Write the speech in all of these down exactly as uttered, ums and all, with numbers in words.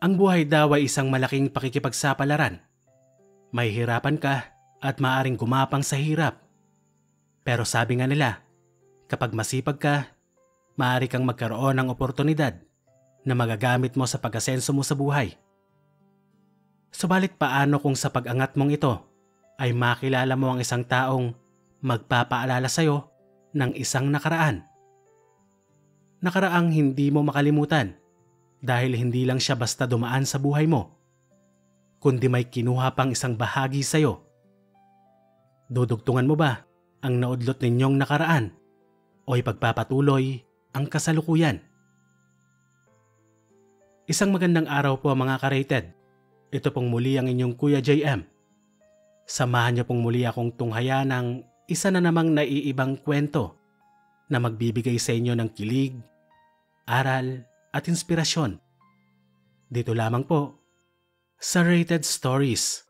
Ang buhay daw ay isang malaking pakikipagsapalaran. Mahihirapan ka at maaring gumapang sa hirap. Pero sabi nga nila, kapag masipag ka, maaari kang magkaroon ng oportunidad na magagamit mo sa pag-asenso mo sa buhay. Subalit paano kung sa pag-angat mong ito ay makilala mo ang isang taong magpapaalala sa'yo ng isang nakaraan? Nakaraang hindi mo makalimutan dahil hindi lang siya basta dumaan sa buhay mo, kundi may kinuha pang isang bahagi sa'yo. Dudugtungan mo ba ang naudlot ninyong nakaraan o ipagpapatuloy ang kasalukuyan? Isang magandang araw po mga ka-rated. Ito pong muli ang inyong Kuya J M. Samahan niyo pong muli akong tunghaya ng isa na namang naiibang kwento na magbibigay sa inyo ng kilig, aral at inspirasyon. Dito lamang po sa Rated Stories.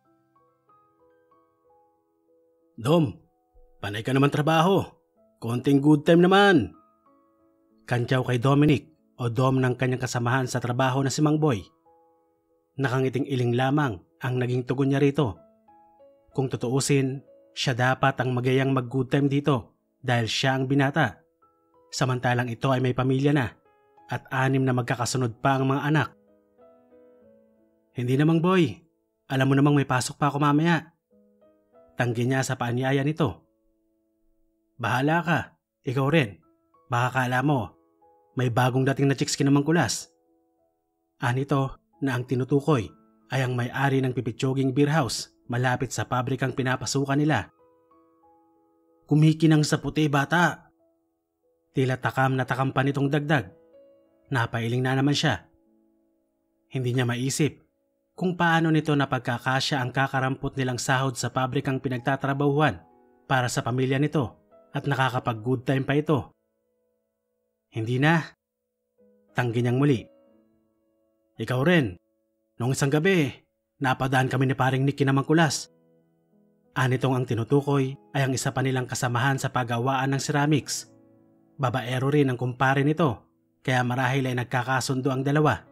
Dom, panay ka naman trabaho. Konting good time naman. Kantyaw kay Dominic o Dom ng kanyang kasamahan sa trabaho na si Mang Boy. Nakangiting iling lamang ang naging tugon niya rito. Kung tutuusin, siya dapat ang magayang mag-good time dito dahil siya ang binata. Samantalang ito ay may pamilya na at anim na magkakasunod pa ang mga anak. Hindi namang Boy, alam mo namang may pasok pa ako mamaya. Tanggi niya sa paanyaya nito. Bahala ka, ikaw rin. Baka kala mo, may bagong dating na chicks kinamangkulas. Anito na ang tinutukoy ay ang may-ari ng pipitsoging beer house malapit sa pabrikang pinapasukan nila. Kumikinang sa puti bata. Tila takam na takam pa nitong dagdag. Napailing na naman siya. Hindi niya maisip kung paano nito napagkakasya ang kakarampot nilang sahod sa pabrikang pinagtatrabahuhan para sa pamilya nito at nakakapag-good time pa ito. Hindi na. Tanggi niyang muli. Ikaw rin. Noong isang gabi, napadaan kami ni paring Nick kinamangkulas. Anitong ang tinutukoy ay ang isa pa nilang kasamahan sa paggawaan ng ceramics. Babaero rin ang kumpare nito, kaya marahil ay nagkakasundo ang dalawa.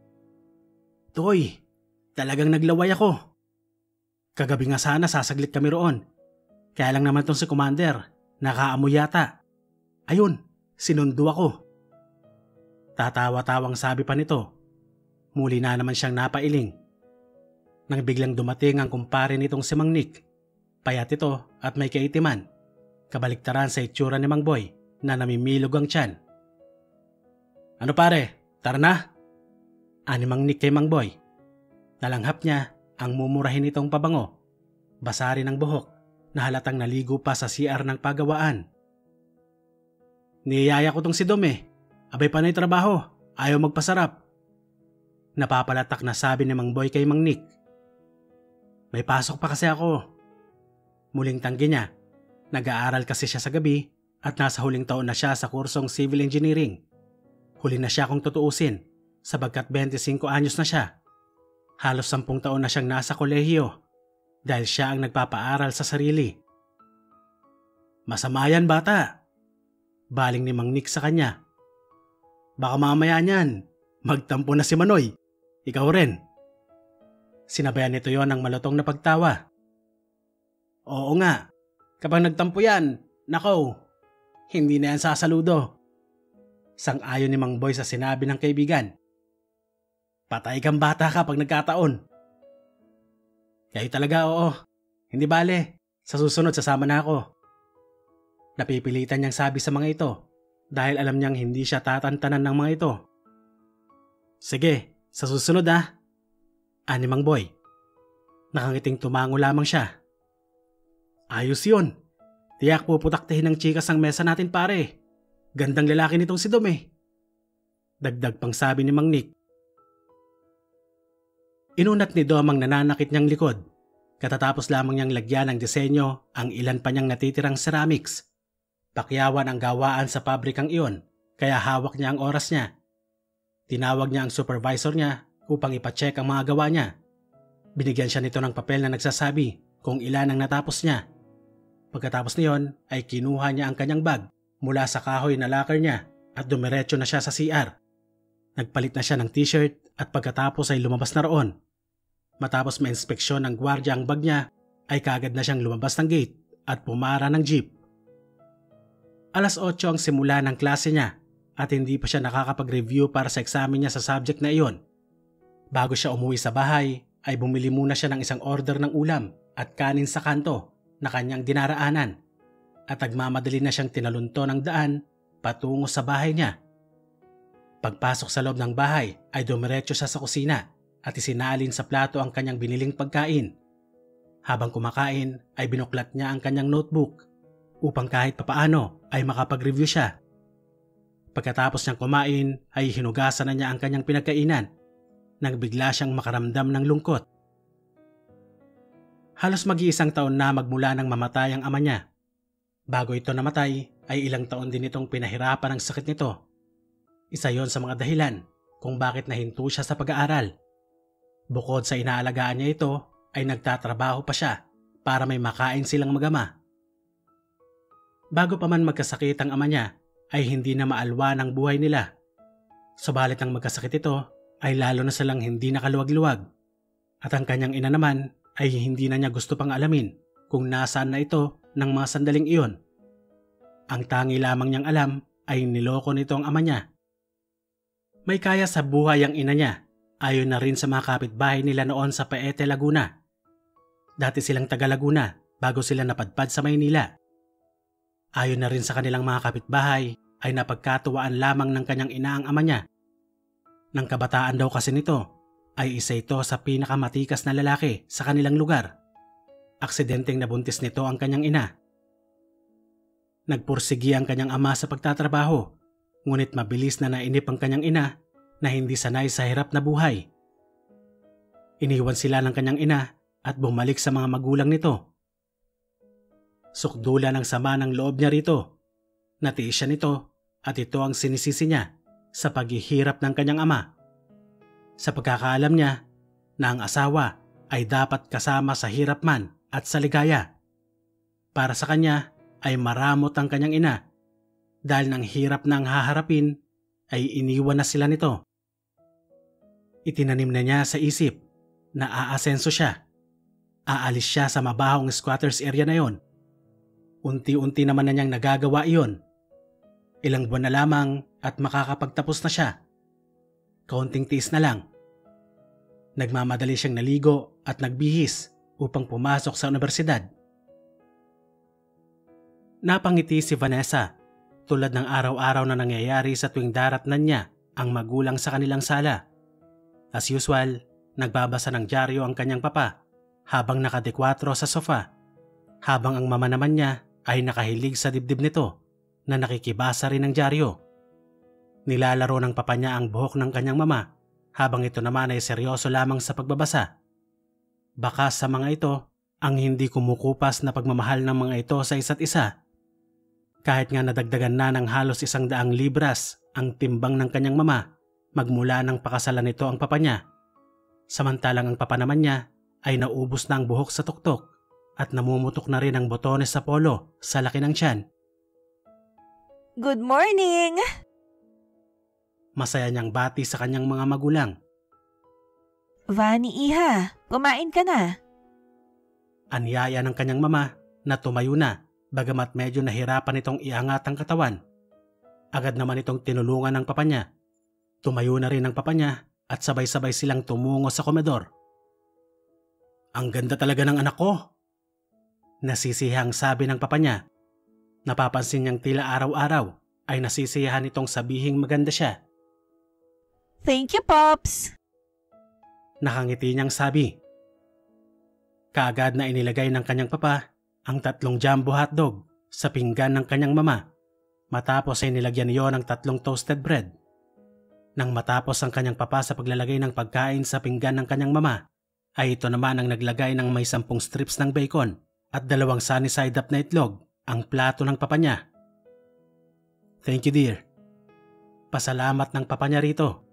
Toy, talagang naglaway ako. Kagabi nga sana sasaglit kami roon. Kaya lang naman tong si Commander, nakaamoy yata. Ayun, sinundo ako. Tatawa-tawang sabi pa nito. Muli na naman siyang napailing. Nang biglang dumating ang kumpare nitong si Mang Nick. Payat ito at may kaitiman. Kabaliktaran sa itsura ni Mang Boy na namimilog ang tiyan. Ano pare, tara na? Ani Mang Nick kay Mang Boy. Nalanghap niya ang mumurahin nitong pabango. Basa rin ang buhok na halatang naligo pa sa C R ng pagawaan. Niyaya ko tong si Dom eh. Abay panay trabaho, ayaw magpasarap. Napapalatak na sabi ni Mang Boy kay Mang Nick. May pasok pa kasi ako. Muling tanggi niya. Nag-aaral kasi siya sa gabi at nasa huling taon na siya sa kursong Civil Engineering. Huli na siya kung tutuusin sabagkat twenty-five anyos na siya. Halos sampung taon na siyang nasa kolehiyo dahil siya ang nagpapaaral sa sarili. Masama yan bata. Baling ni Mang Nick sa kanya. Baka mamaya niyan, magtampo na si Manoy. Ikaw rin. Sinabayan nito yon ng malutong na pagtawa. Oo nga, kapag nagtampo yan, nakaw, hindi na yan sasaludo. Sang-ayon ni Mang Boy sa sinabi ng kaibigan. Patay kang bata kapag nagkataon. Kaya talaga oo, hindi bale, sa susunod sasama na ako. Napipilitan niyang sabi sa mga ito dahil alam niyang hindi siya tatantanan ng mga ito. Sige, sa susunod ah. Ani Mang Boy. Nakangiting tumango lamang siya. Ayos yun. Tiyak puputaktihin ng chikas ang mesa natin pare. Gandang lalaki nitong si Dom eh. Dagdag pang sabi ni Mang Nick. Inunat ni Dom ang nananakit niyang likod. Katatapos lamang niyang lagyan ng disenyo ang ilan pa niyang natitirang ceramics. Pakyawan ang gawaan sa pabrikang iyon, kaya hawak niya ang oras niya. Tinawag niya ang supervisor niya upang ipacheck ang mga gawa niya. Binigyan siya nito ng papel na nagsasabi kung ilan ang natapos niya. Pagkatapos niyon ay kinuha niya ang kanyang bag mula sa kahoy na locker niya at dumiretso na siya sa C R. Nagpalit na siya ng t-shirt at pagkatapos ay lumabas na roon. Matapos ma-inspeksyon ng gwardya ang bag niya, ay kaagad na siyang lumabas ng gate at pumara ng jeep. Alas otso ang simula ng klase niya at hindi pa siya nakakapag-review para sa examen niya sa subject na iyon. Bago siya umuwi sa bahay, ay bumili muna siya ng isang order ng ulam at kanin sa kanto na kanyang dinaraanan at nagmamadali na siyang tinalunto ng daan patungo sa bahay niya. Pagpasok sa loob ng bahay ay dumiretso siya sa kusina at isinalin sa plato ang kanyang biniling pagkain. Habang kumakain ay binuklat niya ang kanyang notebook upang kahit papaano ay makapag-review siya. Pagkatapos niyang kumain ay hinugasan na niya ang kanyang pinagkainan nang bigla siyang makaramdam ng lungkot. Halos mag-iisang taon na magmula nang mamatay ang ama niya. Bago ito namatay ay ilang taon din itong pinahirapan ng sakit nito. Isa yon sa mga dahilan kung bakit nahinto siya sa pag-aaral. Bukod sa inaalagaan niya ito ay nagtatrabaho pa siya para may makain silang mag-ama. Bago pa man magkasakit ang ama niya ay hindi na maalwan ang buhay nila. Subalit ang magkasakit ito ay lalo na silang hindi nakaluwag-luwag at ang kanyang ina naman ay hindi na niya gusto pang alamin kung nasaan na ito ng mga sandaling iyon. Ang tangi lamang niyang alam ay niloko nito ang ama niya. May kaya sa buhay ang ina niya, ayon na rin sa mga kapitbahay nila noon sa Paete, Laguna. Dati silang taga Laguna bago sila napadpad sa Maynila. Ayon na rin sa kanilang mga kapitbahay ay napagkatuwaan lamang ng kanyang ina ang ama niya. Nang kabataan daw kasi nito ay isa ito sa pinakamatikas na lalaki sa kanilang lugar. Aksidenteng nabuntis nito ang kanyang ina. Nagpursigi ang kanyang ama sa pagtatrabaho, ngunit mabilis na nainip ang kanyang ina na hindi sanay sa hirap na buhay. Iniwan sila ng kanyang ina at bumalik sa mga magulang nito. Sukdula ng sama ng loob niya rito. Natiis siya nito at ito ang sinisisi niya sa paghihirap ng kanyang ama. Sa pagkakaalam niya na ang asawa ay dapat kasama sa hirap man at sa ligaya. Para sa kanya ay maramot ang kanyang ina dahil nang hirap na ang haharapin ay iniwan na sila nito. Itinanim na niya sa isip na aasenso siya. Aalis siya sa mabahong squatters area na yon. Unti-unti naman na niyang nagagawa iyon. Ilang buwan na lamang at makakapagtapos na siya. Kaunting tiis na lang. Nagmamadali siyang naligo at nagbihis upang pumasok sa universidad. Napangiti si Vanessa tulad ng araw-araw na nangyayari sa tuwing daratnan niya ang magulang sa kanilang sala. As usual, nagbabasa ng dyaryo ang kanyang papa habang nakadekwatro sa sofa, habang ang mama naman niya ay nakahilig sa dibdib nito na nakikibasa rin ng dyaryo. Nilalaro ng papa niya ang buhok ng kanyang mama habang ito naman ay seryoso lamang sa pagbabasa. Baka sa mga ito ang hindi kumukupas na pagmamahal ng mga ito sa isa't isa. Kahit nga nadagdagan na ng halos isang daang libras ang timbang ng kanyang mama magmula ng pakasalan nito ang papa niya. Samantalang ang papa naman niya ay naubos na ang buhok sa tuktok at namumutok na rin ang botones sa polo sa laki ng tiyan. Good morning! Masaya niyang bati sa kanyang mga magulang. Vani, iha, kumain ka na. Anyaya ng kanyang mama na tumayo na bagamat medyo nahirapan itong iangat ang katawan. Agad naman itong tinulungan ng papa niya. Tumayo na rin ang papa niya at sabay-sabay silang tumungo sa komedor. Ang ganda talaga ng anak ko! Nasisihang sabi ng papa niya. Napapansin niyang tila araw-araw ay nasisiyahan itong sabihing maganda siya. Thank you, Pops! Nakangiti niyang sabi. Kaagad na inilagay ng kanyang papa ang tatlong jumbo hotdog sa pinggan ng kanyang mama. Matapos ay nilagyan niyo ng tatlong toasted bread. Nang matapos ang kanyang papa sa paglalagay ng pagkain sa pinggan ng kanyang mama, ay ito naman ang naglagay ng may sampung strips ng bacon at dalawang sunny side up na itlog ang plato ng papa niya. Thank you, dear. Pasalamat ng papa niya rito.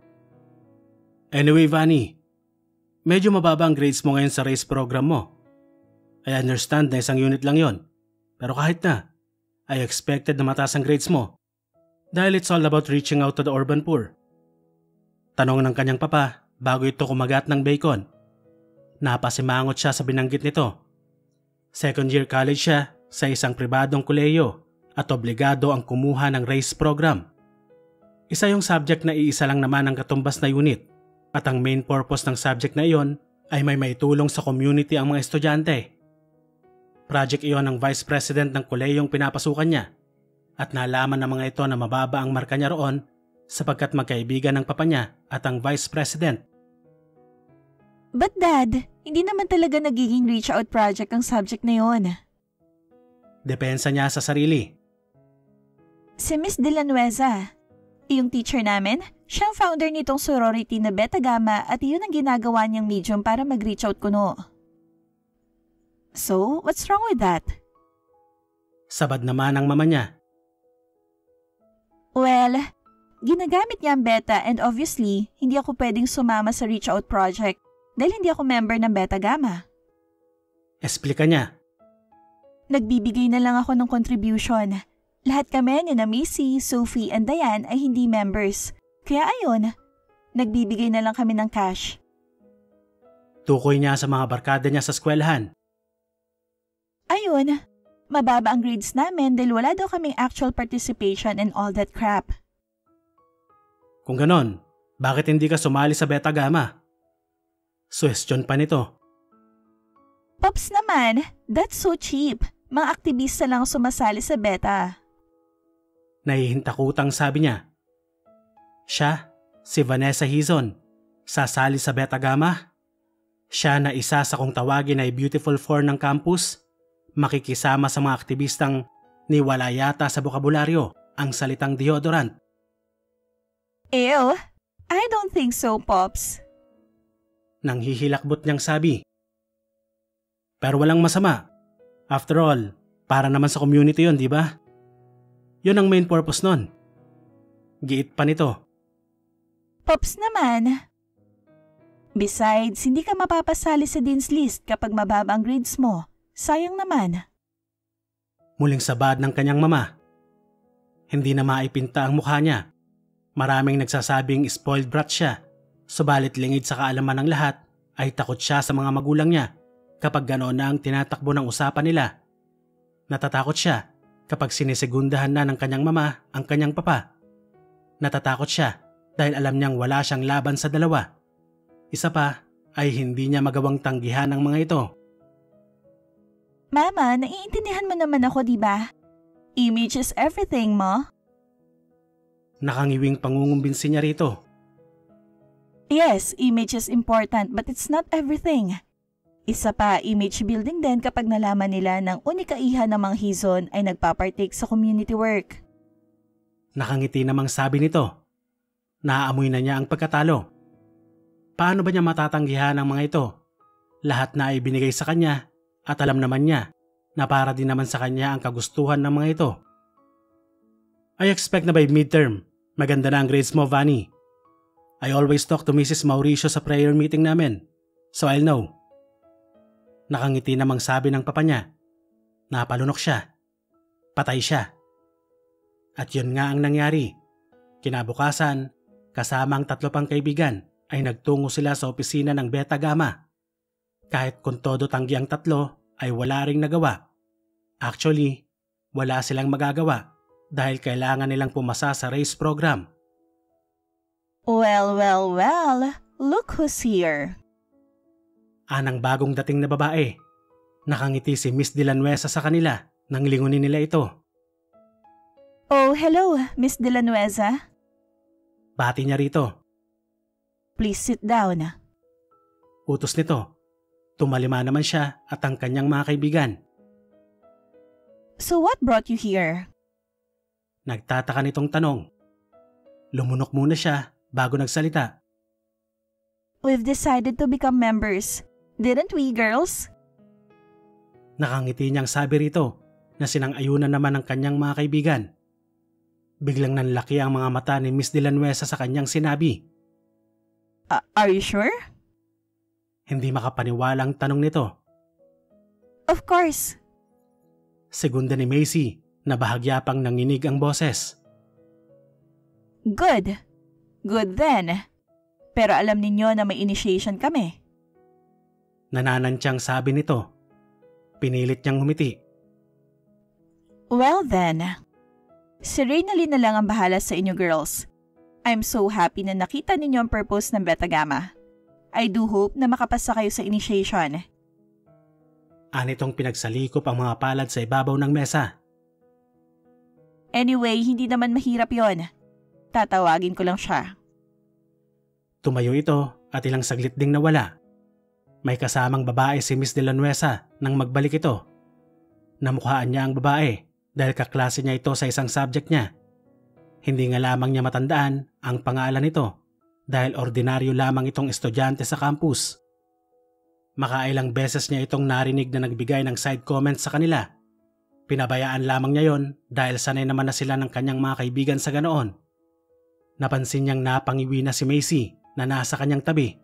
Anyway, Vani, medyo mababa ang grades mo ngayon sa race program mo. I understand na isang unit lang yon. Pero kahit na, I expected na mataas ang grades mo. Dahil it's all about reaching out to the urban poor. Tanong ng kanyang papa bago ito kumagat ng bacon. Napasimangot siya sa binanggit nito. Second year college siya sa isang pribadong kolehiyo at obligado ang kumuha ng race program. Isa yung subject na iisa lang naman ang katumbas na unit at ang main purpose ng subject na iyon ay may maitulong sa community ang mga estudyante. Project iyon ng vice president ng kolehiyong pinapasukan niya at nalaman ng mga ito na mababa ang marka niya roon sapagkat magkaibigan ng papa niya at ang vice president. But Dad, hindi naman talaga nagiging reach out project ang subject na yon. Depensa niya sa sarili. Si Miss Villanueva, yung teacher namin, siyang founder nitong sorority na Beta Gamma at iyon ang ginagawa niyang medium para mag-reach out kuno. So, what's wrong with that? Sabad naman ang mama niya. Well, ginagamit niya ang Beta and obviously, hindi ako pwedeng sumama sa reach out project dahil hindi ako member ng Beta Gamma. Esplika niya. Nagbibigay na lang ako ng contribution. Lahat kami ni na Missy, Sophie, and Diane ay hindi members. Kaya ayun, nagbibigay na lang kami ng cash. Tukoy niya sa mga barkada niya sa eskwelahan. Ayun, mababa ang grades namin dahil wala daw kaming actual participation and all that crap. Kung ganon, bakit hindi ka sumali sa Beta Gamma? Suwestyon pa nito. Pops naman, that's so cheap. Mga aktivista lang sumasali sa Beta. Nahihintakutang sabi niya. Siya, si Vanessa Hizon, sasali sa Beta Gamma. Siya na isa sa kung tawagin ay Beautiful Four ng campus, makikisama sa mga aktivistang niwala yata sa bokabularyo ang salitang deodorant. Ew, I don't think so, Pops. Nang hihilakbot niyang sabi. Pero walang masama. After all, para naman sa community yon, di ba? Yun ang main purpose nun. Giit pa nito. Pops naman. Besides, hindi ka mapapasali sa Dean's List kapag mababa ang grades mo. Sayang naman. Muling sabad ng kanyang mama. Hindi na maipinta ang mukha niya. Maraming nagsasabing spoiled brat siya. Subalit lingid sa kaalaman ng lahat ay takot siya sa mga magulang niya. Kapag ganoon na ang tinatakbo ng usapan nila. Natatakot siya kapag sinisegundahan na ng kanyang mama ang kanyang papa. Natatakot siya dahil alam niyang wala siyang laban sa dalawa. Isa pa ay hindi niya magawang tanggihan ang mga ito. Mama, naiintindihan mo naman ako, di ba? Image is everything mo. Nakangiwing pangungumbinsi niya rito. Yes, image is important but it's not everything. Isa pa, image building din kapag nalaman nila ng unikaihan ng mga Hizon ay nagpapartake sa community work. Nakangiti namang sabi nito. Naaamoy na niya ang pagkatalo. Paano ba niya matatanggihan ang mga ito? Lahat na ay binigay sa kanya at alam naman niya na para din naman sa kanya ang kagustuhan ng mga ito. I expect na by midterm, maganda na ang grades mo, Vanny. I always talk to Missus Mauricio sa prayer meeting namin, so I'll know. Nakangiti namang sabi ng papa niya. Napalunok siya. Patay siya. At yun nga ang nangyari. Kinabukasan, kasama ang tatlo pang kaibigan ay nagtungo sila sa opisina ng Beta Gamma. Kahit kung todo tanggi ang tatlo ay wala ring nagawa. Actually, wala silang magagawa dahil kailangan nilang pumasa sa race program. Well, well, well, look who's here. Anang bagong dating na babae. Nakangiti si Miss Villanueva sa kanila nang lingunin nila ito. Oh, hello, Miss Villanueva. Bati niya rito. Please sit down. Utos nito. Tumalima naman siya at ang kanyang mga kaibigan. So what brought you here? Nagtataka nitong tanong. Lumunok muna siya bago nagsalita. We've decided to become members. Didn't we, girls? Nakangiti niyang sabi rito na sinang-ayunan naman ng kanyang mga kaibigan. Biglang nanlaki ang mga mata ni Miss Villanueva sa kanyang sinabi. Uh, are you sure? Hindi makapaniwalang tanong nito. Of course. Segunda ni Macy na bahagya pang nanginig ang boses. Good. Good then. Pero alam ninyo na may initiation kami. Nananantyang sabi nito. Pinilit niyang humiti. Well then, si Reynalyn na lang ang bahala sa inyo girls. I'm so happy na nakita ninyo ang purpose ng Beta Gamma. I do hope na makapasa kayo sa initiation. Anitong pinagsalikop ang mga palad sa ibabaw ng mesa. Anyway, hindi naman mahirap yon. Tatawagin ko lang siya. Tumayo ito at ilang saglit ding nawala. May kasamang babae si Miss De La Nueza nang magbalik ito. Namukhaan niya ang babae dahil kaklase niya ito sa isang subject niya. Hindi nga lamang niya matandaan ang pangalan nito dahil ordinaryo lamang itong estudyante sa campus. Makailang beses niya itong narinig na nagbigay ng side comments sa kanila. Pinabayaan lamang niya yon dahil sanay naman na sila ng kanyang mga kaibigan sa ganoon. Napansin niyang napangiwi na si Macy na nasa kanyang tabi.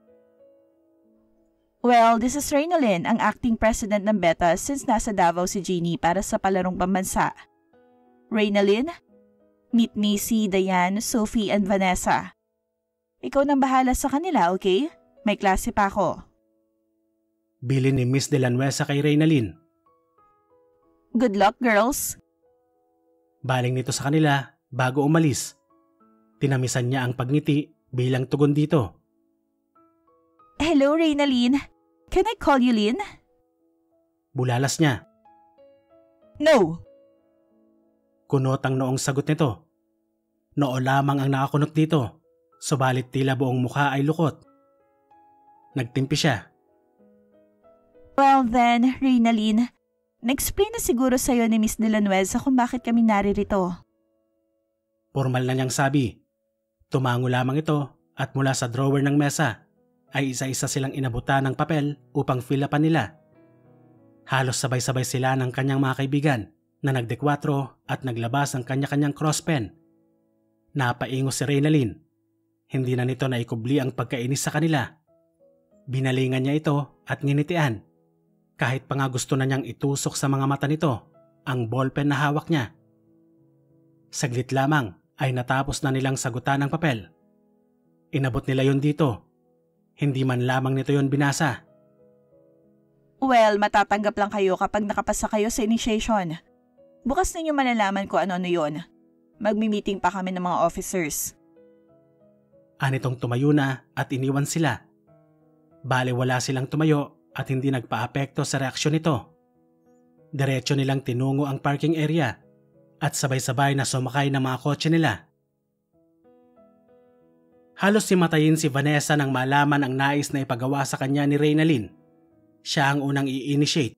Well, this is Reynalyn, ang acting president ng Beta since nasa Davao si Jeannie para sa palarong pambansa. Reynalyn, meet Macy, Diane, Sophie, and Vanessa. Ikaw nang bahala sa kanila, okay? May klase pa ako. Bilin ni Miss De La Nueza kay Reynalyn. Good luck, girls. Baling nito sa kanila bago umalis. Tinamisan niya ang pagngiti bilang tugon dito. Hello, Reynalyn. Can I call you Lynn? Bulalas niya. No. Kunot ang noong sagot nito. Noo lamang ang nakakunot dito, subalit tila buong mukha ay lukot. Nagtimpi siya. Well then, Reynalyn, na-explain na siguro sa'yo ni Miss De La Nueza kung bakit kami naririto. Formal na niyang sabi. Tumango lamang ito at mula sa drawer ng mesa ay isa-isa silang inabutan ng papel upang fill upan nila. Halos sabay-sabay sila ng kanyang mga kaibigan na nagdekwatro at naglabas ng kanya-kanyang crosspen. Napaingo si Reynalyn. Hindi na nito naikubli ang pagkainis sa kanila. Binalingan niya ito at nginitian. Kahit pa nga gusto na niyang itusok sa mga mata nito ang ballpen na hawak niya. Saglit lamang ay natapos na nilang sagutan ng papel. Inabot nila yon dito. Hindi man lamang nito yon binasa. Well, matatanggap lang kayo kapag nakapasa kayo sa initiation. Bukas ninyo malalaman ko ano-ano yon. Magmi-meeting pa kami ng mga officers. Anitong tumayo na at iniwan sila. Bale wala silang tumayo at hindi nagpa-apekto sa reaksyon nito. Diretso nilang tinungo ang parking area at sabay-sabay na sumakay ng mga kotse nila. Halos simatayin si Vanessa nang malaman ang nais na ipagawa sa kanya ni Reynalyn. Siya ang unang i-initiate.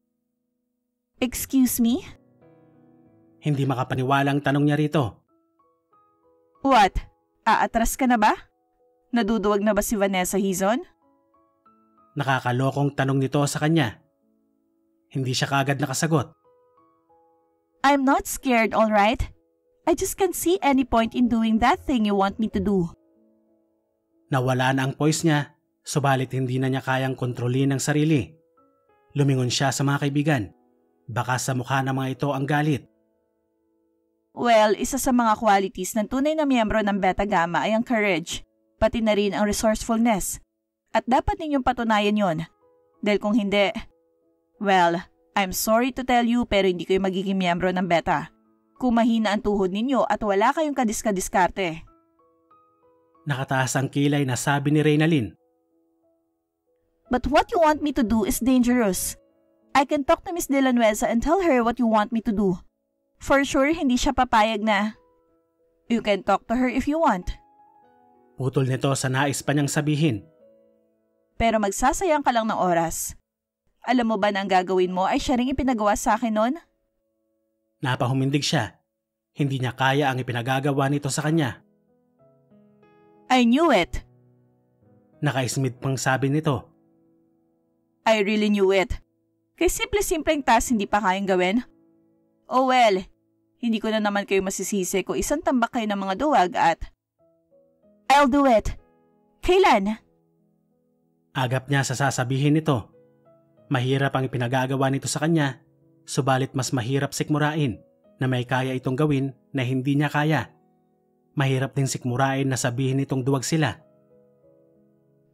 Excuse me? Hindi makapaniwalang tanong niya rito. What? Aatras ka na ba? Naduduwag na ba si Vanessa Hizon? Nakakalokong tanong nito sa kanya. Hindi siya kaagad nakasagot. I'm not scared, alright? I just can't see any point in doing that thing you want me to do. Nawala na ang poise niya, subalit hindi na niya kayang kontrolin ang sarili. Lumingon siya sa mga kaibigan. Baka sa mukha ng mga ito ang galit. Well, isa sa mga qualities ng tunay na miyembro ng Beta Gamma ay ang courage, pati na rin ang resourcefulness. At dapat ninyong patunayan yon. Dahil kung hindi, well, I'm sorry to tell you pero hindi kayo magiging miyembro ng Beta. Kung mahina ang tuhod ninyo at wala kayong kadiska-diskarte. Nakataas ang kilay na sabi ni Reynalyn. But what you want me to do is dangerous. I can talk to Miss De La Nueza and tell her what you want me to do. For sure, hindi siya papayag na. You can talk to her if you want. Putol nito sa nais pa niyang sabihin. Pero magsasayang ka lang ng oras. Alam mo ba na ang gagawin mo ay siya ring ipinagawa sa akin noon? Napahumindig siya. Hindi niya kaya ang ipinagagawa nito sa kanya. I knew it. Nakaismid pang sabi nito. I really knew it. Kay simple-simpleng task hindi pa kayang gawin. Oh well, hindi ko na naman kayo masisisi kung isang tambak kayo ng mga duwag at... I'll do it. Kailan? Agap niya sa sasabihin nito. Mahirap ang ipinagagawa nito sa kanya, subalit mas mahirap sikmurain na may kaya itong gawin na hindi niya kaya. Mahirap din sikmurain na sabihin nitong duwag sila.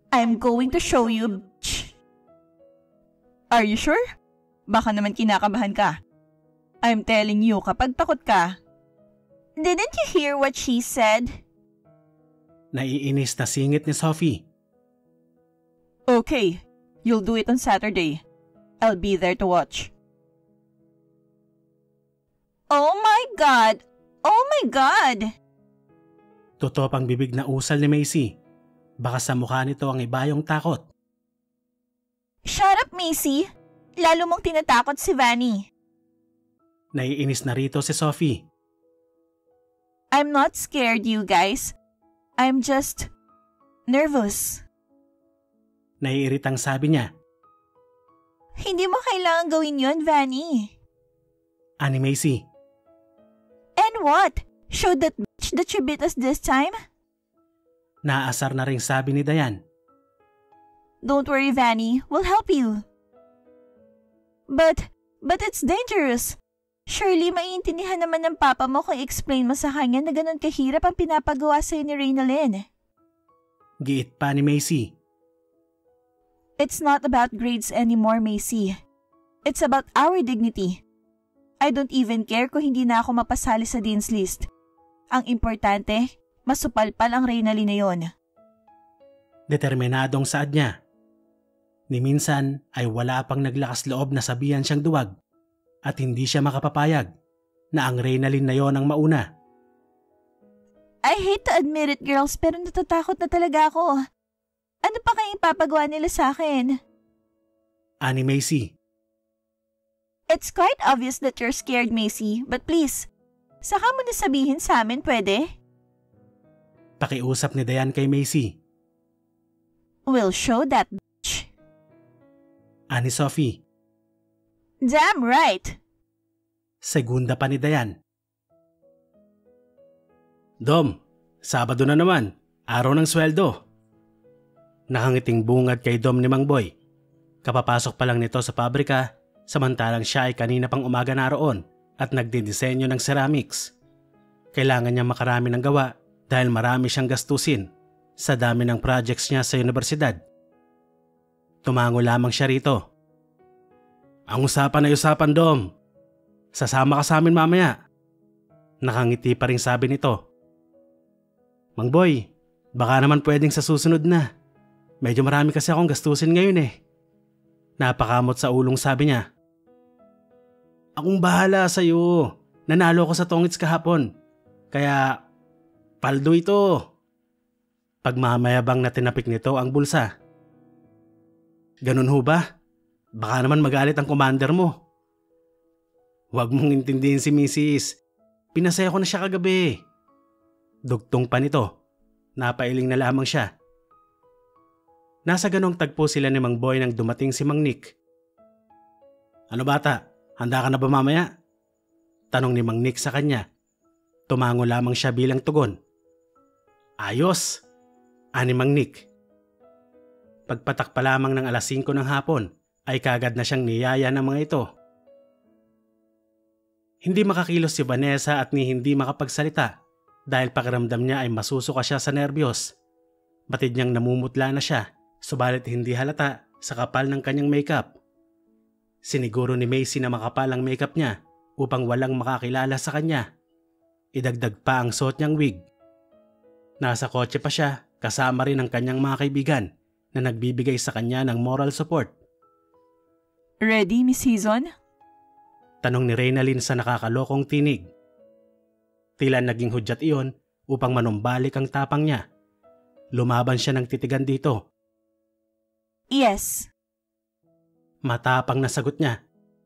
I'm going to show you, bitch. Are you sure? Baka naman kinakabahan ka. I'm telling you, kapag takot ka. Didn't you hear what she said? Naiinis na singit ni Sophie. Okay, you'll do it on Saturday. I'll be there to watch. Oh my God! Oh my God! Tutop ang bibig na usal ni Macy. Baka sa mukha nito ang ibayong takot. Shut up, Macy! Lalo mong tinatakot si Vanny. Naiinis na rito si Sophie. I'm not scared, you guys. I'm just nervous. Naiiritang sabi niya. Hindi mo kailangan gawin yon, Vanny. Ani Macy. And what? Show that bitch that you beat us this time? Naasar na ring sabi ni Dayan. Don't worry, Vanny. We'll help you. But, but it's dangerous. Surely maiintindihan naman ng papa mo kung i-explain mo sa kanya na ganun kahirap ang pinapagawa sa'yo ni Reynalyn. Giit pa ni Macy. It's not about grades anymore, Macy. It's about our dignity. I don't even care kung hindi na ako mapasali sa Dean's List. Ang importante, masupalpal ang Reynalyn na yon. Determinadong saad niya. Ni minsan ay wala pang naglakas loob na sabihan siyang duwag at hindi siya makapapayag na ang Reynalyn na yon ang mauna. I hate to admit it, girls, pero natatakot na talaga ako. Ano pa kayong papagawa nila sa akin? Ani Macy. It's quite obvious that you're scared, Macy, but please, saka mo na sabihin sa amin, pwede? Pakiusap ni Dayan kay Macy. We'll show that bitch. Ani Sophie. Damn right. Segunda pa ni Dayan. Dom, Sabado na naman, araw ng sweldo. Nakangiting bungad kay Dom ni Mang Boy. Kapapasok pa lang nito sa pabrika, samantalang siya ay kanina pang umaga naroon at nagdidisenyo ng ceramics. Kailangan niya makarami ng gawa dahil marami siyang gastusin sa dami ng projects niya sa universidad. Tumango lamang siya rito. Ang usapan ay usapan, Dom. Sasama ka sa amin mamaya. Nakangiti pa rin sabi nito. Mang Boy, baka naman pwedeng sa susunod na. Medyo marami kasi akong gastusin ngayon eh. Napakamot sa ulong sabi niya. Akong bahala sa'yo. Nanalo ko sa tongits kahapon. Kaya, paldo ito. Pagmamayabang na tinapik nito ang bulsa. Ganun ho ba? Baka naman magalit ang commander mo. Huwag mong intindihin si Missus Pinasaya ko na siya kagabi. Dugtong pa nito. Napailing na lamang siya. Nasa ganong tagpo sila ni Mang Boy nang dumating si Mang Nick. Ano bata? Handa ka na ba mamaya? Tanong ni Mang Nick sa kanya. Tumango lamang siya bilang tugon. Ayos! Ani Mang Nick. Pagpatak pa lamang ng alas singko ng hapon ay kagad na siyang niyaya ng mga ito. Hindi makakilos si Vanessa at ni hindi makapagsalita dahil pakiramdam niya ay masusuka siya sa nerbiyos. Batid niyang namumutla na siya, subalit hindi halata sa kapal ng kanyang makeup. Siniguro ni Macy na makapal ang makeup niya upang walang makakilala sa kanya. Idagdag pa ang suot niyang wig. Nasa kotse pa siya kasama rin ang kanyang mga kaibigan na nagbibigay sa kanya ng moral support. Ready, Miss Hizon? Tanong ni Reynalyn sa nakakalokong tinig. Tila naging hudyat iyon upang manumbalik ang tapang niya. Lumaban siya ng titigan dito. Yes. Matapang na sagot niya.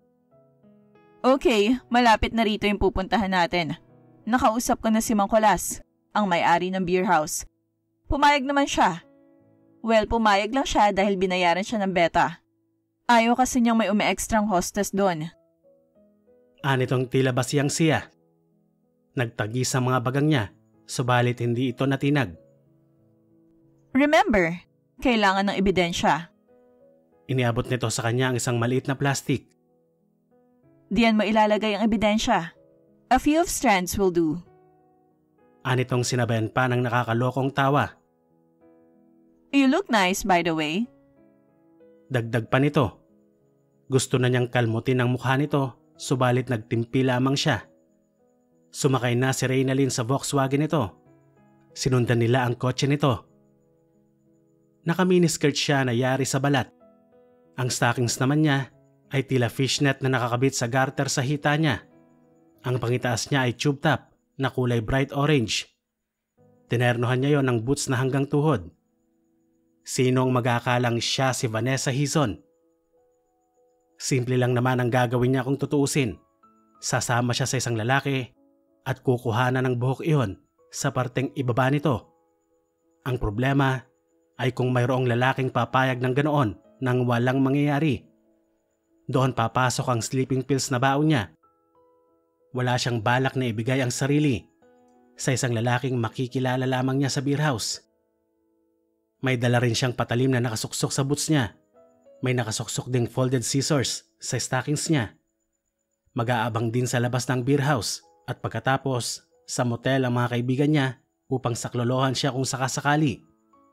Okay, malapit na rito yung pupuntahan natin. Nakausap ko na si Mang Colas, ang may-ari ng beer house. Pumayag naman siya. Well, pumayag lang siya dahil binayaran siya ng beta. Ayaw kasi niyang may umi-extrang hostess doon. Anitong tila basiyang siya. Nagtagi sa mga bagang niya, subalit hindi ito natinag. Remember, kailangan ng ebidensya. Iniabot nito sa kanya ang isang maliit na plastic. Diyan mo ilalagay ang ebidensya. A few of strands will do. Anitong sinabayan pa ng nakakalokong tawa. You look nice, by the way. Dagdag pa nito. Gusto na niyang kalmutin ang mukha nito, subalit nagtimpi lamang siya. Sumakay na si Reynalyn sa Volkswagen nito. Sinundan nila ang kotse nito. Naka-miniskirt siya na yari sa balat. Ang stockings naman niya ay tila fishnet na nakakabit sa garter sa hita niya. Ang pangitaas niya ay tube top na kulay bright orange. Tinernohan niya yon ng boots na hanggang tuhod. Sinong mag-aakalang siya si Vanessa Hizon? Simple lang naman ang gagawin niya kung tutuusin. Sasama siya sa isang lalaki at kukuhanan ng buhok iyon sa parteng ibaba nito. Ang problema ay kung mayroong lalaking papayag ng ganoon nang walang mangyayari. Doon papasok ang sleeping pills na baon niya. Wala siyang balak na ibigay ang sarili sa isang lalaking makikilala lamang niya sa beer house. May dala rin siyang patalim na nakasuksok sa boots niya. May nakasuksok ding folded scissors sa stockings niya. Mag-aabang din sa labas ng beer house at pagkatapos sa motel ang mga kaibigan niya upang saklolohan siya kung sakasakali.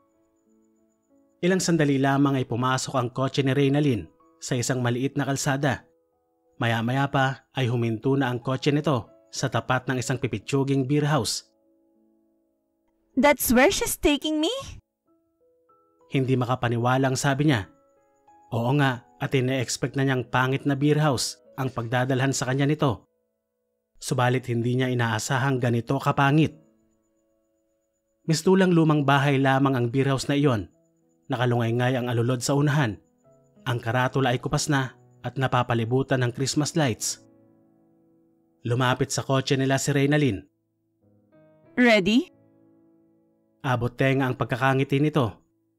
Ilang sandali lamang ay pumasok ang kotse ni Reynalyn sa isang maliit na kalsada. Maya-maya pa ay huminto na ang kotse nito sa tapat ng isang pipitsuging beer house. That's where she's taking me? Hindi makapaniwalang sabi niya. Oo nga, at ine-expect na niyang pangit na beer house ang pagdadalhan sa kanya nito. Subalit hindi niya inaasahang ganito kapangit. Mistulang lumang bahay lamang ang beer house na iyon. Nakalungay-ngay ang alulod sa unahan. Ang karatula ay kupas na at napapalibutan ng Christmas lights. Lumapit sa kotse nila si Reynalyn. Ready? Abot tenga ang pagkakangiti nito.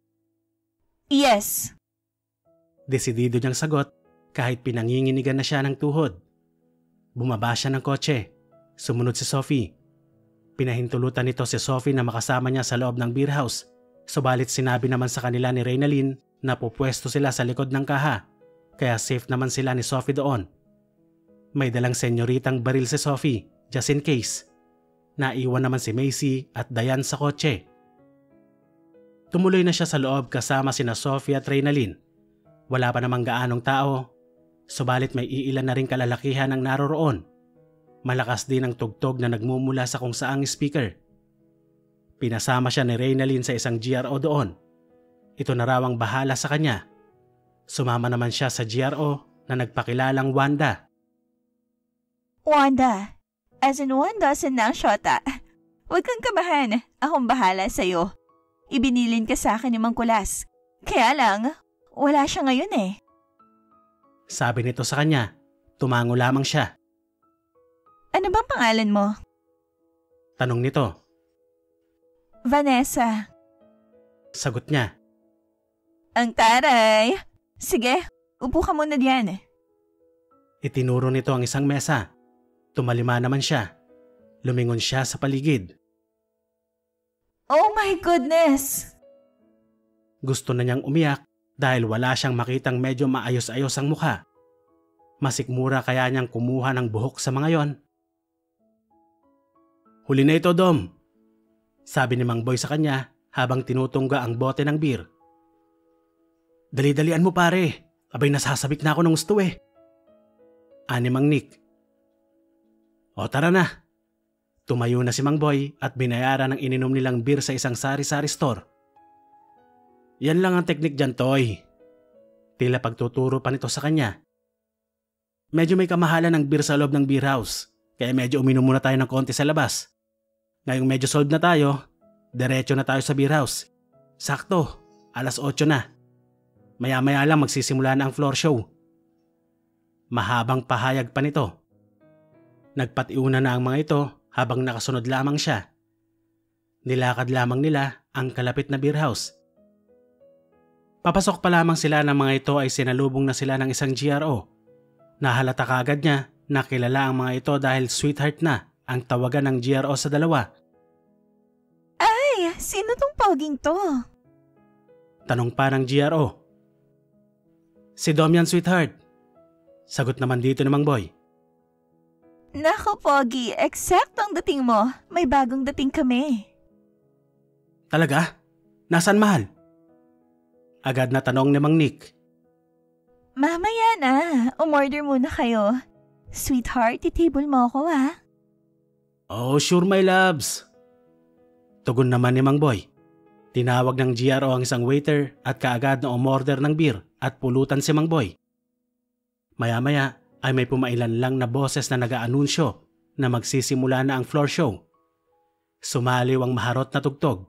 Yes. Desidido niyang sagot kahit pinanginginigan na siya ng tuhod. Bumaba siya ng kotse. Sumunod si Sophie. Pinahintulutan nito si Sophie na makasama niya sa loob ng beer house. Subalit sinabi naman sa kanila ni Reynalyn na pupwesto sila sa likod ng kaha. Kaya safe naman sila ni Sophie doon. May dalang senyoritang baril si Sophie just in case. Naiwan naman si Macy at Diane sa kotse. Tumuloy na siya sa loob kasama sina Sophie at Reynalyn. Wala pa namang gaanong tao. Subalit may iilan na ring kalalakihan ang naroroon. Malakas din ang tugtog na nagmumula sa kung saang speaker. Pinasama siya ni Reynalyn sa isang G R O doon. Ito na raw ang bahala sa kanya. Sumama naman siya sa G R O na nagpakilalang Wanda. Wanda. As in one dozen ng shota. Huwag kang kabahan. Akong bahala sa'yo. Ibinilin ka sa akin ni Mang Kulas. Kaya lang, wala siya ngayon eh. Sabi nito sa kanya. Tumango lamang siya. Ano bang pangalan mo? Tanong nito. Vanessa. Sagot niya. Ang taray. Sige, upo ka muna diyan. Itinuro nito ang isang mesa. Tumalima naman siya. Lumingon siya sa paligid. Oh my goodness! Gusto na niyang umiyak dahil wala siyang makitang medyo maayos-ayos ang mukha. Masikmura kaya niyang kumuha ng buhok sa mga yon. Huli na ito, Dom. Sabi ni Mang Boy sa kanya habang tinutungga ang bote ng beer. Dali-dalian mo pare. Abay nasasabik na ako ng gusto eh. Ani Mang Nick. O tara na. Tumayo na si Mang Boy at binayaran ang ininom nilang beer sa isang sari-sari store. Yan lang ang teknik dyan, Toy. Tila pagtuturo pa nito sa kanya. Medyo may kamahalan ng beer sa loob ng beer house, kaya medyo uminom muna tayo ng konti sa labas. Ngayong medyo solved na tayo, diretso na tayo sa beer house. Sakto, alas otso na. Maya-maya lang magsisimula na ang floor show. Mahabang pahayag pa nito. Nagpatiuna na ang mga ito habang nakasunod lamang siya. Nilakad lamang nila ang kalapit na beer house. Papasok pa lamang sila ng mga ito ay sinalubong na sila ng isang G R O. Nahalata kaagad niya na kilala ang mga ito dahil sweetheart na ang tawagan ng G R O sa dalawa. Ay, sino tong poging to? Tanong pa ng G R O. Si Dom yan, sweetheart. Sagot naman dito ng Mang Boy. Nako, Pogi, eksakto ang dating mo. May bagong dating kami. Talaga? Nasaan, mahal? Agad na tanong ni Mang Nick. Mamaya na, umorder muna kayo. Sweetheart, titable mo ako ha. Oh, sure my loves. Tugon naman ni Mang Boy. Tinawag ng G R O ang isang waiter at kaagad na umorder ng beer at pulutan si Mang Boy. Maya-maya ay may pumailan lang na boses na nag-aanunsyo na magsisimula na ang floor show. Sumaliw ang maharot na tugtog.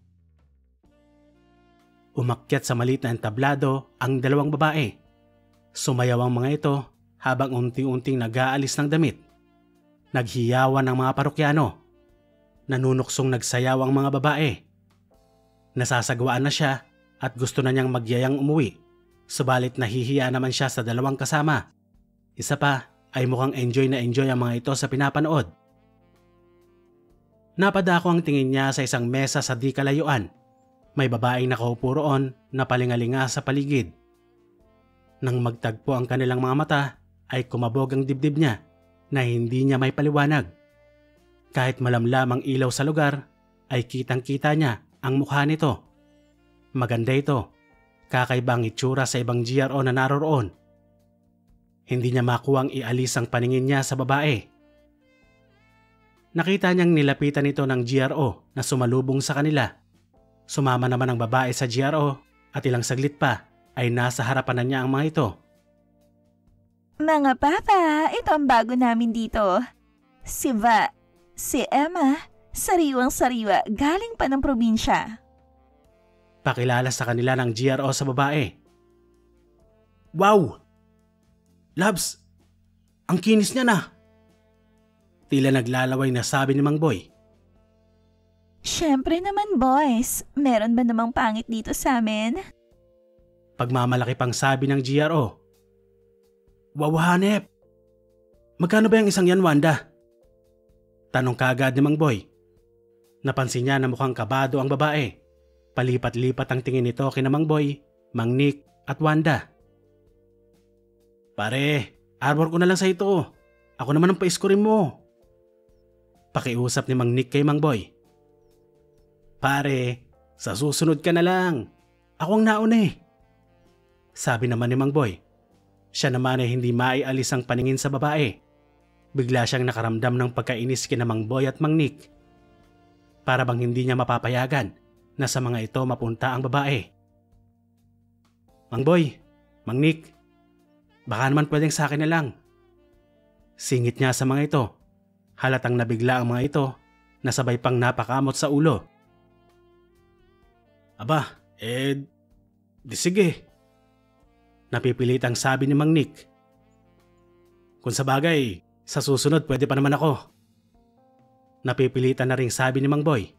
Umakyat sa maliit na entablado ang dalawang babae. Sumayaw ang mga ito habang unti-unting nag-aalis ng damit. Naghiyawan ang mga parokyano. Nanunuksong nagsayaw ang mga babae. Nasasagwaan na siya at gusto na niyang magyayang umuwi. Subalit nahihiya naman siya sa dalawang kasama. Isa pa ay mukhang enjoy na enjoy ang mga ito sa pinapanood. Napadako ang tingin niya sa isang mesa sa di kalayuan. May babaeng nakaupo roon na palingalinga sa paligid. Nang magtagpo ang kanilang mga mata ay kumabog ang dibdib niya na hindi niya may paliwanag. Kahit malamlam ang ilaw sa lugar ay kitang-kita niya ang mukha nito. Maganda ito. Kakaibang itsura sa ibang G R O na naroroon. Hindi niya makuwang ialis ang paningin niya sa babae. Nakita niyang nilapitan ito ng G R O na sumalubong sa kanila. Sumama naman ang babae sa G R O at ilang saglit pa ay nasa harapan na niya ang mga ito. Mga papa, ito ang bago namin dito. Si Va, si Emma, sariwang-sariwa, galing pa ng probinsya. Pakilala sa kanila ng G R O sa babae. Wow! Labs, ang kinis niya na! Tila naglalaway na sabi ni Mang Boy. Siyempre naman boys, meron ba namang pangit dito sa amin? Pagmamalaki pang sabi ng G R O. Wow, hanep! Magkano ba yung isang yan, Wanda? Tanong kaagad ni Mang Boy. Napansin niya na mukhang kabado ang babae. Palipat-lipat ang tingin nito kina Mang Boy, Mang Nick at Wanda. Pare, arbor ko na lang sa ito. Ako naman ang pa-scorein mo. Pakiusap ni Mang Nick kay Mang Boy. Pare, sa susunod ka na lang. Ako ang nauna eh. Sabi naman ni Mang Boy. Siya naman ay hindi maialis ang paningin sa babae. Bigla siyang nakaramdam ng pagkainis kina Mang Boy at Mang Nick. Para bang hindi niya mapapayagan na sa mga ito mapunta ang babae. Mang Boy, Mang Nick, baka naman pwedeng sa akin na lang. Singit niya sa mga ito. Halatang nabigla ang mga ito na sabay pang napakamot sa ulo. Aba, eh, di sige. Napipilitang sabi ni Mang Nick. Kung sa bagay, sa susunod pwede pa naman ako. Napipilitan na ring sabi ni Mang Boy.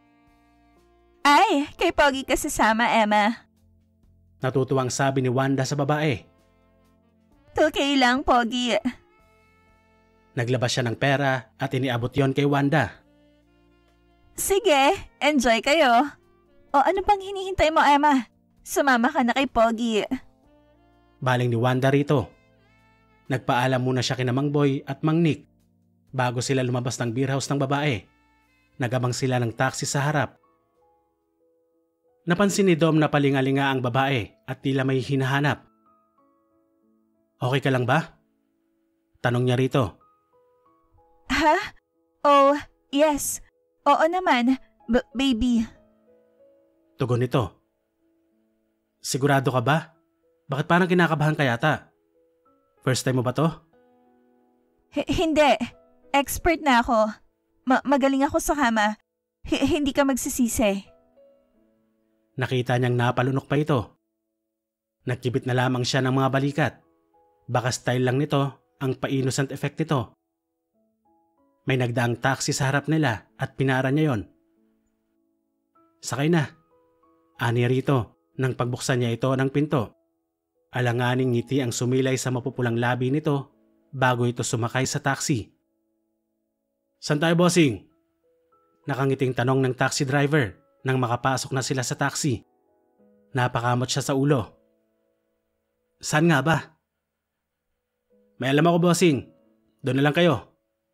Ay, kay Pogi ka sasama, Emma. Natutuwang sabi ni Wanda sa babae. two K lang, Pogi. Naglabas siya ng pera at iniabot yon kay Wanda. Sige, enjoy kayo. O ano pang hinihintay mo, Emma? Sumama ka na kay Pogi. Baling ni Wanda rito. Nagpaalam muna siya kina Mang Boy at Mang Nick bago sila lumabas ng beer house ng babae. Nagabang sila ng taxi sa harap. Napansin ni Dom na palingalinga ang babae at tila may hinahanap. Okay ka lang ba? Tanong niya rito. Ha? Oh, yes. Oo naman, B- baby. Tugon nito. Sigurado ka ba? Bakit parang kinakabahan ka yata? First time mo ba to? H- hindi. Expert na ako. Ma- magaling ako sa kama. H- hindi ka magsisisi. Nakita niyang napalunok pa ito. Nagkibit na lamang siya ng mga balikat. Baka style lang nito ang pa-innocent effect nito. May nagdaang taxi sa harap nila at pinara niya yon. Sakay na. Ani rito nang pagbuksan niya ito ng pinto. Alanganing ngiti ang sumilay sa mapupulang labi nito bago ito sumakay sa taxi. Saan tayo, bossing? Nakangiting tanong ng taxi driver nang makapasok na sila sa taxi. Napakamot siya sa ulo. Saan nga ba? May alam ako, bossing. Doon na lang kayo.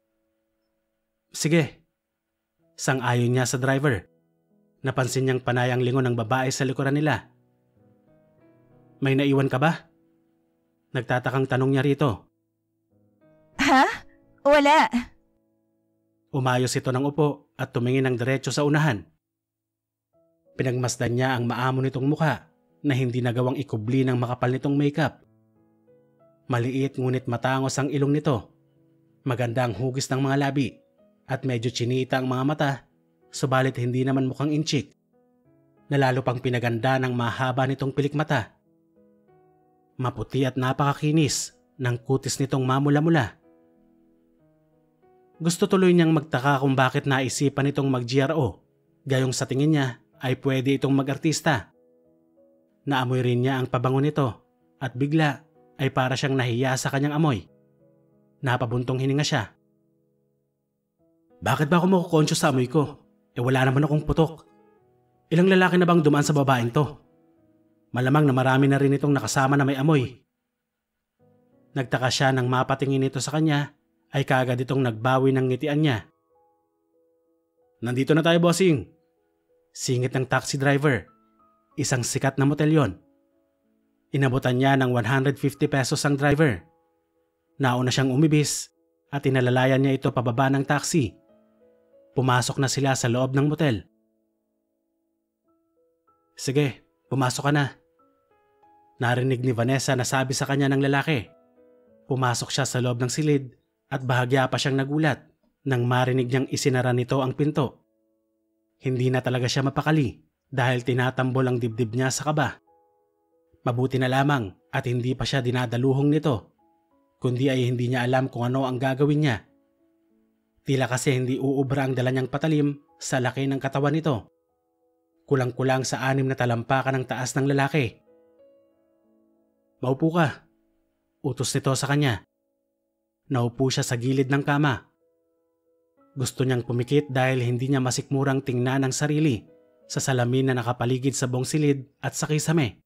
Sige. Sang-ayon niya sa driver. Napansin niyang panayang lingon ng babae sa likuran nila. May naiwan ka ba? Nagtatakang tanong niya rito. Ha? Wala. Umayos ito ng upo at tumingin ng diretso sa unahan. Pinagmasdan niya ang maamo nitong mukha na hindi nagawang ikubli ng makapal nitong makeup. Maliit ngunit matangos ang ilong nito. Maganda ang hugis ng mga labi at medyo chinita ang mga mata, subalit hindi naman mukhang inchik. Nalalo pang pinaganda ng mahaba nitong pilik mata. Maputi at napakakinis ng kutis nitong mamula-mula. Gusto tuloy niyang magtaka kung bakit naisipan nitong mag-G R O, gayong sa tingin niya ay pwede itong mag-artista. Naamoy rin niya ang pabango nito at bigla ay para siyang nahiya sa kanyang amoy. Napabuntong hininga siya. Bakit ba ako makukonsyos sa amoy ko? E wala naman akong putok. Ilang lalaki na bang dumaan sa babaeng to? Malamang na marami na rin itong nakasama na may amoy. Nagtaka siya nang mapatingin ito sa kanya ay kaagad itong nagbawi ng ngitian niya. Nandito na tayo, bossing. Singit ng taxi driver. Isang sikat na motel yon. Inabutan niya ng one hundred fifty pesos ang driver. Nauna siyang umibis at inalalayan niya ito pababa ng taxi. Pumasok na sila sa loob ng motel. Sige, pumasok ka na. Narinig ni Vanessa na sabi sa kanya ng lalaki. Pumasok siya sa loob ng silid at bahagya pa siyang nagulat nang marinig niyang isinara nito ang pinto. Hindi na talaga siya mapakali dahil tinatambol ang dibdib niya sa kaba. Mabuti na lamang at hindi pa siya dinadaluhong nito, kundi ay hindi niya alam kung ano ang gagawin niya. Tila kasi hindi uubra ang dala niyang patalim sa laki ng katawan nito. Kulang-kulang sa anim na talampakan ng taas ng lalaki. Maupo ka. Utos nito sa kanya. Naupo siya sa gilid ng kama. Gusto niyang pumikit dahil hindi niya masikmurang tingnan ang sarili sa salamin na nakapaligid sa buong silid at sa kisame.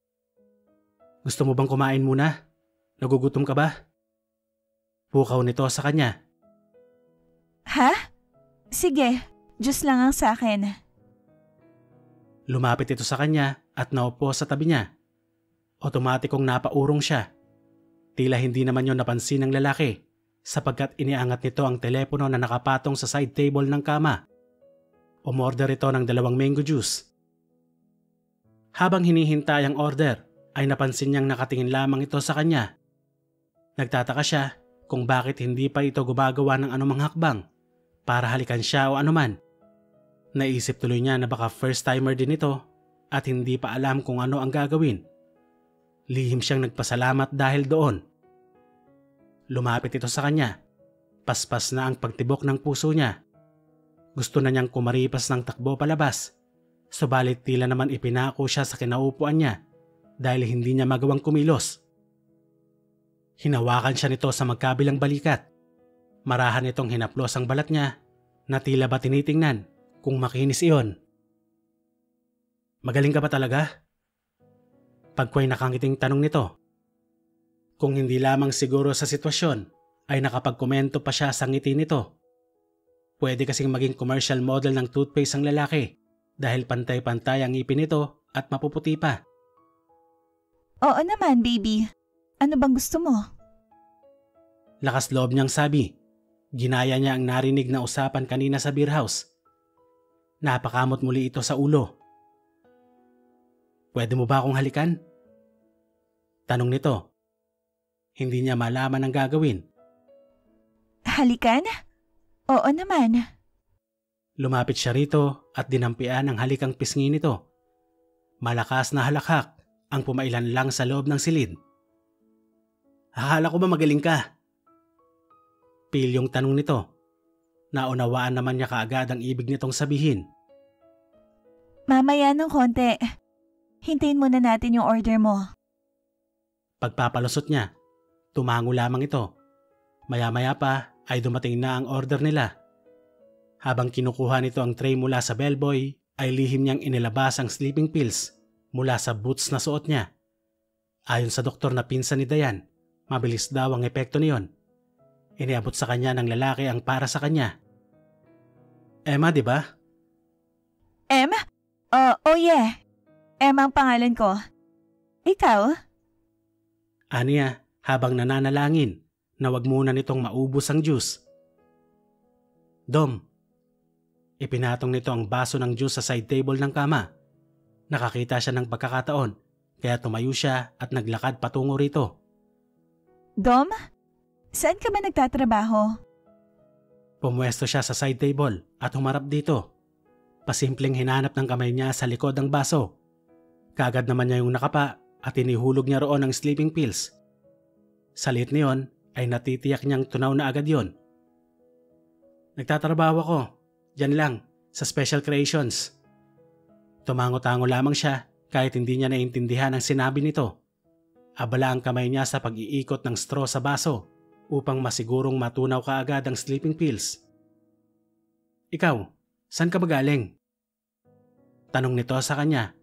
Gusto mo bang kumain muna? Nagugutom ka ba? Pukaw nito sa kanya. Ha? Sige, Diyos lang ang sa akin. Lumapit ito sa kanya at naupo sa tabi niya. Otomatikong napaurong siya. Tila hindi naman yon napansin ng lalaki sapagkat iniangat nito ang telepono na nakapatong sa side table ng kama. Umorder ito ng dalawang mango juice. Habang hinihintay ang order ay napansin niyang nakatingin lamang ito sa kanya. Nagtataka siya kung bakit hindi pa ito gumagawa ng anumang hakbang para halikan siya o anuman. Naisip tuloy niya na baka first timer din ito at hindi pa alam kung ano ang gagawin. Lihim siyang nagpasalamat dahil doon. Lumapit ito sa kanya. Paspas na ang pagtibok ng puso niya. Gusto na niyang kumaripas ng takbo palabas. Subalit tila naman ipinako siya sa kinaupuan niya dahil hindi niya magawang kumilos. Hinawakan siya nito sa magkabilang balikat. Marahan itong hinaplos ang balat niya na tila ba tinitingnan kung makinis iyon. Magaling ka ba talaga? Pagkway nakangiting tanong nito. Kung hindi lamang siguro sa sitwasyon ay nakapagkomento pa siya sa ngiti nito. Pwede kasing maging commercial model ng toothpaste ang lalaki dahil pantay-pantay ang ngipin nito at mapuputi pa. Oo naman, baby. Ano bang gusto mo? Lakas loob niyang sabi. Ginaya niya ang narinig na usapan kanina sa beer house. Napakamot muli ito sa ulo. Pwede mo ba akong halikan? Tanong nito. Hindi niya malaman ang gagawin. Halikan? Oo naman. Lumapit siya rito at dinampian ang halikang pisngi nito. Malakas na halakhak ang pumailan lang sa loob ng silid. Akala ko ba magaling ka? Pilyong tanong nito. Naunawaan naman niya kaagad ang ibig nitong sabihin. Mamaya ng konti. Hintayin muna natin yung order mo. Pagpapalusot niya, tumango lamang ito. Maya-maya pa ay dumating na ang order nila. Habang kinukuha nito ang tray mula sa bellboy, ay lihim niyang inilabas ang sleeping pills mula sa boots na suot niya. Ayon sa doktor na pinsan ni Dayan, mabilis daw ang epekto niyon. Iniabot sa kanya ng lalaki ang para sa kanya. Emma, di ba? Em? Uh, oh yeah. Em ang pangalan ko. Ikaw? Aniya habang nananalangin na wag muna nitong maubos ang juice. Dom, ipinatong nito ang baso ng juice sa side table ng kama. Nakakita siya ng pagkakataon kaya tumayo siya at naglakad patungo rito. Dom, saan ka ba nagtatrabaho? Pumwesto siya sa side table at humarap dito. Pasimpleng hinanap ng kamay niya sa likod ng baso. Kaagad naman niya yung nakapa at inihulog niya roon ang sleeping pills. Sa liit niyon ay natitiyak niyang tunaw na agad yon. Nagtatrabaho ako, dyan lang, sa Special Creations. Tumango-tango lamang siya kahit hindi niya naintindihan ang sinabi nito. Abala ang kamay niya sa pag-iikot ng straw sa baso upang masigurong matunaw kaagad ang sleeping pills. Ikaw, saan ka ba galing? Tanong nito sa kanya.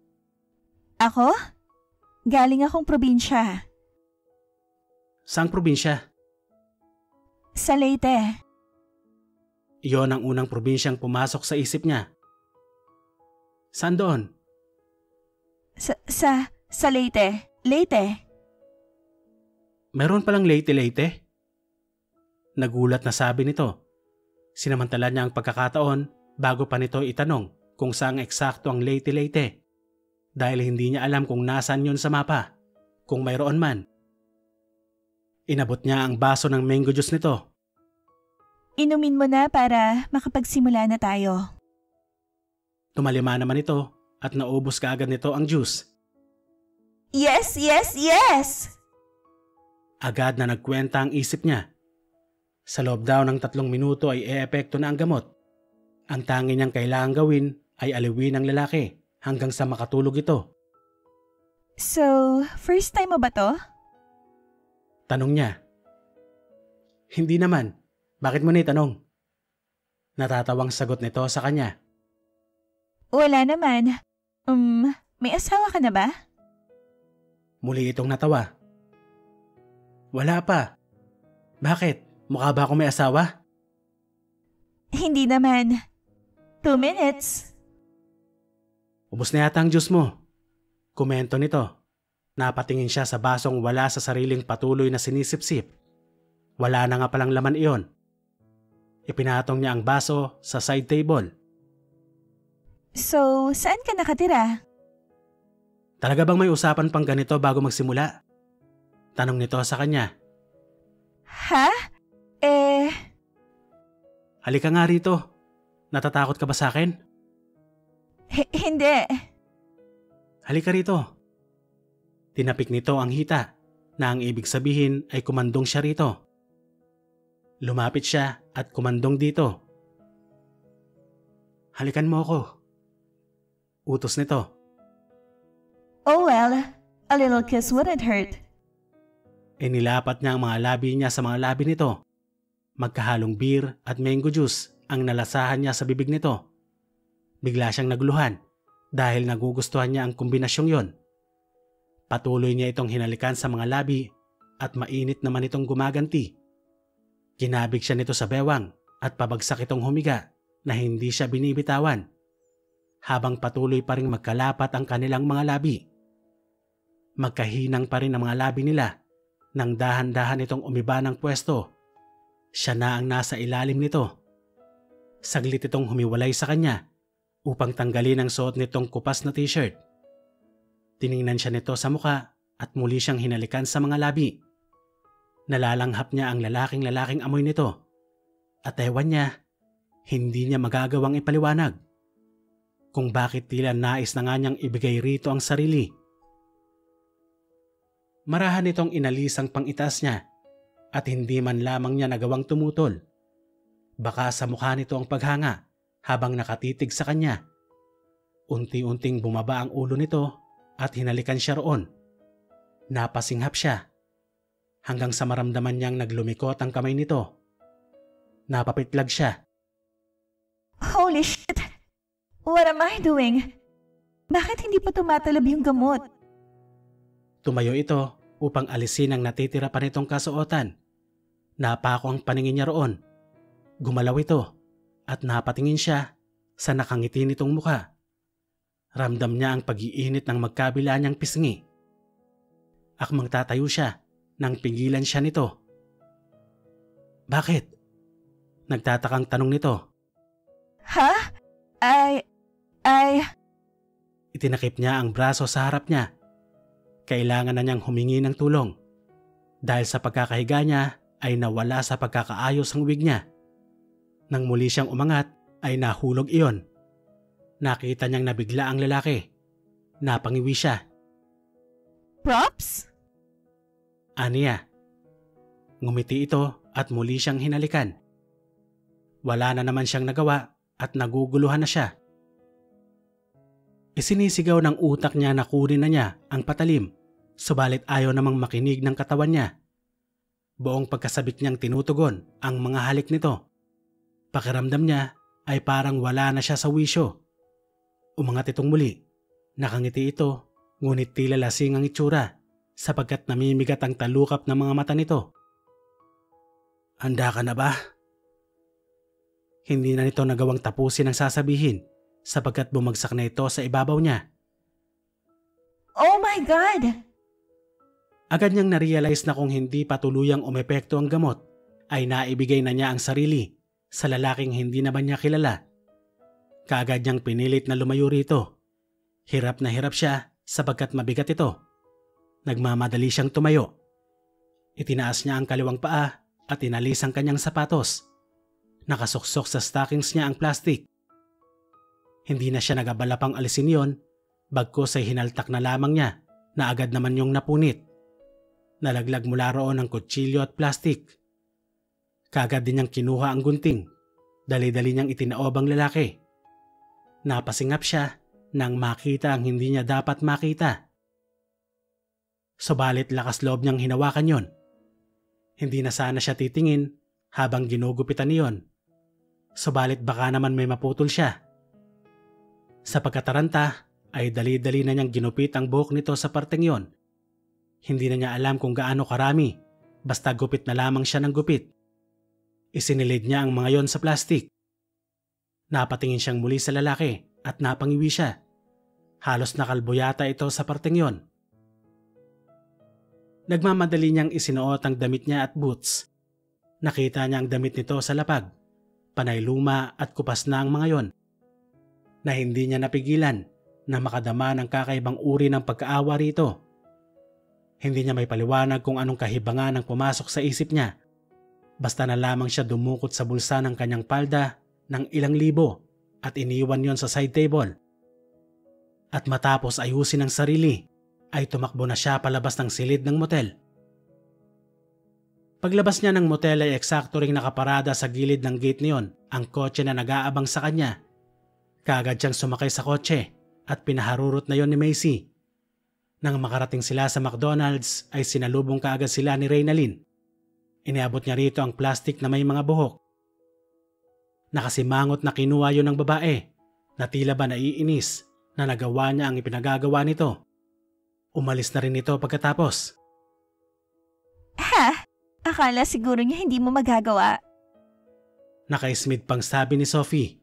Ako? Galing akong probinsya. Saang probinsya? Sa Leyte. Iyon ang unang probinsyang pumasok sa isip niya. Saan doon? Sa, sa, sa Leyte. Leyte. Meron palang Leyte-Leyte? Nagulat na sabi nito. Sinamantala niya ang pagkakataon bago pa nito itanong kung saang eksakto ang Leyte-Leyte. Dahil hindi niya alam kung nasaan yun sa mapa, kung mayroon man. Inabot niya ang baso ng mango juice nito. Inumin mo na para makapagsimula na tayo. Tumalima naman ito at naubos kaagad nito ang juice. Yes, yes, yes! Agad na nagkwenta ang isip niya. Sa loob daw ng tatlong minuto ay e-epekto na ang gamot. Ang tangi niyang kailangang gawin ay aliwin ang lalaki hanggang sa makatulog ito. So, first time mo ba to? Tanong niya. Hindi naman. Bakit mo naitanong? Natatawang sagot nito sa kanya. Wala naman. Um, may asawa ka na ba? Muli itong natawa. Wala pa. Bakit? Mukha ba ako may asawa? Hindi naman. Two minutes. Ubus na yata ang juice mo. Komento nito. Napatingin siya sa basong wala sa sariling patuloy na sinisip-sip. Wala na nga palang laman iyon. Ipinatong niya ang baso sa side table. So, saan ka nakatira? Talaga bang may usapan pang ganito bago magsimula? Tanong nito sa kanya. Ha? Eh... Halika nga rito. Natatakot ka ba sa akin? H- hindi. Halika rito. Tinapik nito ang hita na ang ibig sabihin ay kumandong siya rito. Lumapit siya at kumandong dito. Halikan mo ako. Utos nito. Oh well, a little kiss wouldn't hurt. Inilapat niya ang mga labi niya sa mga labi nito. Magkahalong beer at mango juice ang nalasahan niya sa bibig nito. Bigla siyang nagluhan dahil nagugustuhan niya ang kombinasyong yon. Patuloy niya itong hinalikan sa mga labi at mainit naman itong gumaganti. Kinabig siya nito sa bewang at pabagsak itong humiga na hindi siya binibitawan. Habang patuloy pa rin magkalapat ang kanilang mga labi. Magkahinang pa rin ang mga labi nila nang dahan-dahan itong umiba ng pwesto. Siya na ang nasa ilalim nito. Saglit itong humiwalay sa kanya upang tanggalin ang suot nitong kupas na t-shirt. Tiningnan siya nito sa muka at muli siyang hinalikan sa mga labi. Nalalanghap niya ang lalaking-lalaking amoy nito. At ewan niya, hindi niya magagawang ipaliwanag kung bakit tila nais na nga niyang ibigay rito ang sarili. Marahan itong inalis ang pang-itas niya at hindi man lamang niya nagawang tumutol. Baka sa mukha nito ang paghanga habang nakatitig sa kanya. Unti-unting bumaba ang ulo nito at hinalikan siya roon. Napasinghap siya hanggang sa maramdaman niyang naglumikot ang kamay nito. Napapitlag siya. Holy shit! What am I doing? Bakit hindi pa tumatalab yung gamot? Tumayo ito upang alisin ang natitira pa nitong kasuotan. Napako ang paningin niya roon. Gumalaw ito at napatingin siya sa nakangiti nitong mukha. Ramdam niya ang pag-iinit ng magkabila niyang pisngi. Akmang tatayo siya nang pigilan siya nito. Bakit? Nagtatakang tanong nito. Ha? Ay, ay... Itinakip niya ang braso sa harap niya. Kailangan na niyang humingi ng tulong. Dahil sa pagkakahiga niya ay nawala sa pagkakaayos ang wig niya. Nang muli siyang umangat ay nahulog iyon. Nakita niyang nabigla ang lalaki. Napangiwi siya. Props? Aniya. Ngumiti ito at muli siyang hinalikan. Wala na naman siyang nagawa at naguguluhan na siya. Isinisigaw ng utak niya na kunin na niya ang patalim, subalit ayaw namang makinig ng katawan niya. Buong pagkasabik niyang tinutugon ang mga halik nito. Pakiramdam niya ay parang wala na siya sa wisyo. Umangat itong muli. Nakangiti ito, ngunit tila lasing ang itsura sapagkat namimigat ang talukap ng mga mata nito. Handa ka na ba? Hindi na nito nagawang tapusin ang sasabihin sapagkat bumagsak na ito sa ibabaw niya. Oh my God! Agad niyang narealize na kung hindi pa tuluyang umepekto ang gamot, ay naibigay na niya ang sarili sa lalaking hindi naman niya kilala. Kaagad niyang pinilit na lumayo rito. Hirap na hirap siya sapagkat mabigat ito. Nagmamadali siyang tumayo. Itinaas niya ang kaliwang paa at inalis ang kanyang sapatos. Nakasuksok sa stockings niya ang plastic. Hindi na siya nagabala pang alisin yon, bagkus ay hinaltak na lamang niya na agad naman yung napunit. Nalaglag mula roon ang kutsilyo at plastic. Kaagad din niyang kinuha ang gunting. Dali-dali niyang itinaob ang lalaki. Napasingap siya nang makita ang hindi niya dapat makita. Subalit lakas loob niyang hinawakan yon. Hindi na sana siya titingin habang ginugupitan niyon. Subalit baka naman may maputol siya. Sa pagkataranta ay dali-dali na niyang ginupit ang buhok nito sa parteng yon. Hindi na niya alam kung gaano karami, basta gupit na lamang siya ng gupit. Isinilid niya ang mga yon sa plastic. Napatingin siyang muli sa lalaki at napangiwi siya. Halos nakalbo yata ito sa parteng yon. Nagmamadali niyang isinuot ang damit niya at boots. Nakita niya ang damit nito sa lapag. Panay luma at kupas na ang mga yon. Na hindi niya napigilan na makadama ng kakaibang uri ng pagkaawa rito. Hindi niya may paliwanag kung anong kahibangan ang pumasok sa isip niya. Basta na lamang siya dumukot sa bulsa ng kanyang palda ng ilang libo at iniwan yon sa side table. At matapos ayusin ang sarili, ay tumakbo na siya palabas ng silid ng motel. Paglabas niya ng motel ay eksakto ring nakaparada sa gilid ng gate niyon ang kotse na nag-aabang sa kanya. Kaagad siyang sumakay sa kotse at pinaharurot na yon ni Macy. Nang makarating sila sa McDonald's ay sinalubong kaagad sila ni Reynalyn. Iniabot niya rito ang plastic na may mga buhok. Nakasimangot na kinuha yon ng babae na tila ba naiinis na nagawa niya ang ipinagagawa nito. Umalis na rin ito pagkatapos. Ha? Akala siguro niya hindi mo magagawa. Nakaismid pang sabi ni Sophie.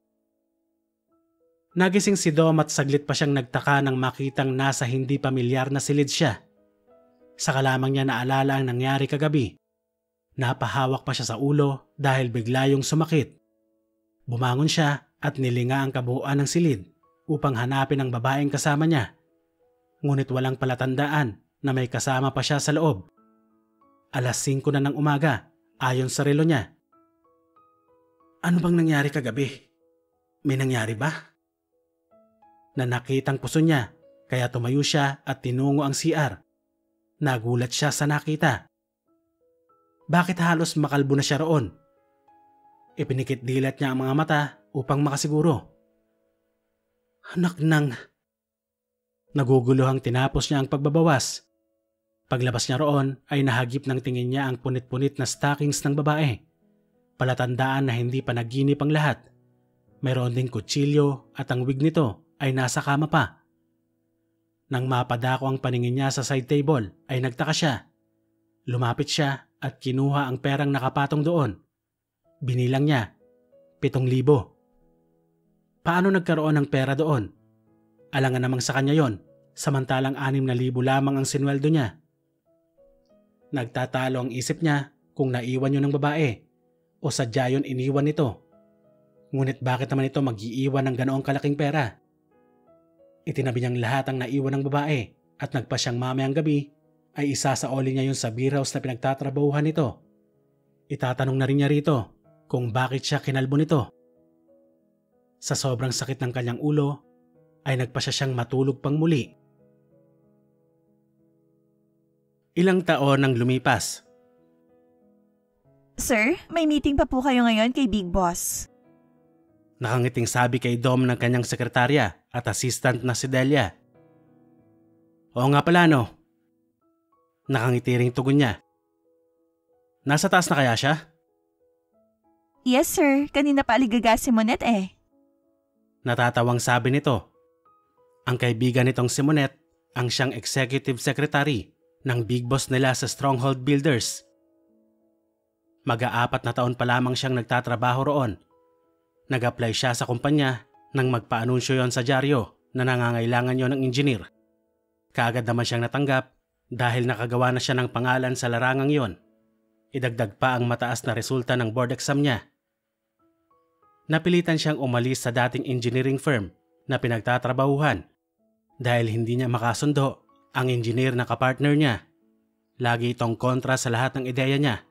Nagising si Dom at saglit pa siyang nagtaka nang makitang nasa hindi pamilyar na silid siya. Saka lamang niya naalala ang nangyari kagabi. Napahawak pa siya sa ulo dahil bigla yung sumakit. Bumangon siya at nilinga ang kabuuan ng silid upang hanapin ang babaeng kasama niya. Ngunit walang palatandaan na may kasama pa siya sa loob. Alas singko na ng umaga ayon sa relo niya. Ano bang nangyari kagabi? May nangyari ba? Nanakitang puso niya kaya tumayo siya at tinungo ang C R. Nagulat siya sa nakita. Bakit halos makalbo na siya roon? Ipinikit dilat niya ang mga mata upang makasiguro. Anak nang... Naguguluhang tinapos niya ang pagbabawas. Paglabas niya roon ay nahagip ng tingin niya ang punit-punit na stockings ng babae. Palatandaan na hindi pa naginip ang lahat. Mayroon ding kutsilyo at ang wig nito ay nasa kama pa. Nang mapadako ang paningin niya sa side table ay nagtaka siya. Lumapit siya at kinuha ang perang nakapatong doon. Binilang niya, pitong libo. Paano nagkaroon ng pera doon? Alangan namang sa kanya yon, samantalang anim na libo lamang ang sinweldo niya Nagtatalo ang isip niya kung naiwan yun ng babae o sadya yun iniwan nito. Ngunit bakit naman ito mag-iiwan ng ganoong kalaking pera? Itinabi niyang lahat ang naiwan ng babae at nagpa siyang mamayang gabi ay isasaoli niya yun sa beer house na pinagtatrabahuhan nito. Itatanong na rin niya rito kung bakit siya kinalbo nito. Sa sobrang sakit ng kanyang ulo ay nagpa siya siyang matulog pang muli. Ilang taon ang lumipas. Sir, may meeting pa po kayo ngayon kay Big Boss. Nakangiting sabi kay Dom ng kanyang sekretarya at assistant na si Delia. Oo nga pala no. Nakangiti ring tugon niya. Nasa taas na kaya siya? Yes sir, kanina pa aligaga si Monet eh. Natatawang sabi nito. Ang kaibigan nitong si Monet ang siyang executive secretary ng Big Boss nila sa Stronghold Builders. Mag-aapat na taon pa lamang siyang nagtatrabaho roon. Nag-apply siya sa kumpanya nang magpa-anunsyo yon sa dyaryo na nangangailangan yon ng engineer. Kaagad naman siyang natanggap dahil nakagawa na siya ng pangalan sa larangang yon. Idagdag pa ang mataas na resulta ng board exam niya. Napilitan siyang umalis sa dating engineering firm na pinagtatrabahuhan dahil hindi niya makasundo ang engineer na kapartner niya. Lagi itong kontra sa lahat ng ideya niya.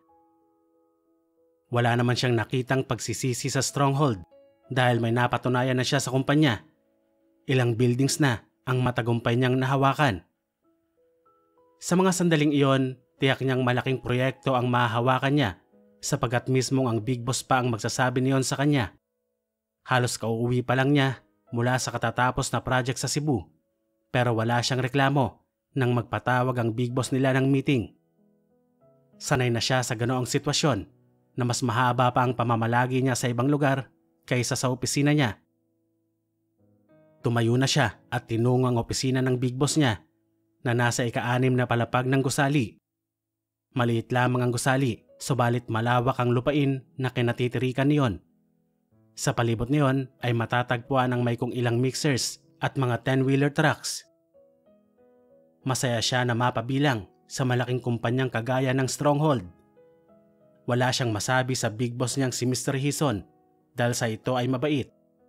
Wala naman siyang nakitang pagsisisi sa Stronghold dahil may napatunayan na siya sa kumpanya. Ilang buildings na ang matagumpay niyang nahawakan. Sa mga sandaling iyon, tiyak niyang malaking proyekto ang mahahawakan niya sapagkat mismong ang Big Boss pa ang magsasabi niyon sa kanya. Halos kauuwi pa lang niya mula sa katatapos na project sa Cebu pero wala siyang reklamo nang magpatawag ang Big Boss nila ng meeting. Sanay na siya sa ganoong sitwasyon na mas mahaba pa ang pamamalagi niya sa ibang lugar kaysa sa opisina niya. Tumayo na siya at tinungo ang opisina ng Big Boss niya na nasa ika-anim na palapag ng gusali. Maliit lamang ang gusali, subalit malawak ang lupain na kinatitirikan niyon. Sa palibot niyon ay matatagpuan ang may kung ilang mixers at mga ten-wheeler trucks. Masaya siya na mapabilang sa malaking kumpanyang kagaya ng Stronghold. Wala siyang masabi sa Big Boss niyang si Mister Hison dahil sa ito ay mabait.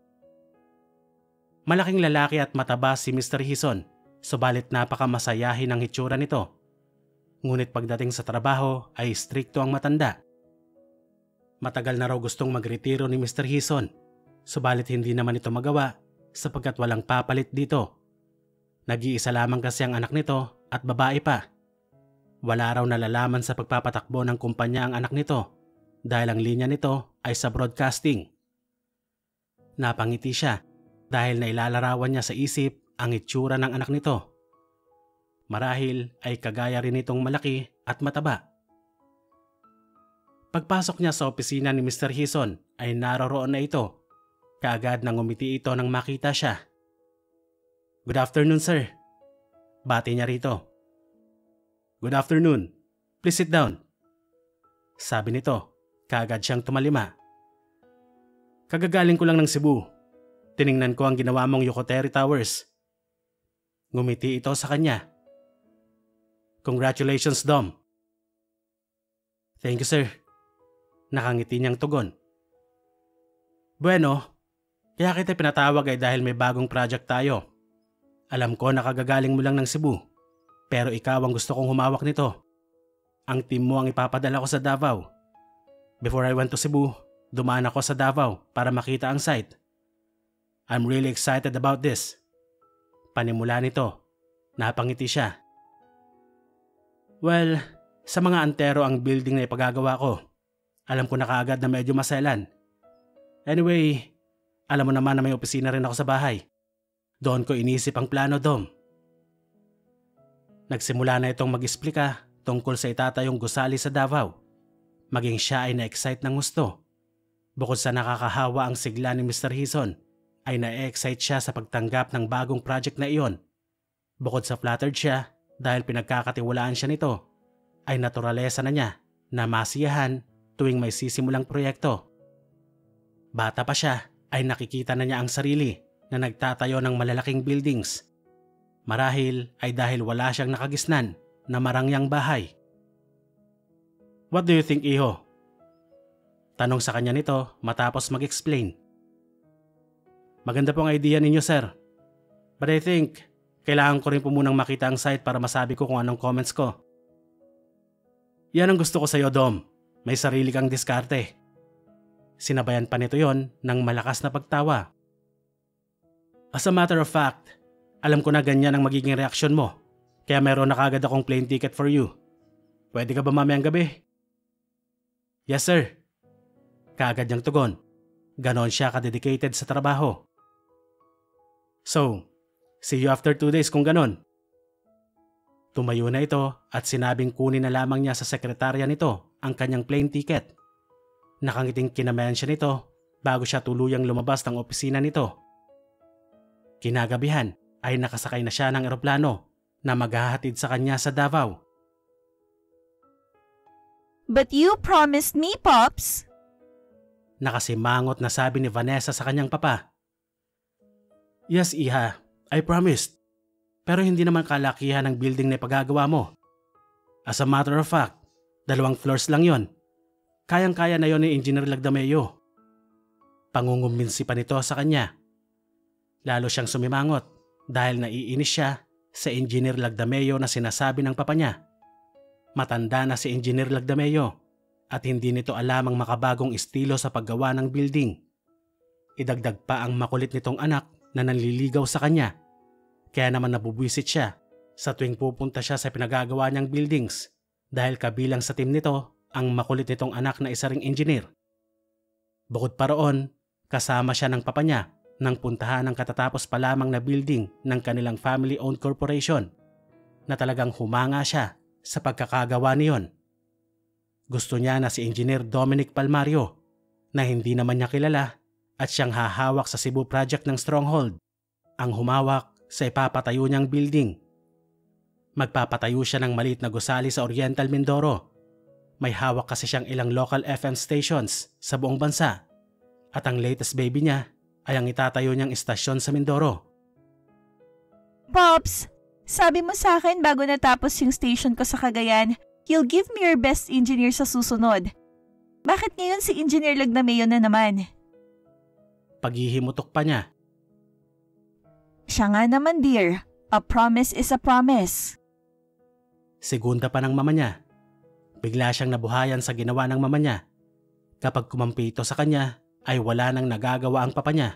Malaking lalaki at mataba si Mister Hison, subalit napakamasayahin ang hitsura nito. Ngunit pagdating sa trabaho ay strikto ang matanda. Matagal na raw gustong magretiro ni Mister Hison, subalit hindi naman ito magawa sapagkat walang papalit dito. Nag-iisa lamang kasi ang anak nito at babae pa. Wala raw nalalaman sa pagpapatakbo ng kumpanya ang anak nito dahil ang linya nito ay sa broadcasting. Napangiti siya dahil nailalarawan niya sa isip ang itsura ng anak nito. Marahil ay kagaya rin itong malaki at mataba. Pagpasok niya sa opisina ni Mister Hison ay naroroon na ito. Kaagad nang umiti ito nang makita siya. Good afternoon, sir. Bati niya rito. Good afternoon. Please sit down. Sabi nito, kaagad siyang tumalima. Kagagaling ko lang ng Cebu. Tiningnan ko ang ginawa mong Yokoteri Towers. Ngumiti ito sa kanya. Congratulations, Dom. Thank you, sir. Nakangiti niyang tugon. Bueno, kaya kita pinatawag ay dahil may bagong project tayo. Alam ko na kagagaling mo lang ng Cebu, pero ikaw ang gusto kong humawak nito. Ang team mo ang ipapadala ko sa Davao. Before I went to Cebu, dumaan ako sa Davao para makita ang site. I'm really excited about this. Panimula nito, napangiti siya. Well, sa mga antero ang building na ipagagawa ko. Alam ko na kaagad na medyo maselan. Anyway, alam mo naman na may opisina rin ako sa bahay. Doon ko inisip ang plano, Dom. Nagsimula na itong mag-explika tungkol sa itatayong gusali sa Davao. Maging siya ay na-excite ng gusto. Bukod sa nakakahawa ang sigla ni Mister Hison, ay na-excite siya sa pagtanggap ng bagong project na iyon. Bukod sa flattered siya dahil pinagkakatiwalaan siya nito, ay naturalesa na niya na masiyahan tuwing may sisimulang proyekto. Bata pa siya ay nakikita na niya ang sarili na nagtatayo ng malalaking buildings. Marahil ay dahil wala siyang nakagisnan na marangyang bahay. What do you think, Iho? Tanong sa kanya nito matapos mag-explain. Maganda pong idea ninyo, sir. But I think, kailangan ko rin po munang makita ang site para masabi ko kung anong comments ko. Yan ang gusto ko sa'yo, Dom. May sarili kang diskarte. Sinabayan pa nito yon ng malakas na pagtawa. As a matter of fact, alam ko na ganyan ang magiging reaksyon mo. Kaya meron na kagad akong plane ticket for you. Pwede ka ba mamayang gabi? Yes, sir. Kaagad niyang tugon. Ganon siya kadedicated sa trabaho. So, see you after two days kung ganon. Tumayo na ito at sinabing kunin na lamang niya sa sekretarya nito ang kanyang plane ticket. Nakangiting kinamayan siya nito bago siya tuluyang lumabas ng opisina nito. Kinagabihan ay nakasakay na siya ng eroplano na maghahatid sa kanya sa Davao. But you promised me, Pops. Nakasimangot na sabi ni Vanessa sa kanyang papa. Yes, Iha, I promised. Pero hindi naman kalakihan ng building na ipagagawa mo. As a matter of fact, dalawang floors lang yon. Kayang-kaya na yon ni Engineer Lagdameo. Pangungumbinsi pa nito sa kanya. Lalo siyang sumimangot dahil naiinis siya sa Engineer Lagdameo na sinasabi ng papa niya. Matanda na si Engineer Lagdameo at hindi nito alam ang makabagong estilo sa paggawa ng building. Idagdag pa ang makulit nitong anak na nanliligaw sa kanya. Kaya naman nabubwisit siya sa tuwing pupunta siya sa pinagagawa niyang buildings dahil kabilang sa team nito ang makulit nitong anak na isa ring engineer. Bukod pa roon, kasama siya ng papa niya nang puntahan ang katatapos pa lamang na building ng kanilang family-owned corporation na talagang humanga siya sa pagkakagawa niyon. Gusto niya na si Engineer Dominic Palmario na hindi naman niya kilala at siyang hahawak sa Cebu project ng Stronghold, ang humawak sa ipapatayo niyang building. Magpapatayo siya ng maliit na gusali sa Oriental Mindoro. May hawak kasi siyang ilang local F M stations sa buong bansa at ang latest baby niya ay ang itatayo niyang istasyon sa Mindoro. Pops, sabi mo sa akin bago natapos yung station ko sa Cagayan, you'll give me your best engineer sa susunod. Bakit ngayon si Engineer Lagdameo na naman? Paghihimutok pa niya. Siya nga naman, dear. A promise is a promise. Segunda pa ng mama niya. Bigla siyang nabuhayan sa ginawa ng mama niya. Kapag kumampi ito sa kanya, ay wala nang nagagawa ang papa niya.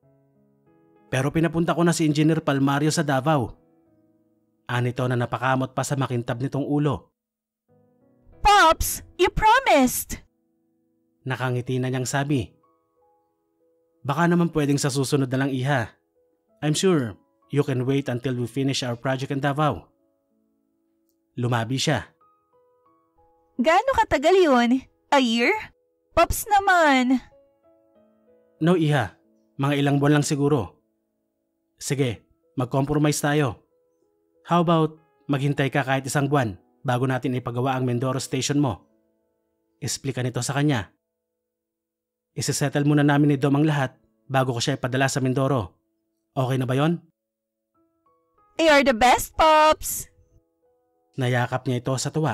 Pero pinapunta ko na si Engineer Palmario sa Davao. Anito na napakamot pa sa makintab nitong ulo. Pops, you promised! Nakangiti na niyang sabi. Baka naman pwedeng sa susunod na lang, Iha. I'm sure you can wait until we finish our project in Davao. Lumabi siya. Gaano katagal yun? A year? Pops naman. No, Iha. Mga ilang buwan lang siguro. Sige, mag-compromise tayo. How about maghintay ka kahit isang buwan bago natin ipagawa ang Mindoro station mo? Explica nito sa kanya. Isisettle muna namin ni Dom ang lahat bago ko siya ipadala sa Mindoro. Okay na ba yon? You're the best, Pops! Nayakap niya ito sa tuwa.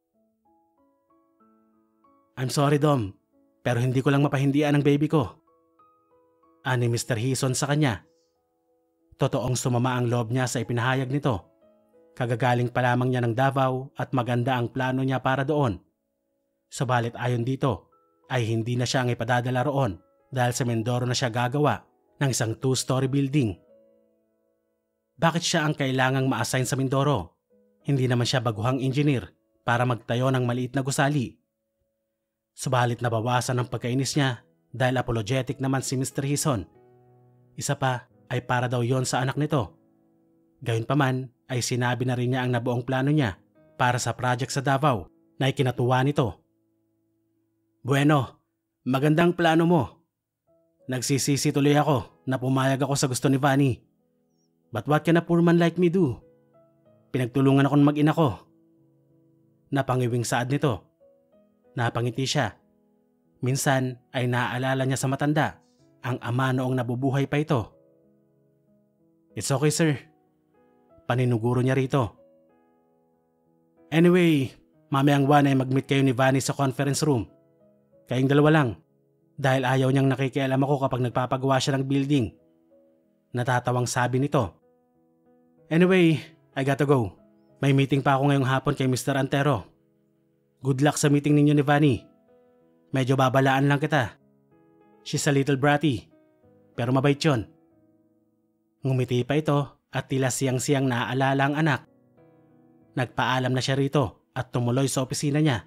I'm sorry, Dom, pero hindi ko lang mapahindian ang baby ko. Ani Mister Hison sa kanya. Totoong sumama ang loob niya sa ipinahayag nito. Kagagaling pa lamang niya ng Davao at maganda ang plano niya para doon. Subalit ayon dito ay hindi na siya ang ipadadala roon dahil sa Mindoro na siya gagawa ng isang two-story building. Bakit siya ang kailangang ma-assign sa Mindoro? Hindi naman siya baguhang engineer para magtayo ng maliit na gusali. Subalit nabawasan ang pagkainis niya dahil apologetic naman si Mister Hison. Isa pa ay para daw yon sa anak nito. Gayunpaman ay sinabi na rin niya ang nabuong plano niya para sa project sa Davao na ikinatuwa nito. Bueno, magandang plano mo. Nagsisisi tuloy ako na pumayag ako sa gusto ni Vanny. But what can a poor man like me do? Pinagtulungan ako ng mag-ina ko. Napangiwing saad nito. Napangiti siya. Minsan ay naaalala niya sa matanda, ang ama noong nabubuhay pa ito. It's okay, sir. Paninuguro niya rito. Anyway, Mamayang one ay mag-meet kayo ni Vanny sa conference room. Kayong dalawa lang. Dahil ayaw niyang nakikialam ako kapag nagpapagawa siya ng building. Natatawang sabi nito. Anyway, I gotta go. May meeting pa ako ngayong hapon kay Mister Antero. Good luck sa meeting ninyo ni Vanny. Medyo babalaan lang kita. She's a little bratty, pero mabait yun. Ngumiti pa ito at tila siyang-siyang naaalala ang anak. Nagpaalam na siya rito at tumuloy sa opisina niya.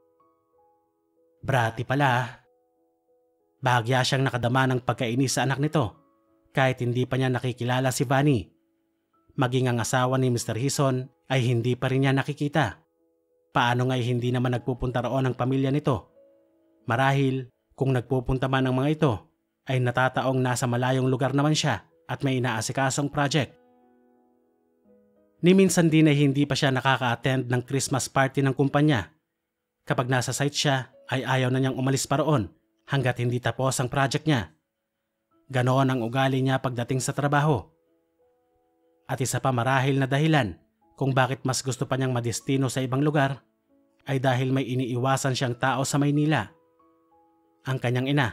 Bratty pala. Bahagya siyang nakadama ng pagkainis sa anak nito kahit hindi pa niya nakikilala si Vanny. Maging ang asawa ni Mister Hison ay hindi pa rin niya nakikita. Paano nga'y hindi naman nagpupunta roon ang pamilya nito? Marahil kung nagpupunta man ang mga ito ay natataong nasa malayong lugar naman siya at may inaasikasong project. Ni minsan din ay hindi pa siya nakaka-attend ng Christmas party ng kumpanya. Kapag nasa site siya ay ayaw na niyang umalis pa roon hanggat hindi tapos ang project niya. Ganoon ang ugali niya pagdating sa trabaho. At isa pa marahil na dahilan kung bakit mas gusto pa niyang madestino sa ibang lugar ay dahil may iniiwasan siyang tao sa Maynila. Ang kanyang ina.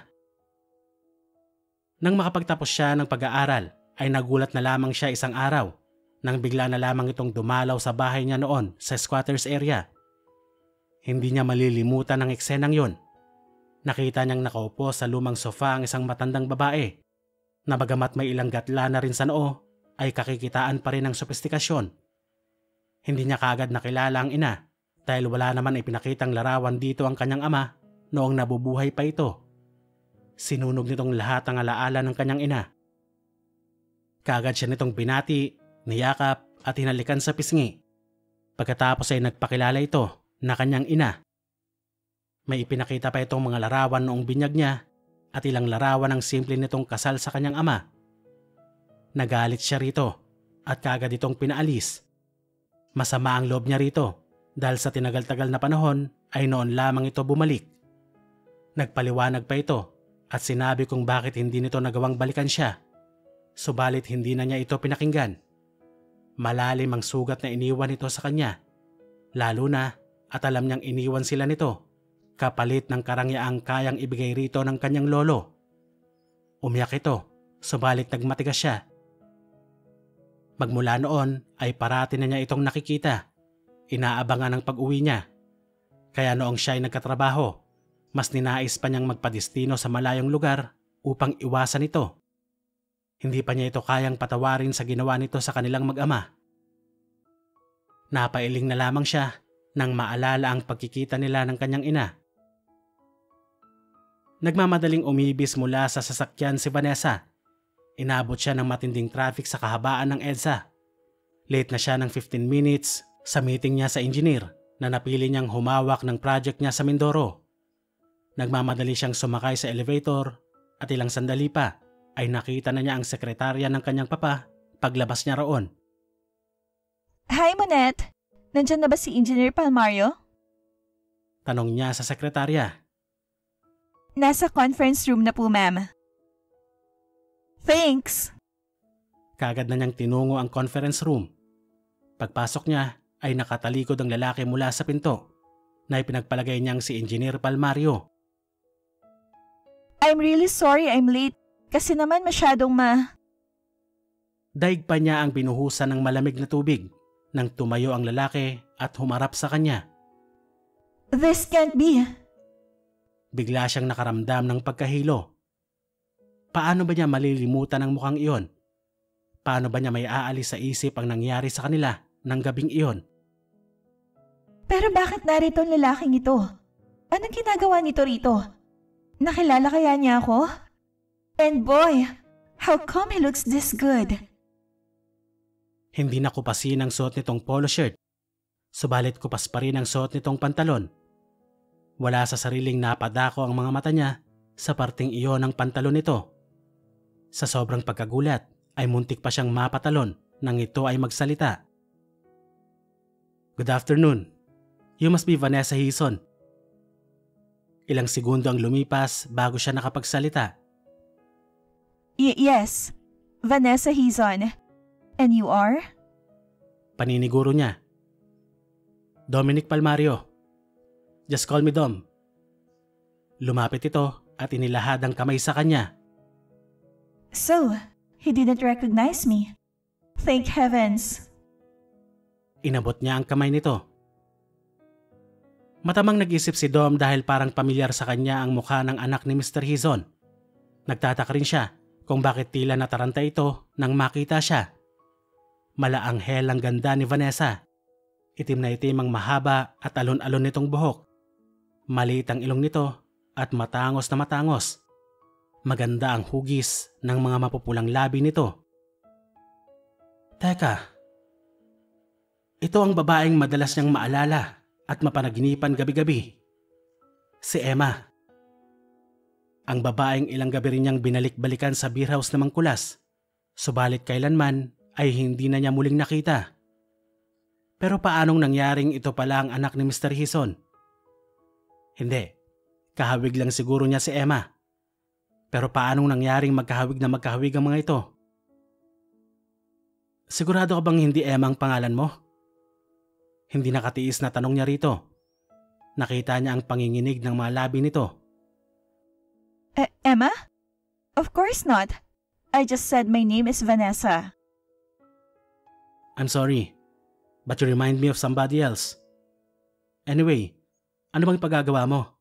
Nang makapagtapos siya ng pag-aaral ay nagulat na lamang siya isang araw nang bigla na lamang itong dumalaw sa bahay niya noon sa squatters area. Hindi niya malilimutan ang eksenang yon. Nakita niyang nakaupo sa lumang sofa ang isang matandang babae na bagamat may ilang gatla na rin sa noo ay kakikitaan pa rin ng sopistikasyon. Hindi niya kaagad nakilala ang ina dahil wala naman ipinakitang larawan dito ang kanyang ama noong nabubuhay pa ito. Sinunog nitong lahat ang alaala ng kanyang ina. Kaagad siya nitong binati, niyakap at hinalikan sa pisngi. Pagkatapos ay nagpakilala ito na kanyang ina. May ipinakita pa itong mga larawan noong binyag niya at ilang larawan ng simple nitong kasal sa kanyang ama. Nagalit siya rito at kaagad itong pinaalis. Masama ang loob niya rito dahil sa tinagal-tagal na panahon ay noon lamang ito bumalik. Nagpaliwanag pa ito at sinabi kung bakit hindi nito nagawang balikan siya. Subalit hindi na niya ito pinakinggan. Malalim ang sugat na iniwan ito sa kanya. Lalo na at alam niyang iniwan sila nito kapalit ng karangyaang kayang ibigay rito ng kanyang lolo. Umiyak ito, subalit nagmatigas siya. Magmula noon ay parati na niya itong nakikita. Inaabangan ang pag-uwi niya. Kaya noong siya ay nagkatrabaho, mas ninais pa niyang magpadestino sa malayong lugar upang iwasan ito. Hindi pa niya ito kayang patawarin sa ginawa nito sa kanilang mag-ama. Napailing na lamang siya nang maalala ang pagkikita nila ng kanyang ina. Nagmamadaling umibis mula sa sasakyan si Vanessa. Inabot siya ng matinding traffic sa kahabaan ng EDSA. Late na siya ng fifteen minutes sa meeting niya sa engineer na napili niyang humawak ng project niya sa Mindoro. Nagmamadali siyang sumakay sa elevator at ilang sandali pa ay nakita na niya ang sekretarya ng kanyang papa paglabas niya roon. Hi, Monette! Nandyan na ba si Engineer Palmario? Tanong niya sa sekretarya. Nasa conference room na po, ma'am. Thanks! Kaagad na niyang tinungo ang conference room. Pagpasok niya ay nakatalikod ang lalaki mula sa pinto na ipinagpalagay niyang si Engineer Palmario. I'm really sorry I'm late kasi naman masyadong ma... Daig pa niya ang binuhusan ng malamig na tubig nang tumayo ang lalaki at humarap sa kanya. This can't be. Bigla siyang nakaramdam ng pagkahilo. Paano ba niya malilimutan ang mukhang iyon? Paano ba niya may aalis sa isip ang nangyari sa kanila ng gabing iyon? Pero bakit narito ang lalaking ito? Anong ginagawa nito rito? Nakilala kaya niya ako? And boy, how come he looks this good? Hindi na kupasin ang suot nitong polo shirt. Subalit kupas pa rin ang suot nitong pantalon. Wala sa sariling napadako ang mga mata niya sa parting iyon ng pantalon nito. Sa sobrang pagkagulat ay muntik pa siyang mapatalon nang ito ay magsalita. Good afternoon. You must be Vanessa Hison. Ilang segundo ang lumipas bago siya nakapagsalita. Y- yes, Vanessa Hison. And you are? Paniniguro niya. Dominic Palmario, Just call me Dom. Lumapit ito at inilahad ang kamay sa kanya. So, he didn't recognize me. Thank heavens. Inabot niya ang kamay nito. Matamang nag-isip si Dom dahil parang pamilyar sa kanya ang mukha ng anak ni Mister Hizon. Nagtataka rin siya kung bakit tila nataranta ito nang makita siya. Malaanghel ang ganda ni Vanessa. Itim na itim ang mahaba at alon-alon nitong buhok. Maliit ang ilong nito at matangos na matangos. Maganda ang hugis ng mga mapupulang labi nito. Teka, ito ang babaeng madalas niyang maalala at mapanaginipan gabi-gabi. Si Emma. Ang babaeng ilang gabi rin niyang binalik-balikan sa beer house na Mangkulas. Subalit kailanman ay hindi na niya muling nakita. Pero paanong nangyaring ito pala ang anak ni Mister Hizon? Hindi, kahawig lang siguro niya si Emma. Pero paanong nangyaring magkahawig na magkahawig ang mga ito? Sigurado ka bang hindi Emma ang pangalan mo? Hindi nakatiis na tanong niya rito. Nakita niya ang panginginig ng mga labi nito. E- Emma? Of course not. I just said my name is Vanessa. I'm sorry, but you remind me of somebody else. Anyway, ano bang pagagawa mo?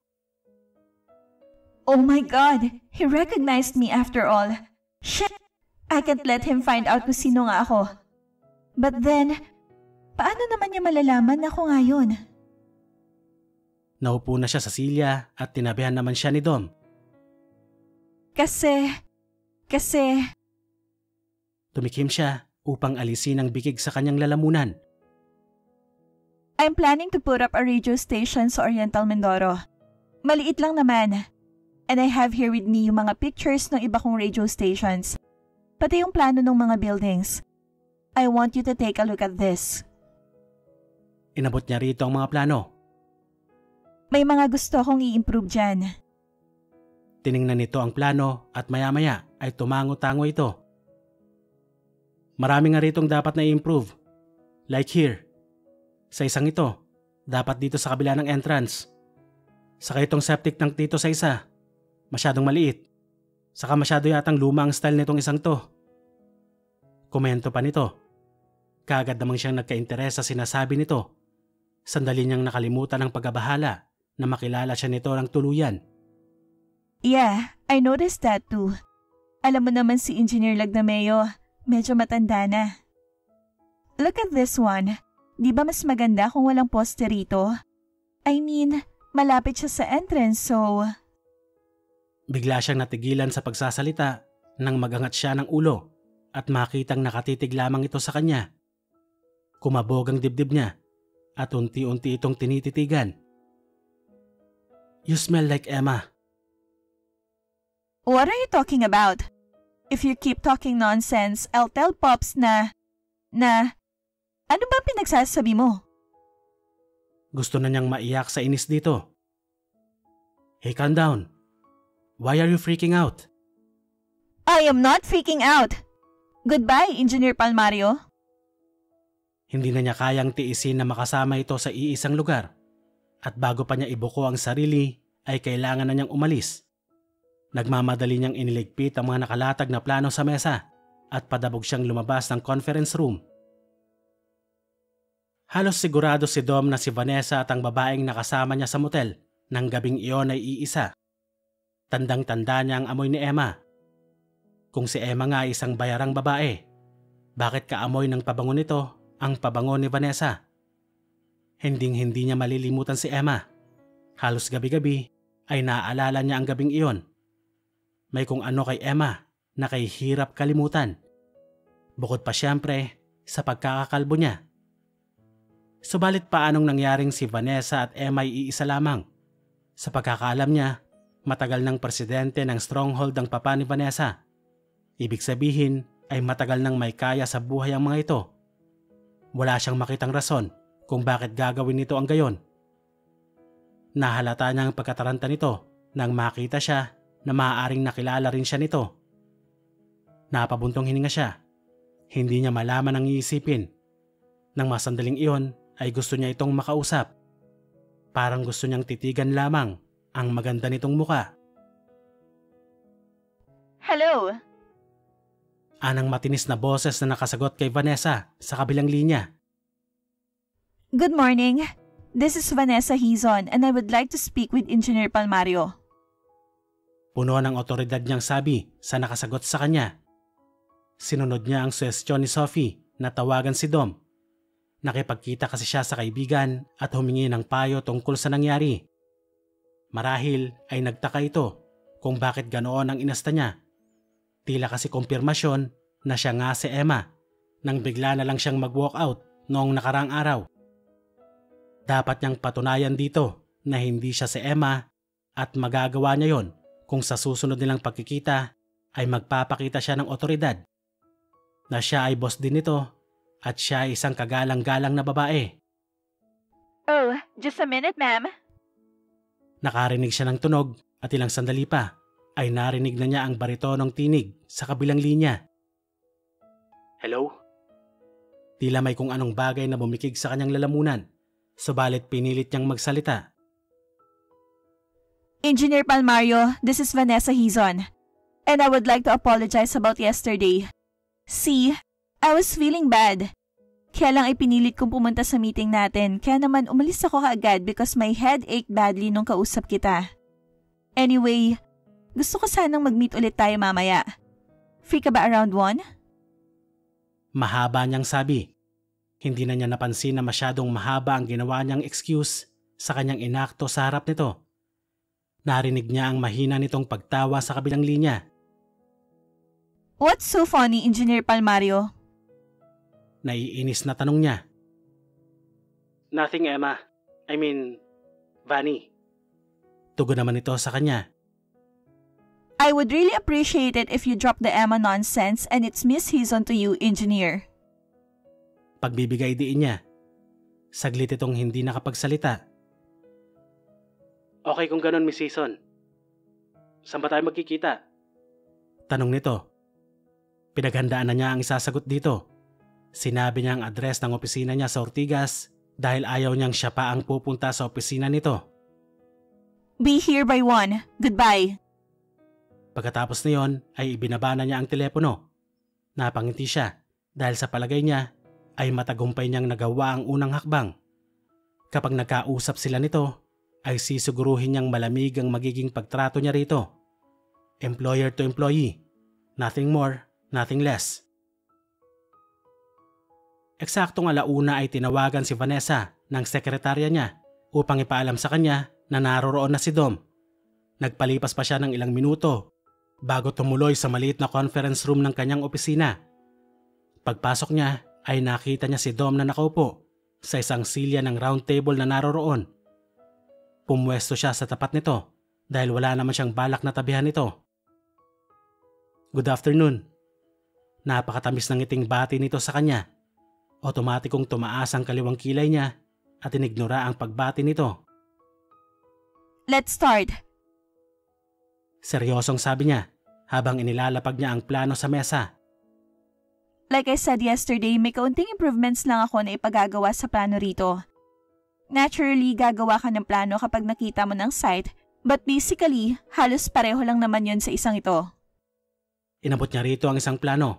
Oh my God! He recognized me after all. Shit! I can't let him find out kung sino nga ako. But then, paano naman niya malalaman na ako ngayon? Naupo na siya sa silya at tinabihan naman siya ni Dom. Kasi, kasi... Tumikim siya upang alisin ang bikig sa kanyang lalamunan. I'm planning to put up a radio station sa Oriental Mindoro. Maliit lang naman. And I have here with me yung mga pictures ng iba kong radio stations. Pati yung plano ng mga buildings. I want you to take a look at this. Inabot niya rito ang mga plano. May mga gusto kong i-improve dyan. Tiningnan nito ang plano at maya-maya ay tumango-tango ito. Marami nga ritong dapat na i-improve. Like here. Sa isang ito, dapat dito sa kabila ng entrance. Saka itong septic tank dito sa isa. Masyadong maliit. Saka masyado yatang luma ang style nitong isang to. Komento pa nito. Kaagad namang siyang nagka-interes sa sinasabi nito. Sandali niyang nakalimutan ang pagbabahala na makilala siya nito ng tuluyan. Yeah, I noticed that too. Alam mo naman si Engineer Lagnameo, medyo matanda na. Look at this one. Di ba mas maganda kung walang poste rito? I mean, malapit siya sa entrance so... Bigla siyang natigilan sa pagsasalita nang magangat siya ng ulo at makitang nakatitig lamang ito sa kanya. Kumabog ang dibdib niya at unti-unti itong tinititigan. You smell like Emma. What are you talking about? If you keep talking nonsense, I'll tell Pops na... na... Ano ba pinagsasabi mo? Gusto na niyang maiyak sa inis dito. Hey, calm down. Why are you freaking out? I am not freaking out. Goodbye, Engineer Palmario. Hindi na niya kayang tiisin na makasama ito sa iisang lugar. At bago pa niya ibuko ang sarili, ay kailangan na niyang umalis. Nagmamadali niyang iniligpit ang mga nakalatag na plano sa mesa at padabog siyang lumabas ng conference room. Halos sigurado si Dom na si Vanessa at ang babaeng nakasama niya sa motel nang gabing iyon ay iisa. Tandang-tanda niya ang amoy ni Emma. Kung si Emma nga ay isang bayarang babae, bakit kaamoy ng pabango nito ang pabango ni Vanessa? Hinding-hindi niya malilimutan si Emma. Halos gabi-gabi ay naaalala niya ang gabing iyon. May kung ano kay Emma na kay hirap kalimutan. Bukod pa siyempre sa pagkakakalbo niya. Subalit paanong nangyaring si Vanessa at Emma ay iisa lamang? Sa pagkakaalam niya, matagal ng presidente ng stronghold ang papa ni Vanessa. Ibig sabihin ay matagal nang may kaya sa buhay ang mga ito. Wala siyang makitang rason kung bakit gagawin nito ang gayon. Nahalata niya ang pagkataranta nito nang makita siya na maaaring nakilala rin siya nito. Napabuntong hininga siya. Hindi niya malaman ang iisipin. Nang masandaling iyon ay gusto niya itong makausap. Parang gusto niyang titigan lamang ang maganda nitong muka. Hello? Anang matinis na boses na nakasagot kay Vanessa sa kabilang linya. Good morning. This is Vanessa Hizon and I would like to speak with Engineer Palmario. Puno ng otoridad niyang sabi sa nakasagot sa kanya. Sinunod niya ang suwestyon ni Sophie na tawagan si Dom. Nakipagkita kasi siya sa kaibigan at humingi ng payo tungkol sa nangyari. Marahil ay nagtaka ito kung bakit ganoon ang inasta niya. Tila kasi kumpirmasyon na siya nga si Emma nang bigla na lang siyang mag-walk out noong nakaraang araw. Dapat niyang patunayan dito na hindi siya si Emma at magagawa niya yon kung sa susunod nilang pagkikita ay magpapakita siya ng otoridad na siya ay boss din nito at siya ay isang kagalang-galang na babae. Oh, just a minute, ma'am. Nakarinig siya ng tunog at ilang sandali pa ay narinig na niya ang baritonong tinig sa kabilang linya. Hello? Tila may kung anong bagay na bumikig sa kanyang lalamunan, subalit pinilit niyang magsalita. Engineer Palmario, this is Vanessa Hizon, and I would like to apologize about yesterday. See, I was feeling bad. Kaya lang ipinilit kong pumunta sa meeting natin, kaya naman umalis ako kaagad because my head ached badly nung kausap kita. Anyway, gusto ko sanang mag-meet ulit tayo mamaya. Free ka ba around one? Mahaba niyang sabi. Hindi na niya napansin na masyadong mahaba ang ginawa niyang excuse sa kanyang inakto sa harap nito. Narinig niya ang mahina nitong pagtawa sa kabilang linya. What's so funny, Engineer Palmario? Naiinis na tanong niya. Nothing, Emma. I mean, Vanny. Tugon naman ito sa kanya. I would really appreciate it if you drop the Emma nonsense and it's Miss Hizon to you, Engineer. Pagbibigay diin niya. Saglit itong hindi nakapagsalita. Okay kung ganun, Miss Hizon. Saan ba tayo magkikita? Tanong nito. Pinaghandaan na niya ang isasagot dito. Sinabi niya ang address ng opisina niya sa Ortigas dahil ayaw niyang siya pa ang pupunta sa opisina nito. Be here by one. Goodbye. Pagkatapos na yon ay ibinaba na niya ang telepono. Napangiti siya dahil sa palagay niya ay matagumpay niyang nagawa ang unang hakbang. Kapag nagkausap sila nito ay sisiguruhin niyang malamig ang magiging pagtrato niya rito. Employer to employee. Nothing more, nothing less. Eksaktong alauna ay tinawagan si Vanessa ng sekretarya niya upang ipaalam sa kanya na naroroon na si Dom. Nagpalipas pa siya ng ilang minuto bago tumuloy sa maliit na conference room ng kanyang opisina. Pagpasok niya ay nakita niya si Dom na nakaupo sa isang silya ng round table na naroroon. Pumwesto siya sa tapat nito dahil wala naman siyang balak na tabihan nito. Good afternoon. Napakatamis ng ngiting bati nito sa kanya. Otomatikong tumaas ang kaliwang kilay niya at inignora ang pagbati nito. Let's start. Seryosong sabi niya habang inilalapag niya ang plano sa mesa. Like I said yesterday, may kaunting improvements lang ako na ipagagawa sa plano rito. Naturally, gagawa ka ng plano kapag nakita mo ng site, but basically, halos pareho lang naman yun sa isang ito. Inabot niya rito ang isang plano.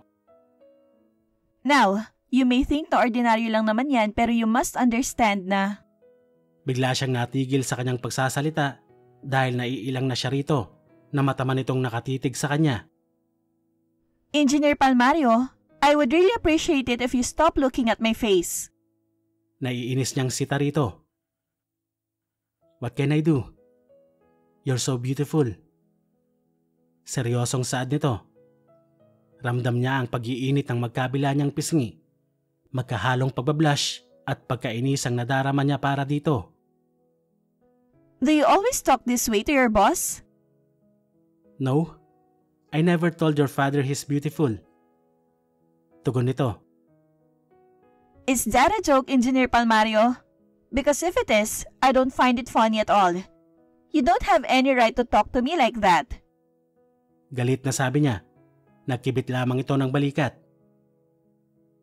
Now, you may think na ordinaryo lang naman yan pero you must understand na... Bigla siyang natigil sa kanyang pagsasalita dahil naiilang na siya rito na mata man itong nakatitig sa kanya. Engineer Palmario, I would really appreciate it if you stop looking at my face. Naiinis niyang sita rito. What can I do? You're so beautiful. Seryosong saad nito. Ramdam niya ang pag-iinit ng magkabila niyang pisngi. Magkahalong pagbablush at pagkainisang nadarama niya para dito. Do you always talk this way to your boss? No, I never told your father he's beautiful. Tugon nito. Is that a joke, Engineer Palmario? Because if it is, I don't find it funny at all. You don't have any right to talk to me like that. Galit na sabi niya. Nagkibit lamang ito ng balikat.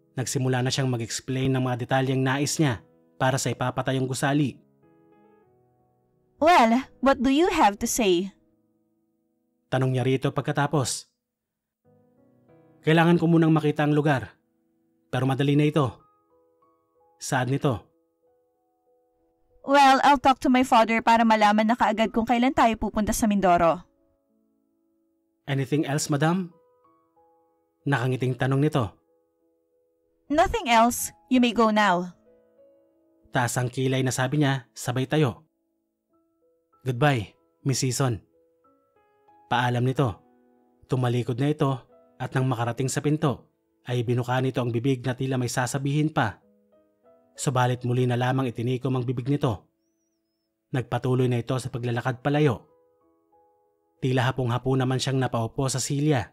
Nagsimula na siyang mag-explain ng mga detalyeng nais niya para sa ipapatayong gusali. Well, what do you have to say? Tanong niya rito pagkatapos. Kailangan ko munang makita ang lugar. Pero madali na ito. Saan nito? Well, I'll talk to my father para malaman na kaagad kung kailan tayo pupunta sa Mindoro. Anything else, madam? Nakangiting tanong nito. Nothing else. You may go now. Taas ang kilay na sabi niya, sabay tayo. Goodbye, Miss Season. Paalam nito. Tumalikod na ito at nang makarating sa pinto ay binuka nito ang bibig na tila may sasabihin pa. Subalit muli na lamang itinikom ang bibig nito. Nagpatuloy na ito sa paglalakad palayo. Tila hapong-hapo naman siyang napaupo sa silya.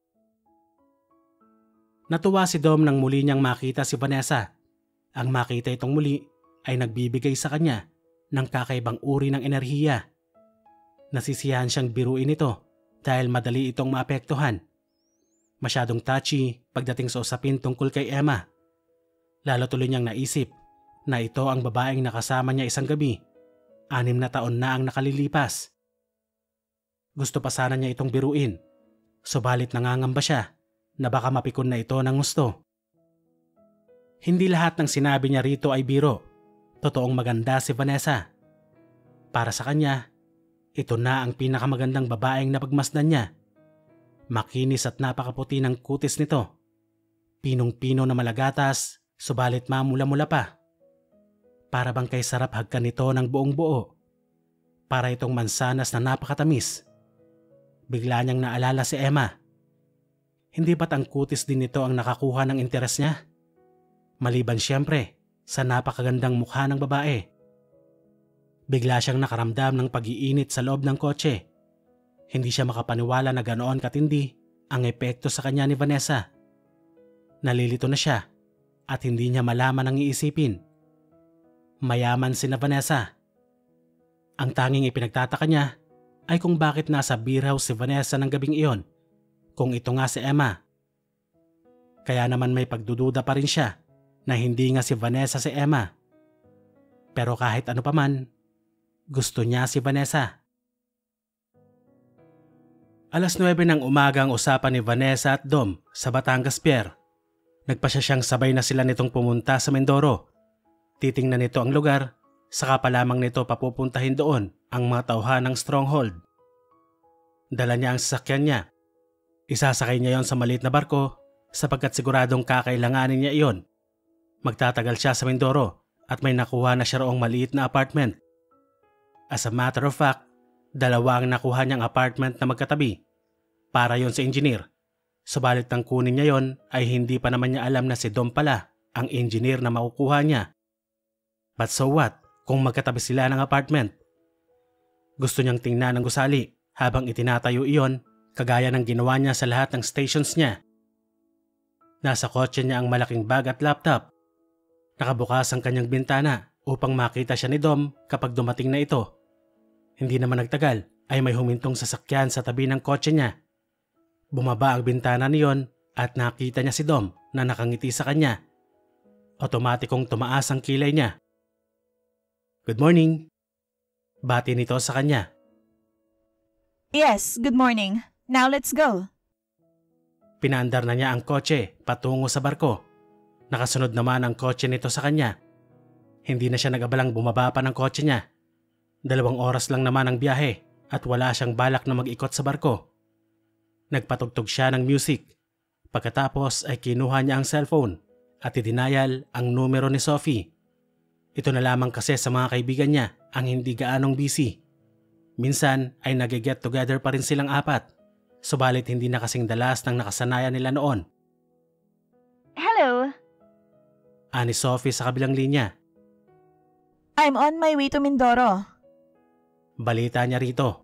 Natuwa si Dom nang muli niyang makita si Vanessa. Ang makita itong muli ay nagbibigay sa kanya ng kakaibang uri ng enerhiya. Nasisiyahan siyang biruin ito dahil madali itong maapektuhan. Masyadong touchy pagdating sa usapin tungkol kay Emma. Lalo tuloy niyang naisip na ito ang babaeng nakasama niya isang gabi. Anim na taon na ang nakalilipas. Gusto pa sana niya itong biruin. Subalit nangangamba siya na baka mapikon na ito ng gusto. Hindi lahat ng sinabi niya rito ay biro. Totoong maganda si Vanessa. Para sa kanya, ito na ang pinakamagandang babaeng napagmasdan niya. Makinis at napakaputi ng kutis nito. Pinong-pino na malagatas, subalit mamula-mula pa. Para bang kay sarap hagkan nito ng buong buo. Para itong mansanas na napakatamis. Bigla niyang naalala si Emma. Hindi ba't ang kutis din nito ang nakakuha ng interes niya? Maliban siyempre sa napakagandang mukha ng babae. Bigla siyang nakaramdam ng pag-iinit sa loob ng kotse. Hindi siya makapaniwala na ganoon katindi ang epekto sa kanya ni Vanessa. Nalilito na siya at hindi niya malaman ang iisipin. Mayaman si na Vanessa. Ang tanging ipinagtataka niya ay kung bakit nasa beer house si Vanessa ng gabing iyon kung ito nga si Emma. Kaya naman may pagdududa pa rin siya na hindi nga si Vanessa si Emma. Pero kahit ano pa man, gusto niya si Vanessa. Alas nuwebe ng umaga ang usapan ni Vanessa at Dom sa Batangas Pier. Nagpasya siyang sabay na sila nitong pumunta sa Mindoro. Titingnan nito ang lugar, saka pa lamang nito papupuntahin doon ang mga tauhan ng Stronghold. Dala niya ang sasakyan niya. Isasakay niya yon sa maliit na barko sapagkat siguradong kakailanganin niya iyon. Magtatagal siya sa Mindoro at may nakuha na siya roong maliit na apartment. As a matter of fact, dalawa ang nakuha niyang apartment na magkatabi. Para yon sa engineer. Subalit nang kunin niya yon ay hindi pa naman niya alam na si Dom pala ang engineer na makukuha niya. But so what kung magkatabi sila ng apartment? Gusto niyang tingnan ng gusali habang itinatayo iyon kagaya ng ginawa niya sa lahat ng stations niya. Nasa kotse niya ang malaking bag at laptop. Nakabukas ang kanyang bintana upang makita siya ni Dom kapag dumating na ito. Hindi naman nagtagal ay may humintong sasakyan sa tabi ng kotse niya. Bumaba ang bintana niyon at nakita niya si Dom na nakangiti sa kanya. Otomatikong tumaas ang kilay niya. Good morning. Bati nito sa kanya. Yes, good morning. Now let's go. Pinaandar na niya ang kotse patungo sa barko. Nakasunod naman ang kotse nito sa kanya. Hindi na siya nag-abalang bumaba pa ng kotse niya. Dalawang oras lang naman ang biyahe at wala siyang balak na mag-ikot sa barko. Nagpatugtog siya ng music. Pagkatapos ay kinuha niya ang cellphone at idinayal ang numero ni Sophie. Ito na lamang kasi sa mga kaibigan niya ang hindi gaanong busy. Minsan ay nag-get together pa rin silang apat. Subalit hindi na kasing dalas ng nakasanayan nila noon. Hello. Ani Sophie sa kabilang linya. I'm on my way to Mindoro. Balita niya rito.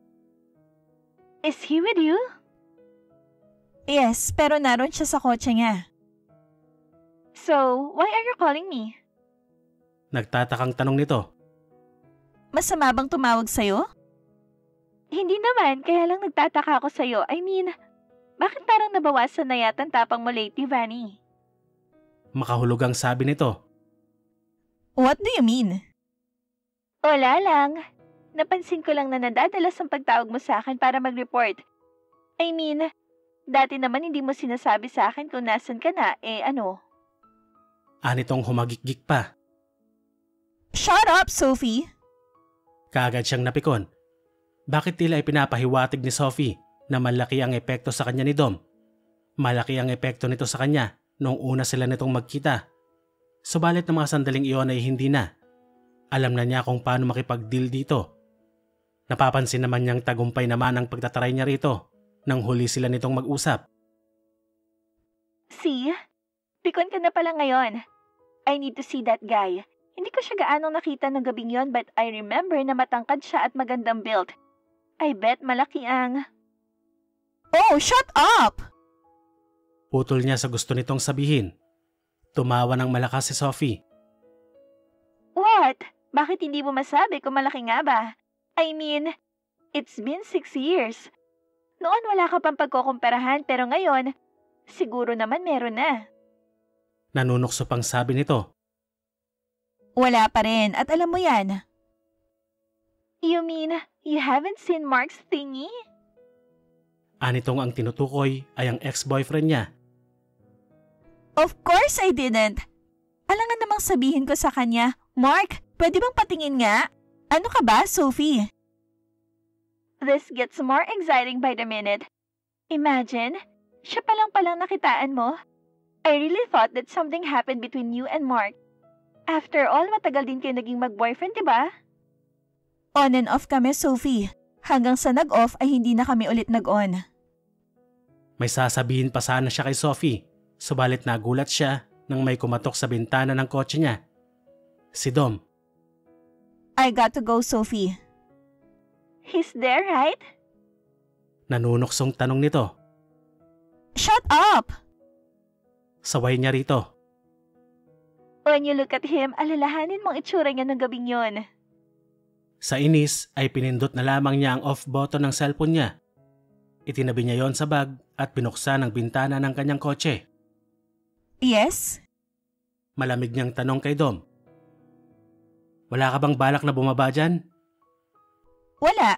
Is he with you? Yes, pero naroon siya sa kotse niya. So, why are you calling me? Nagtatakang tanong nito. Masama bang tumawag sa'yo? Hindi naman, kaya lang nagtataka ako sa'yo. I mean, bakit parang nabawasan na yata ang tapang mo lately, Vanny? Makahulugang sabi nito. What do you mean? Wala lang. Napansin ko lang na nadadalas ang pagtawag mo sa akin para mag-report. I mean, dati naman hindi mo sinasabi sa akin kung nasan ka na, eh ano? Anitong humagikgik pa. Shut up, Sophie! Kaagad siyang napikon. Bakit tila ay pinapahiwatig ni Sophie na malaki ang epekto sa kanya ni Dom? Malaki ang epekto nito sa kanya noong una sila nitong magkita. Subalit ng mga sandaling iyon ay hindi na. Alam na niya kung paano makipag-deal dito. Napapansin naman niyang tagumpay naman ang pagtataray niya rito nang huli sila nitong mag-usap. See? Pikon ka na pala ngayon. I need to see that guy. Hindi ko siya gaanong nakita ng gabing yon but I remember na matangkad siya at magandang build. I bet malaki ang... Oh, shut up! Putol niya sa gusto nitong sabihin. Tumawa ng malakas si Sophie. What? Bakit hindi mo masabi kung malaki nga ba? I mean, it's been six years. Noon wala ka pang pagkukumparahan pero ngayon, siguro naman meron na. Nanunokso pang sabi nito. Wala pa rin at alam mo yan. You mean, you haven't seen Mark's thingy? Anitong ang tinutukoy ay ang ex-boyfriend niya. Of course I didn't. Alangan namang sabihin ko sa kanya, Mark, pwede bang patingin nga? Ano ka ba, Sophie? This gets more exciting by the minute. Imagine, siya palang palang nakitaan mo. I really thought that something happened between you and Mark. After all, matagal din kayo naging mag-boyfriend, diba? On and off kami, Sophie. Hanggang sa nag-off ay hindi na kami ulit nag-on. May sasabihin pa sana siya kay Sophie, subalit nagulat siya nang may kumatok sa bintana ng kotse niya. Si Dom. I got to go, Sophie. He's there, right? Nanunoksong tanong nito. Shut up! Saway niya rito. When you look at him, alalahanin mong itsura niya ng gabing yon. Sa inis ay pinindot na lamang niya ang off button ng cellphone niya. Itinabi niya yon sa bag at binuksan ang bintana ng kanyang kotse. Yes? Malamig niyang tanong kay Dom. Wala ka bang balak na bumaba dyan? Wala.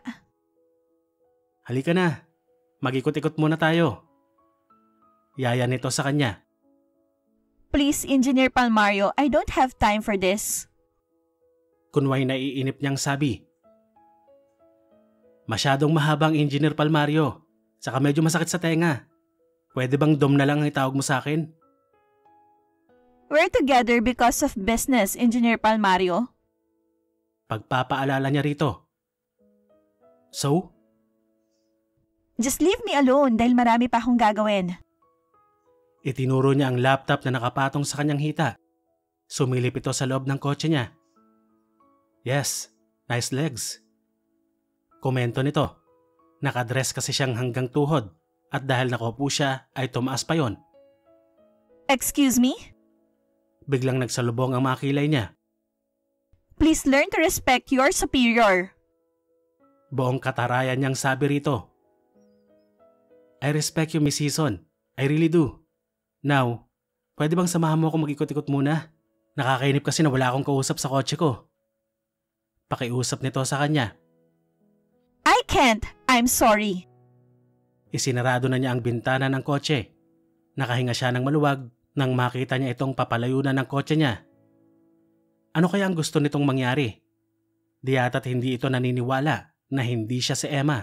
Halika na. Mag-ikot-ikot muna tayo. Yaya nito sa kanya. Please, Engineer Palmario, I don't have time for this. Kunway naiinip niyang sabi. Masyadong mahabang Engineer Palmario. Saka medyo masakit sa tenga. Pwede bang Dom na lang ang itawag mo sa akin? We're together because of business, Engineer Palmario. Pagpapaalala niya rito. So? Just leave me alone dahil marami pa akong gagawin. Itinuro niya ang laptop na nakapatong sa kanyang hita. Sumilip ito sa loob ng kotse niya. Yes, nice legs. Komento nito. Nakadress kasi siyang hanggang tuhod at dahil nakaupo siya ay tumaas pa yon. Excuse me? Biglang nagsalubong ang mga kilay niya. Please learn to respect your superior. Buong katarayan niyang sabi rito. I respect you, Miss Season. I really do. Now, pwede bang samahan mo ako mag-ikot-ikot muna? Nakakainip kasi na wala akong kausap sa kotse ko. Pakiusap nito sa kanya. I can't. I'm sorry. Isinarado na niya ang bintana ng kotse. Nakahinga siya ng maluwag nang makita niya itong papalayo na ng kotse niya. Ano kaya ang gusto nitong mangyari? Di yata't hindi ito naniniwala na hindi siya si Emma.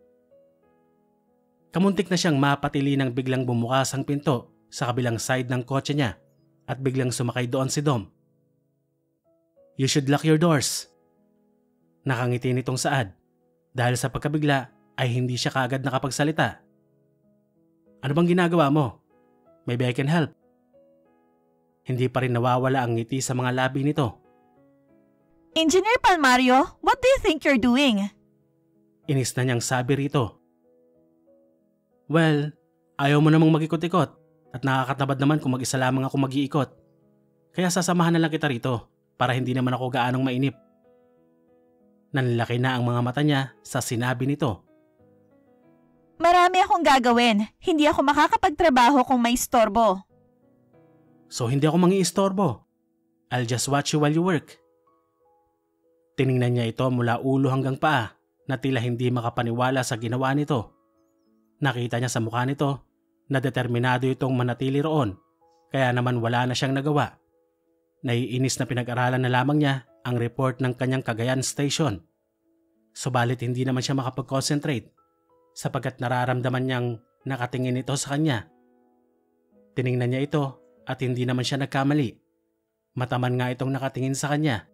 Kamuntik na siyang mapatili nang biglang bumukas ang pinto sa kabilang side ng kotse niya at biglang sumakay doon si Dom. You should lock your doors. Nakangiti nitong saad dahil sa pagkabigla ay hindi siya kaagad nakapagsalita. Ano bang ginagawa mo? Maybe I can help. Hindi pa rin nawawala ang ngiti sa mga labi nito. Engineer Palmario, what do you think you're doing? Inis na niyang sabi rito. Well, ayaw mo namang mag-ikot-ikot at nakakatabad naman kung mag-isa lamang ako mag-iikot. Kaya sasamahan na lang kita rito para hindi naman ako gaanong mainip. Nanlaki na ang mga mata niya sa sinabi nito. Marami akong gagawin. Hindi ako makakapagtrabaho kung may istorbo. So hindi ako mangi-istorbo. I'll just watch you while you work. Tiningnan niya ito mula ulo hanggang paa na tila hindi makapaniwala sa ginawa nito. Nakita niya sa mukha nito na determinado itong manatili roon, kaya naman wala na siyang nagawa. Naiinis na pinag-aralan na lamang niya ang report ng kanyang Cagayan Station. Subalit hindi naman siya makapag-concentrate sapagkat nararamdaman niyang nakatingin ito sa kanya. Tiningnan niya ito at hindi naman siya nagkamali. Mataman nga itong nakatingin sa kanya.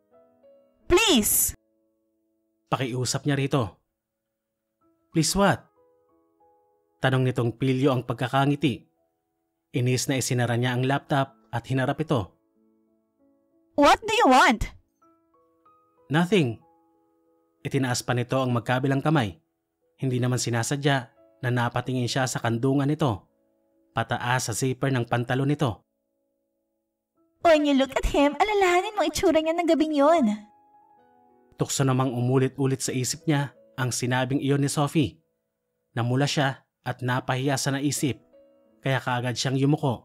Please! Pakiusap niya rito. Please what? Tanong nitong pilyo ang pagkakangiti. Inis na isinara niya ang laptop at hinarap ito. What do you want? Nothing. Itinaas pa nito ang magkabilang kamay. Hindi naman sinasadya na napatingin siya sa kandungan nito. Pataas sa zipper ng pantalon nito. When you look at him, alalahanin mo itsura niya ng gabing yon. Tukso namang umulit-ulit sa isip niya ang sinabing iyon ni Sophie. Namula siya at napahiya sa naisip, kaya kaagad siyang yumuko.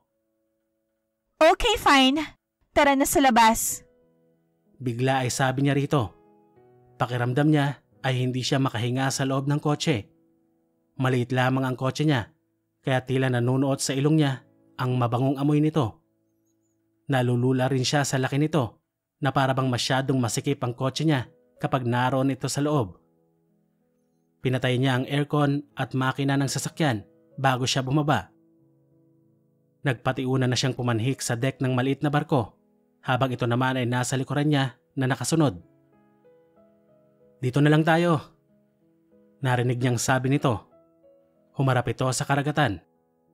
Okay, fine. Tara na sa labas. Bigla ay sabi niya rito. Pakiramdam niya ay hindi siya makahinga sa loob ng kotse. Maliit lamang ang kotse niya, kaya tila nanunuot sa ilong niya ang mabangong amoy nito. Nalulula rin siya sa laki nito na parabang masyadong masikip ang kotse niya kapag naroon ito sa loob. Pinatay niya ang aircon at makina ng sasakyan bago siya bumaba. Nagpatiuna na siyang pumanhik sa deck ng maliit na barko habang ito naman ay nasa likuran niya na nakasunod. Dito na lang tayo. Narinig niyang sabi nito. Humarap ito sa karagatan.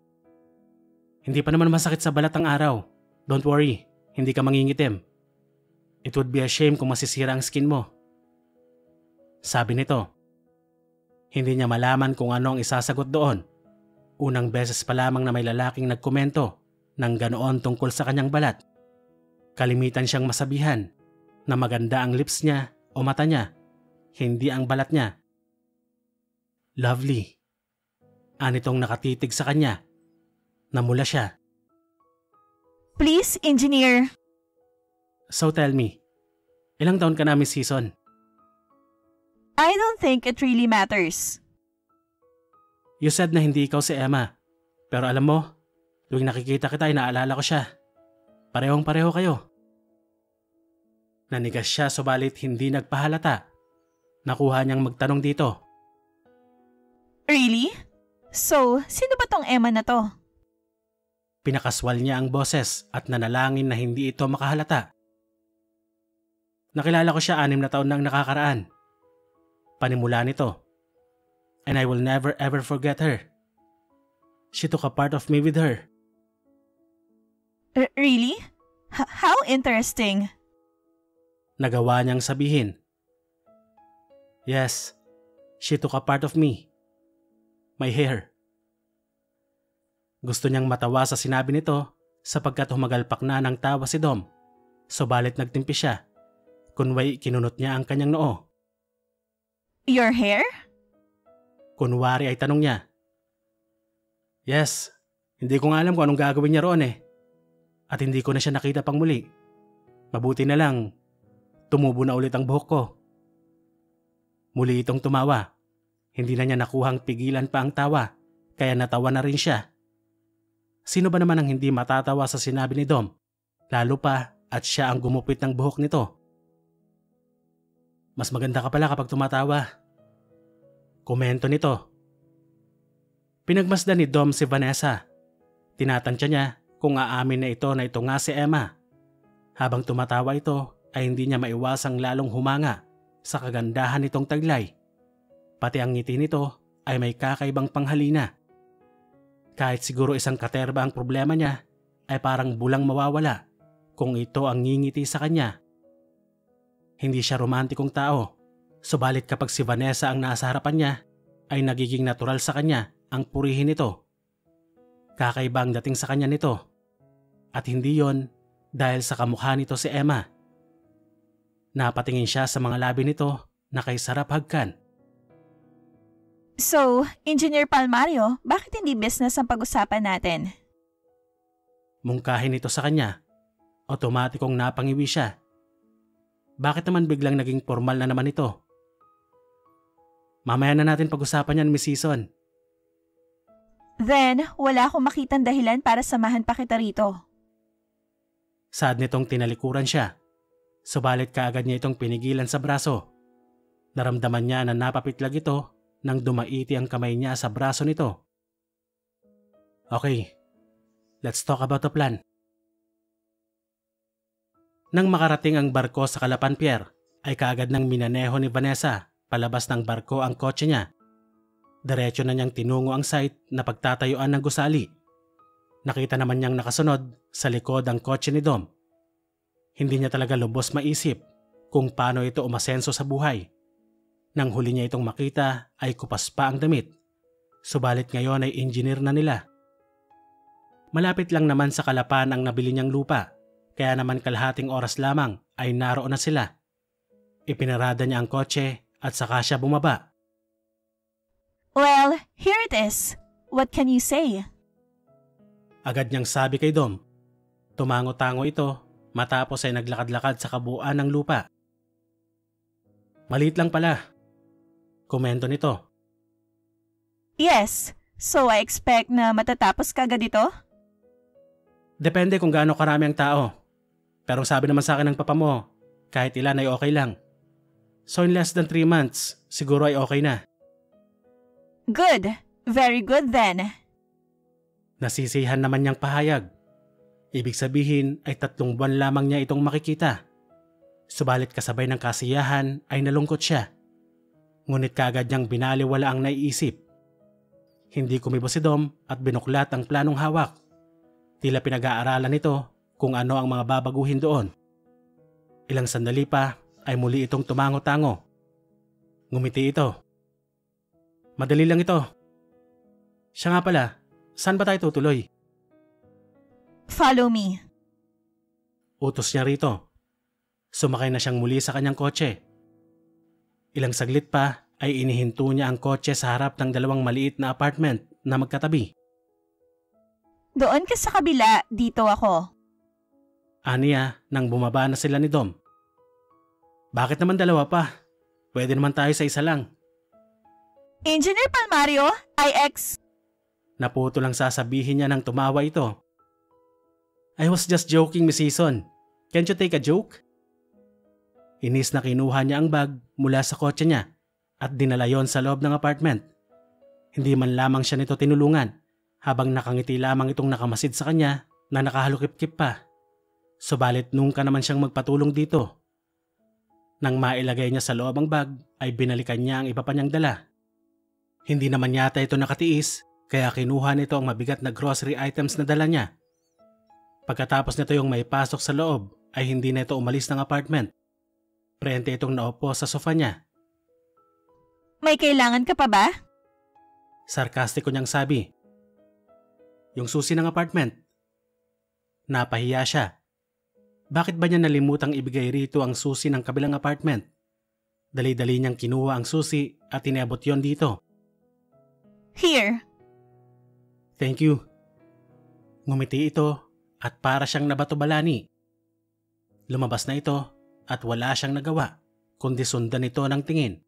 Hindi pa naman masakit sa balat ang araw. Don't worry, hindi ka mangingitim. It would be a shame kung masisira ang skin mo. Sabi nito. Hindi niya malaman kung ano ang isasagot doon. Unang beses pa lamang na may lalaking nagkomento ng ganoon tungkol sa kanyang balat. Kalimitan siyang masabihan na maganda ang lips niya o mata niya, hindi ang balat niya. Lovely. Anitong nakatitig sa kanya. Namula siya. Please, engineer. So tell me, ilang taon ka na, Miss Season? I don't think it really matters. You said na hindi ikaw si Emma. Pero alam mo, tuwing nakikita kita ay naalala ko siya. Parehong pareho kayo. Nanigas siya subalit hindi nagpahalata. Nakuha niyang magtanong dito. Really? So, sino ba tong Emma na to? Pinakaswal niya ang boses at nanalangin na hindi ito makahalata. Nakilala ko siya anim na taon nang nakakaraan. Panimula nito. And I will never ever forget her. She took a part of me with her. R- really? H- how interesting. Nagawa niyang sabihin. Yes, she took a part of me. My hair. Gusto niyang matawa sa sinabi nito sapagkat humagalpak na ng tawa si Dom. Subalit nagtimpi siya. Kunway kinunot niya ang kanyang noo. Your hair? Kunwari ay tanong niya. Yes, hindi ko nga alam kung anong gagawin niya roon eh. At hindi ko na siya nakita pang muli. Mabuti na lang, tumubo na ulit ang buhok ko. Muli itong tumawa. Hindi na niya nakuhang pigilan pa ang tawa, kaya natawa na rin siya. Sino ba naman ang hindi matatawa sa sinabi ni Dom? Lalo pa at siya ang gumupit ng buhok nito. Mas maganda ka pala kapag tumatawa. Komento nito. Pinagmasdan ni Dom si Vanessa. Tinatansya niya kung aamin na ito na ito nga si Emma. Habang tumatawa ito ay hindi niya maiwasang lalong humanga sa kagandahan nitong taglay. Pati ang ngiti nito ay may kakaibang panghalina. Kahit siguro isang katerba ang problema niya ay parang bulang mawawala kung ito ang ngingiti sa kanya. Hindi siya romantikong tao. Subalit kapag si Vanessa ang nasa harapan niya, ay nagiging natural sa kanya ang purihin nito. Kakaiba ang dating sa kanya nito. At hindi yon dahil sa kamukha nito si Emma. Napatingin siya sa mga labi nito na kay sarap hagkan. So, Engineer Palmario, bakit hindi business ang pag-usapan natin? Mungkahin ito sa kanya. Otomatikong napangiwi siya. Bakit naman biglang naging formal na naman ito? Mamaya na natin pag-usapan yan, Miss Season. Then, wala akong makitang dahilan para samahan pa kita rito. Sad nitong tinalikuran siya. Subalit kaagad niya itong pinigilan sa braso. Naramdaman niya na napapitlag ito nang dumaiti ang kamay niya sa braso nito. Okay, let's talk about the plan. Nang makarating ang barko sa Calapan Pier, ay kaagad nang minaneho ni Vanessa palabas ng barko ang kotse niya. Diretso na niyang tinungo ang site na pagtatayuan ng gusali. Nakita naman niyang nakasunod sa likod ang kotse ni Dom. Hindi niya talaga lubos maisip kung paano ito umasenso sa buhay. Nang huli niya itong makita ay kupas pa ang damit. Subalit ngayon ay engineer na nila. Malapit lang naman sa Calapan ang nabili niyang lupa, kaya naman kalahating oras lamang ay naroon na sila. Ipinarada niya ang kotse at saka siya bumaba. Well, here it is. What can you say? Agad niyang sabi kay Dom. Tumango-tango ito matapos ay naglakad-lakad sa kabuuan ng lupa. Maliit lang pala. Komento nito. Yes, so I expect na matatapos kagad ito? Depende kung gaano karami ang tao. Pero sabi naman sa akin ng papa mo, kahit ilan ay okay lang. So in less than three months, siguro ay okay na. Good. Very good then. Nasisihan naman niyang pahayag. Ibig sabihin ay tatlong buwan lamang niya itong makikita. Subalit kasabay ng kasiyahan ay nalungkot siya. Ngunit kaagad niyang binaliwala ang naiisip. Hindi kumibo si Dom at binuklat ang planong hawak. Tila pinag-aaralan nito kung ano ang mga babaguhin doon. Ilang sandali pa ay muli itong tumango-tango. Ngumiti ito. Madali lang ito. Siya nga pala, saan ba tayo tutuloy? Follow me. Utos niya rito. Sumakay na siyang muli sa kanyang kotse. Ilang saglit pa ay inihinto niya ang kotse sa harap ng dalawang maliit na apartment na magkatabi. Doon ka sa kabila, dito ako. Aniya nang bumaba na sila ni Dom. Bakit naman dalawa pa? Pwede naman tayo sa isa lang. Engineer Palmario, I X. Naputo lang sasabihin niya nang tumawa ito. I was just joking, Miss Season. Can't you take a joke? Inis na kinuha niya ang bag mula sa kotse niya at dinala yon sa loob ng apartment. Hindi man lamang siya nito tinulungan habang nakangiti lamang itong nakamasid sa kanya na nakahalukip-kip pa. Subalit nung ka naman siyang magpatulong dito. Nang mailagay niya sa loob ang bag ay binalikan niya ang iba pa niyang dala. Hindi naman yata ito nakatiis kaya kinuha nito ang mabigat na grocery items na dala niya. Pagkatapos nito yung may pasok sa loob ay hindi na ito umalis ng apartment. Prente itong naupo sa sofa niya. May kailangan ka pa ba? Sarkastiko niyang sabi. Yung susi ng apartment. Napahiya siya. Bakit ba niya nalimutang ibigay rito ang susi ng kabilang apartment? Dali-dali niyang kinuha ang susi at inabot yon dito. Here. Thank you. Ngumiti ito at para siyang nabato-balani. Lumabas na ito at wala siyang nagawa kundi sundan ito ng tingin.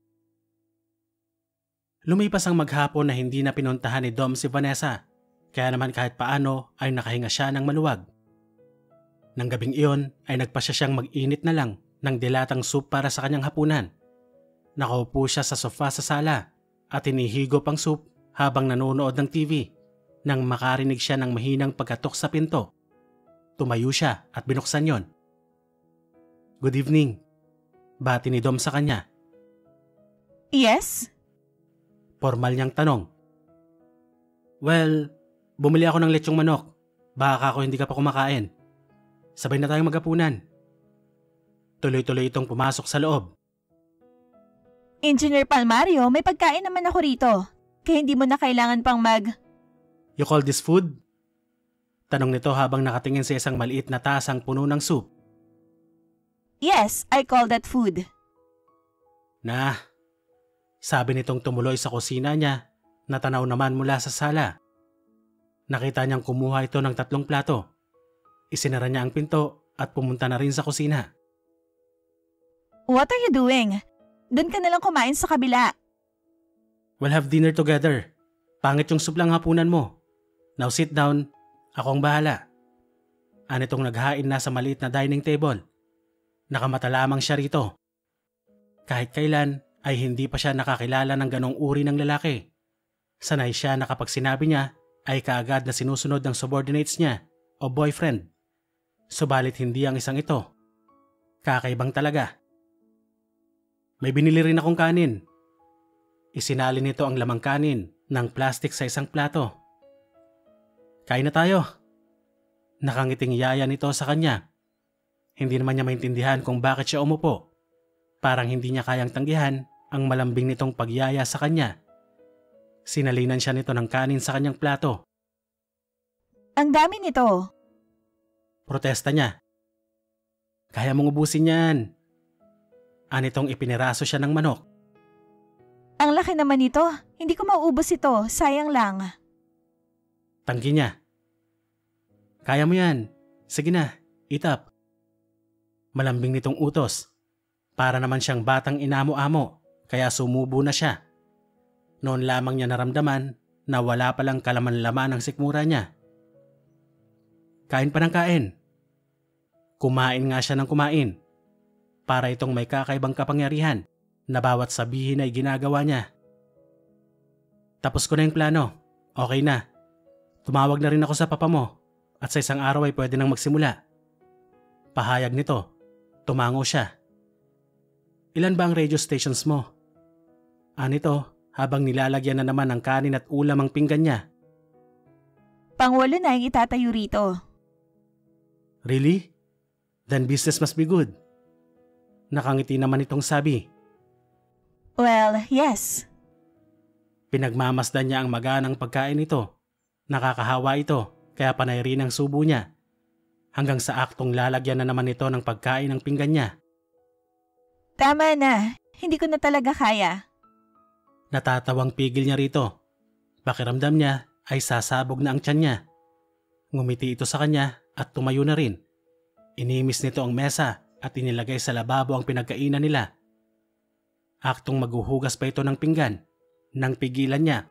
Lumipas ang maghapon na hindi na pinuntahan ni Dom si Vanessa, kaya naman kahit paano ay nakahinga siya ng maluwag. Nang gabing iyon ay nagpasya siyang mag-init na lang ng dilatang soup para sa kanyang hapunan. Nakaupo siya sa sofa sa sala at hinihigop ang soup habang nanonood ng T V nang makarinig siya ng mahinang pagkatok sa pinto. Tumayo siya at binuksan yon. Good evening. Bati ni Dom sa kanya. Yes? Formal niyang tanong. Well, bumili ako ng lechong manok. Baka ako hindi ka pa kumakain. Sabay na tayong maghapunan. Tuloy-tuloy itong pumasok sa loob. Engineer Palmario, may pagkain naman ako rito. Kaya hindi mo na kailangan pang mag... You call this food? Tanong nito habang nakatingin sa isang maliit na tasang puno ng soup. Yes, I call that food. Nah, sabi nitong tumuloy sa kusina niya na tanaw naman mula sa sala. Nakita niyang kumuha ito ng tatlong plato. Isinara niya ang pinto at pumunta na rin sa kusina. What are you doing? Doon ka nalang kumain sa kabila. We'll have dinner together. Pangit yung suplang hapunan mo. Now sit down. Ako ang bahala. Anitong naghain na sa maliit na dining table. Nakamata lamang siya rito. Kahit kailan ay hindi pa siya nakakilala ng ganong uri ng lalaki. Sanay siya na kapag sinabi niya ay kaagad na sinusunod ng subordinates niya o boyfriend. Subalit hindi ang isang ito. Kakaibang talaga. May binili rin akong kanin. Isinali nito ang lamang kanin ng plastic sa isang plato. Kain na tayo. Nakangiting yaya nito sa kanya. Hindi naman niya maintindihan kung bakit siya umupo. Parang hindi niya kayang tanggihan ang malambing nitong pagyaya sa kanya. Sinalinan siya nito ng kanin sa kanyang plato. Ang dami nito. Protesta niya. Kaya mong ubusin yan. Anitong ipiniraso siya ng manok. Ang laki naman nito. Hindi ko mauubos ito. Sayang lang. Tanggi niya. Kaya mo yan. Sige na, eat up. Malambing nitong utos. Para naman siyang batang inamo-amo, kaya sumubo na siya. Noon lamang niya naramdaman na wala palang kalaman-laman ang sikmura niya. Kain pa ng kain. Kumain nga siya ng kumain. Para itong may kakaibang kapangyarihan na bawat sabihin ay ginagawa niya. Tapos ko na yung plano. Okay na. Tumawag na rin ako sa papa mo at sa isang araw ay pwede nang magsimula. Pahayag nito. Tumango siya. Ilan ba ang radio stations mo? Anito habang nilalagyan na naman ng kanin at ulam ang pinggan niya. Pangwalo na yung itatayo rito. Really? Then business must be good. Nakangiti naman itong sabi. Well, yes. Pinagmamasdan niya ang maganang pagkain nito. Nakakahawa ito kaya panay rin ang subo niya. Hanggang sa aktong lalagyan na naman ito ng pagkain ng pinggan niya. Tama na. Hindi ko na talaga kaya. Natatawang pigil niya rito. Pakiramdam niya ay sasabog na ang tiyan niya. Ngumiti ito sa kanya at tumayo na rin. Inimis nito ang mesa at inilagay sa lababo ang pinagkainan nila. Aktong maghuhugas pa ito ng pinggan nang pigilan niya.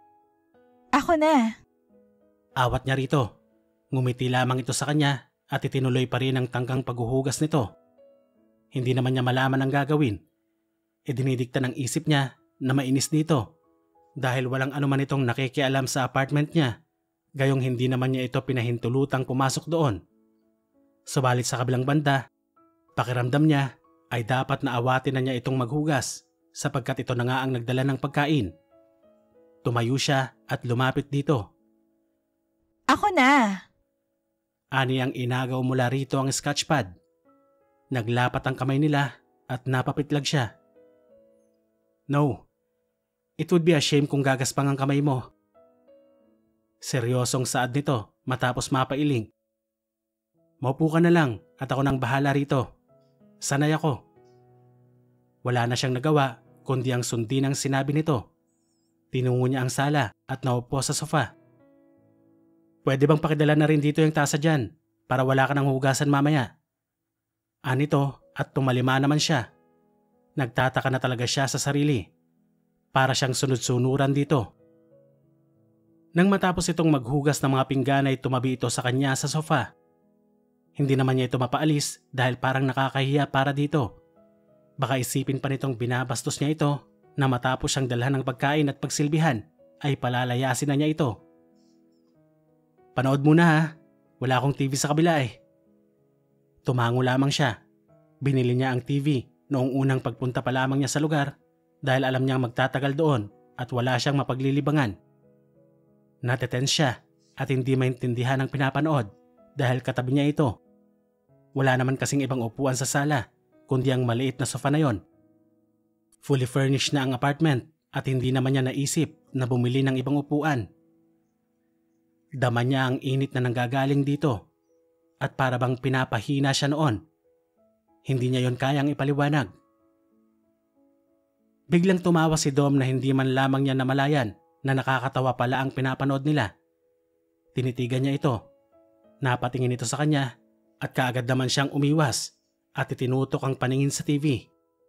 Ako na. Awat niya rito. Ngumiti lamang ito sa kanya at itinuloy pa rin ang tangkang paghuhugas nito. Hindi naman niya malaman ang gagawin. Idinidikta ng isip niya na mainis dito dahil walang anuman itong nakikialam sa apartment niya. Gayong hindi naman niya ito pinahintulutang pumasok doon. Subalit sa kabilang banda, pakiramdam niya ay dapat na awatin na niya itong maghugas sapagkat ito na nga ang nagdala ng pagkain. Tumayo siya at lumapit dito. Ako na. Ani ang inagaw mula rito ang sketchpad. Naglapat ang kamay nila at napapitlag siya. No, it would be a shame kung gagaspang ang kamay mo. Seryosong saad nito matapos mapailing. Maupo ka na lang at ako nang bahala rito. Sanay ako. Wala na siyang nagawa kundi ang sundin ang sinabi nito. Tinungo niya ang sala at naupo sa sofa. Pwede bang pakidala na rin dito yung tasa dyan para wala ka ng hugasan mamaya? Anito at tumalima naman siya. Nagtataka na talaga siya sa sarili. Para siyang sunod-sunuran dito. Nang matapos itong maghugas ng mga pinggan ay tumabi ito sa kanya sa sofa. Hindi naman niya ito mapaalis dahil parang nakakahiya para dito. Baka isipin pa nitong binabastos niya ito na matapos siyang dalhan ng pagkain at pagsilbihan ay palalayasin na niya ito. Panood muna ha, wala akong T V sa kabila eh. Tumango lamang siya. Binili niya ang T V noong unang pagpunta pa lamang niya sa lugar dahil alam niyang magtatagal doon at wala siyang mapaglilibangan. Natetense siya at hindi maintindihan ang pinapanood dahil katabi niya ito. Wala naman kasing ibang upuan sa sala kundi ang maliit na sofa na yon. Fully furnished na ang apartment at hindi naman niya naisip na bumili ng ibang upuan. Dama niya ang init na nanggagaling dito at para bang pinapahina siya noon. Hindi niya yon kayang ipaliwanag. Biglang tumawa si Dom na hindi man lamang niya namalayan na nakakatawa pala ang pinapanood nila. Tinitigan niya ito. Napatingin ito sa kanya at kaagad naman siyang umiwas at itinutok ang paningin sa T V.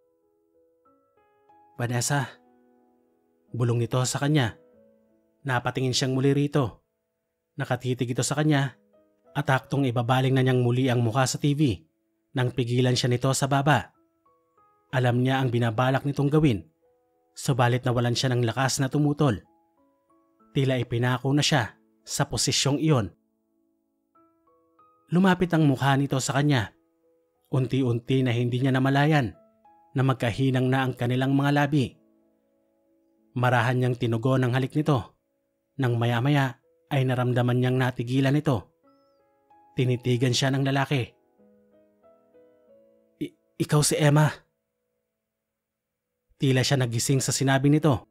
Vanessa. Bulong nito sa kanya. Napatingin siyang muli rito. Nakatitig ito sa kanya at aktong ibabaling na niyang muli ang mukha sa T V nang pigilan siya nito sa baba. Alam niya ang binabalak nitong gawin, subalit nawalan siya ng lakas na tumutol. Tila ipinako na siya sa posisyong iyon. Lumapit ang mukha nito sa kanya. Unti-unti na hindi niya namalayan na magkahinang na ang kanilang mga labi. Marahan niyang tinugon ang halik nito. Nang maya-maya ay naramdaman niyang natigilan ito. Tinitigan siya ng lalaki. I- ikaw si Emma. Tila siya nagising sa sinabi nito.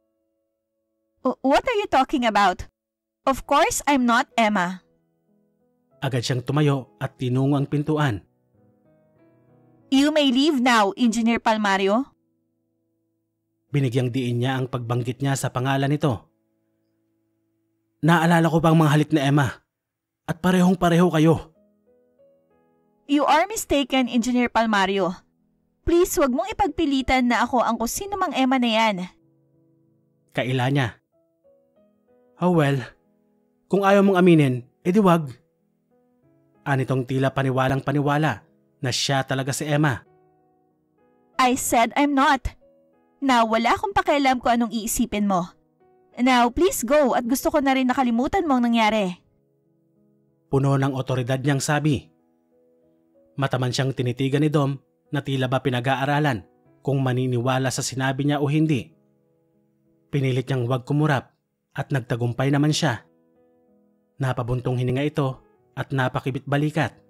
What are you talking about? Of course, I'm not Emma. Agad siyang tumayo at tinungo ang pintuan. You may leave now, Engineer Palmario. Binigyang diin niya ang pagbanggit niya sa pangalan nito. Naalala ko bang mga halik na Emma? At parehong pareho kayo. You are mistaken, Engineer Palmario. Please, wag mong ipagpilitan na ako ang kung sino mang Emma na yan. Kaila niya. Oh well, kung ayaw mong aminin, edi wag. Anitong tila paniwalang paniwala na siya talaga si Emma. I said I'm not. Now, wala akong pakialam kung anong iisipin mo. Now, please go at gusto ko na rin nakalimutan mo ang nangyari. Puno ng otoridad niyang sabi. Mataman siyang tinitigan ni Dom na tila ba pinag-aaralan kung maniniwala sa sinabi niya o hindi. Pinilit niyang huwag kumurap at nagtagumpay naman siya. Napabuntong hininga ito at napakibit balikat.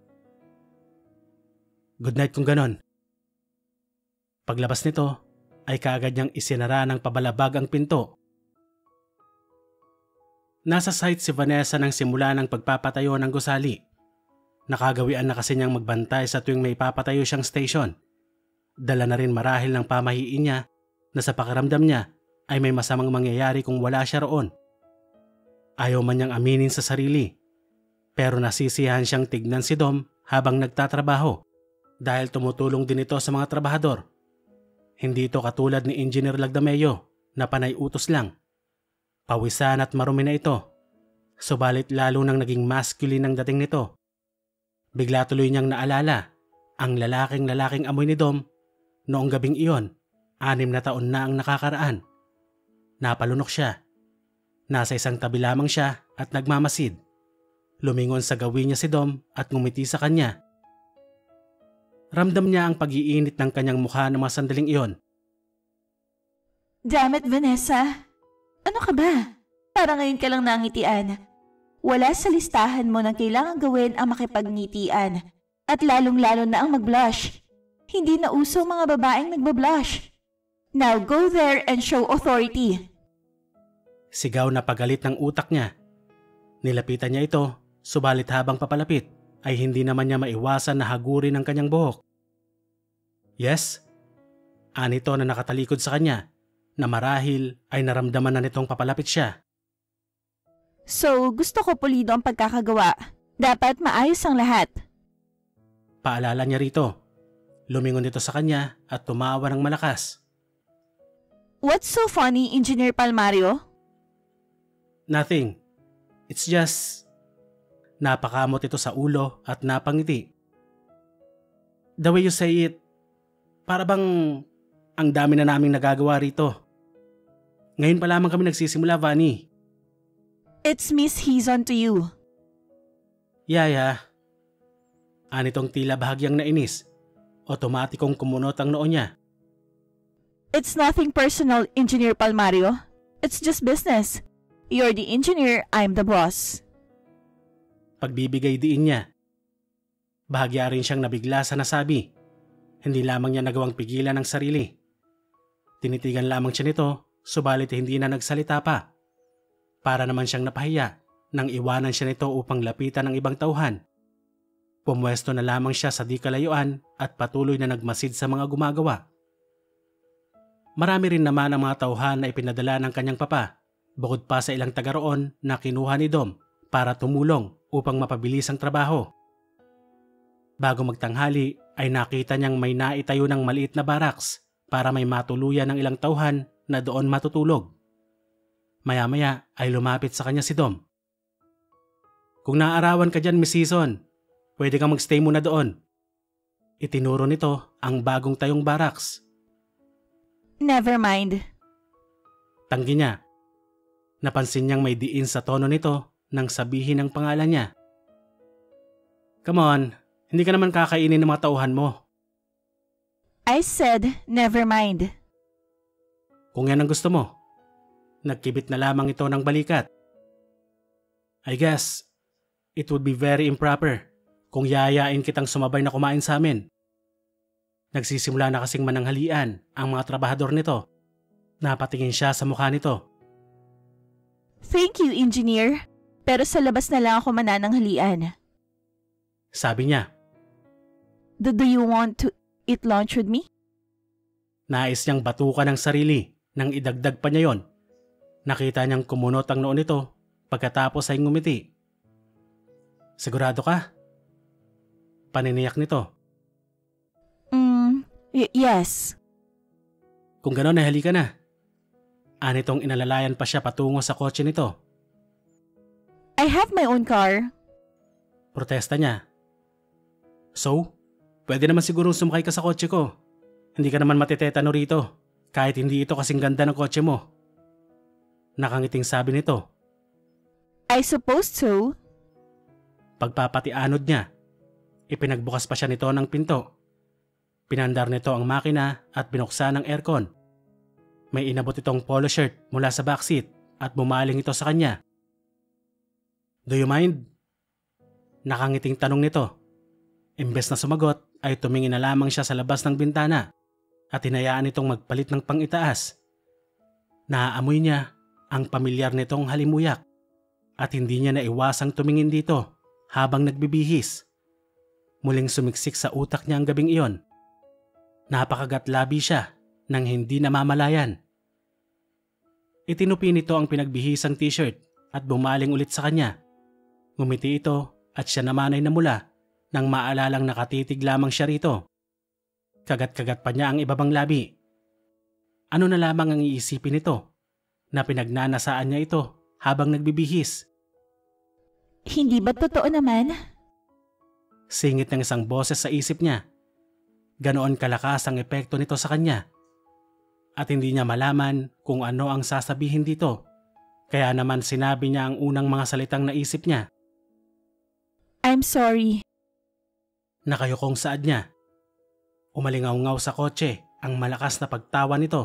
Good night kung ganon. Paglabas nito ay kaagad niyang isinara ng pabalabag ang pinto. Nasa site si Vanessa nang simula ng pagpapatayo ng gusali. Nakagawian na kasi niyang magbantay sa tuwing may papatayo siyang station. Dala na rin marahil ng pamahiin niya na sa pakiramdam niya ay may masamang mangyayari kung wala siya roon. Ayaw man niyang aminin sa sarili, pero nasisiyahan siyang tignan si Dom habang nagtatrabaho dahil tumutulong din ito sa mga trabahador. Hindi ito katulad ni Engineer Lagdameo na panay utos lang. Pawisan at marumi na ito, subalit lalo nang naging masculine ang dating nito. Bigla tuloy niyang naalala ang lalaking lalaking amoy ni Dom noong gabing iyon, anim na taon na ang nakakaraan. Napalunok siya. Nasa isang tabi lamang siya at nagmamasid. Lumingon sa gawin niya si Dom at ngumiti sa kanya. Ramdam niya ang pag-iinit ng kanyang mukha ng mga sandaling iyon. Damn it, Vanessa. Ano ka ba? Para ngayon ka lang nangitian. Wala sa listahan mo na kailangan gawin ang makipagngitian. At lalong-lalo na ang mag-blush. Hindi na uso mga babaeng nagba-blush. Now go there and show authority. Sigaw na pagalit ng utak niya. Nilapitan niya ito, subalit habang papalapit ay hindi naman niya maiwasan na hagurin ang kanyang buhok. Yes? Anito na nakatalikod sa kanya na marahil ay naramdaman na nitong papalapit siya. So, gusto ko pulido ang pagkakagawa. Dapat maayos ang lahat. Paalala niya rito. Lumingon dito sa kanya at tumawa ng malakas. What's so funny, Engineer Palmario? Nothing. It's just... Napakamot ito sa ulo at napangiti. The way you say it, para bang ang dami na naming nagagawa rito. Ngayon pa lamang kami nagsisimula, Vanny. It's Miss Hizon to you. Yaya. Anitong tila bahagyang nainis. Otomatikong kumunot ang noo niya. It's nothing personal, Engineer Palmario. It's just business. You're the engineer, I'm the boss. Pagbibigay diin niya. Bahagya rin siyang nabigla sa nasabi. Hindi lamang niya nagawang pigilan ang sarili. Tinitigan lamang siya nito, subalit hindi na nagsalita pa. Para naman siyang napahiya nang iwanan siya nito upang lapitan ng ibang tauhan. Pumwesto na lamang siya sa di kalayuan at patuloy na nagmasid sa mga gumagawa. Marami rin naman ang mga tauhan na ipinadala ng kanyang papa, bukod pa sa ilang taga roon na kinuha ni Dom para tumulong upang mapabilis ang trabaho. Bago magtanghali ay nakita niyang may naitayo ng maliit na barracks para may matuluyan ng ilang tauhan na doon matutulog. Maya-maya ay lumapit sa kanya si Dom. Kung naaarawan ka dyan, Miss Season, pwede kang magstay muna doon. Itinuro nito ang bagong tayong barracks. Never mind. Tanggi niya. Napansin niyang may diin sa tono nito nang sabihin ang pangalan niya. Come on, hindi ka naman kakainin ng mga tauhan mo. I said, never mind. Kung yan ang gusto mo. Nagkibit na lamang ito ng balikat. I guess, it would be very improper kung yayain kitang sumabay na kumain sa amin. Nagsisimula na kasing mananghalian ang mga trabahador nito. Napatingin siya sa mukha nito. Thank you, engineer. Pero sa labas na lang ako manananghalian. Sabi niya. Do, do you want to eat lunch with me? Nais niyang batukan ng sarili nang idagdag pa niya yon. Nakita niyang kumunot ang noon nito pagkatapos ay ngumiti. Sigurado ka? Paniniyak nito. Mm, y- yes. Kung gano'n ay halika na. Anitong inalalayan pa siya patungo sa kotse nito. I have my own car. Protesta niya. So, pwede naman sigurong sumakay ka sa kotse ko. Hindi ka naman matitetano rito, kahit hindi ito kasing ganda ng kotse mo. Nakangiting sabi nito. I suppose so. Pagpapatianod niya, ipinagbukas pa siya nito ng pinto. Pinandar nito ang makina at binuksan ang aircon. May inabot itong polo shirt mula sa backseat at bumaling ito sa kanya. Do you mind? Nakangiting tanong nito. Imbes na sumagot ay tumingin na lamang siya sa labas ng bintana at hinayaan itong magpalit ng pangitaas. Naaamoy niya ang pamilyar nitong halimuyak at hindi niya naiwasang tumingin dito habang nagbibihis. Muling sumiksik sa utak niya ang gabing iyon. Napakagatlabi siya nang hindi namamalayan. Itinupi nito ang pinagbihisang t-shirt at bumaling ulit sa kanya. Ngumiti ito at siya naman ay namula nang maalalang nakatitig lamang siya rito. Kagat-kagat pa niya ang ibabang labi. Ano na lamang ang iisipin nito na pinagnanasaan niya ito habang nagbibihis? Hindi ba totoo naman? Singit ng isang boses sa isip niya. Ganoon kalakas ang epekto nito sa kanya. At hindi niya malaman kung ano ang sasabihin dito. Kaya naman sinabi niya ang unang mga salitang naisip niya. I'm sorry. Nakayukong saad niya. Umalingaw-ngaw sa kotse ang malakas na pagtawa nito.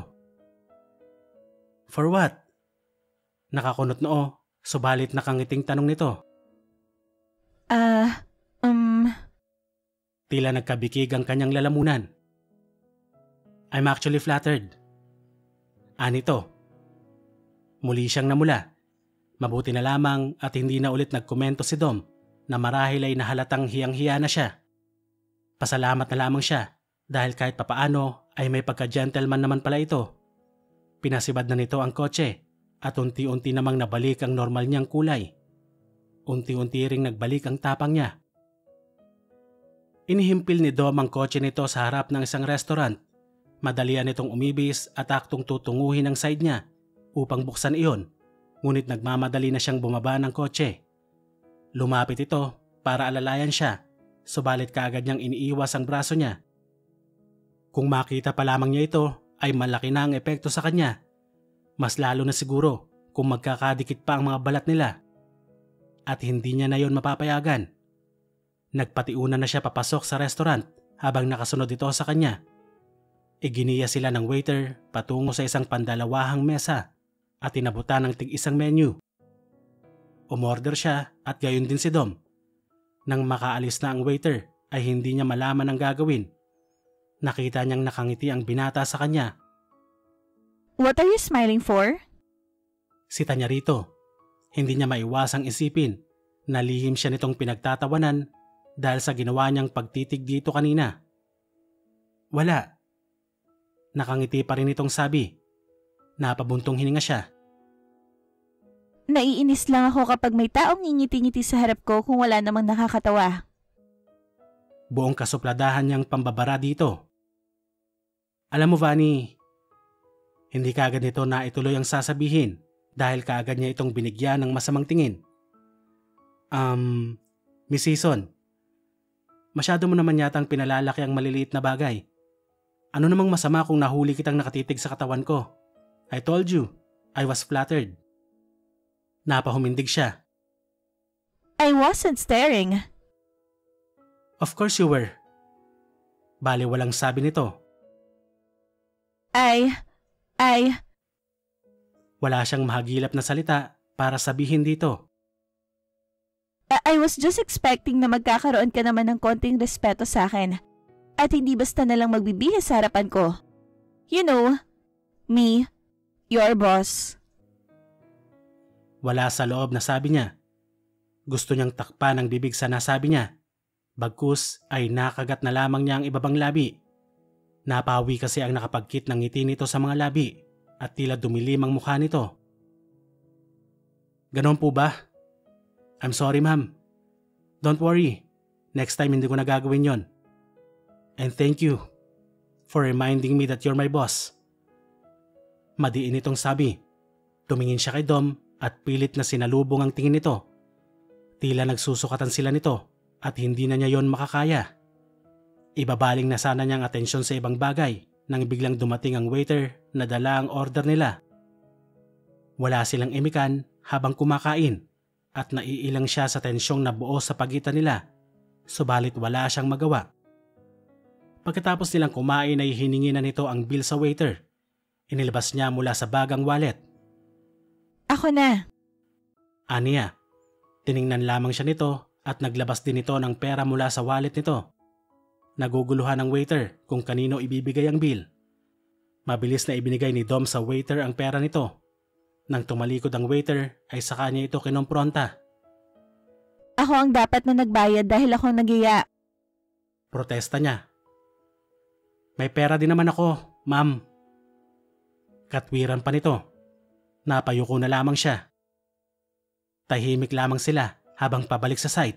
For what? Nakakunot noo, subalit nakangiting tanong nito. Ah, uh, um... Tila nagkabikig ang kanyang lalamunan. I'm actually flattered. Anito. Muli siyang namula. Mabuti na lamang at hindi na ulit nagkomento si Dom na marahil ay nahalatang hiyang-hiya na siya. Pasalamat na lamang siya dahil kahit papaano ay may pagka-gentleman naman pala ito. Pinasibad na nito ang kotse at unti-unti namang nabalik ang normal niyang kulay. Unti-unti ring nagbalik ang tapang niya. Inihimpil ni Dom ang kotse nito sa harap ng isang restaurant. Madalian itong umibis at aktong tutunguhin ang side niya upang buksan iyon, ngunit nagmamadali na siyang bumaba ng kotse. Lumapit ito para alalayan siya, subalit kaagad niyang iniiwas ang braso niya. Kung makita pa lamang niya ito ay malaki na ang epekto sa kanya. Mas lalo na siguro kung magkakadikit pa ang mga balat nila. At hindi niya na yon mapapayagan. Nagpatiuna na siya papasok sa restaurant habang nakasunod ito sa kanya. Iginiya sila ng waiter patungo sa isang pandalawahang mesa at inabutan ng tig-isang menu. Umorder siya at gayon din si Dom. Nang makaalis na ang waiter ay hindi niya malaman ang gagawin. Nakita niyang nakangiti ang binata sa kanya. What are you smiling for? Sita niya rito. Hindi niya maiwasang isipin na lihim siya nitong pinagtatawanan dahil sa ginawa niyang pagtitig dito kanina. Wala. Nakangiti pa rin itong sabi. Napabuntong hininga siya. Naiinis lang ako kapag may taong ngingiti-ngiti sa harap ko kung wala namang nakakatawa. Buong kasupladahan niyang pambabara dito. Alam mo, Vanny, hindi kaagad nito na ituloy ang sasabihin dahil kaagad niya itong binigyan ng masamang tingin. Um, Miss Season, masyado mo naman yatang pinalalaki ang maliliit na bagay. Ano namang masama kung nahuli kitang nakatitig sa katawan ko? I told you, I was flattered. Napahumindig siya. I wasn't staring. Of course you were. Bale walang sabi nito. I, I... Wala siyang mahagilap na salita para sabihin dito. I was just expecting na magkakaroon ka naman ng konting respeto sa akin at hindi basta na lang magbibihis sa harapan ko. You know, me, your boss. Wala sa loob na sabi niya. Gusto niyang takpan ang bibig sa nasabi niya. Bagkus ay nakagat na lamang niya ang ibabang labi. Napawi kasi ang nakapagkit ng ngiti nito sa mga labi at tila dumilim ang mukha nito. Ganon po ba? I'm sorry, ma'am. Don't worry. Next time hindi ko na gagawin yon. And thank you for reminding me that you're my boss. Madiin itong sabi. Tumingin siya kay Dom at pilit na sinalubong ang tingin nito. Tila nagsusukatan sila nito at hindi na niya yon makakaya. Ibabaling na sana niyang atensyon sa ibang bagay nang biglang dumating ang waiter na dala ang order nila. Wala silang imikan habang kumakain. At naiilang siya sa tensyong nabuo sa pagitan nila, subalit wala siyang magawa. Pagkatapos nilang kumain ay hiningi na nito ang bill sa waiter. Inilabas niya mula sa bagang wallet. Ako na. Aniya, tiningnan lamang siya nito at naglabas din ito ng pera mula sa wallet nito. Naguguluhan ang waiter kung kanino ibibigay ang bill. Mabilis na ibinigay ni Dom sa waiter ang pera nito. Nang tumalikod ang waiter ay saka niya ito kinompronta. Ako ang dapat na nagbayad dahil ako nagiya. Protesta niya. May pera din naman ako, ma'am. Katwiran pa nito. Napayuko na lamang siya. Tahimik lamang sila habang pabalik sa site.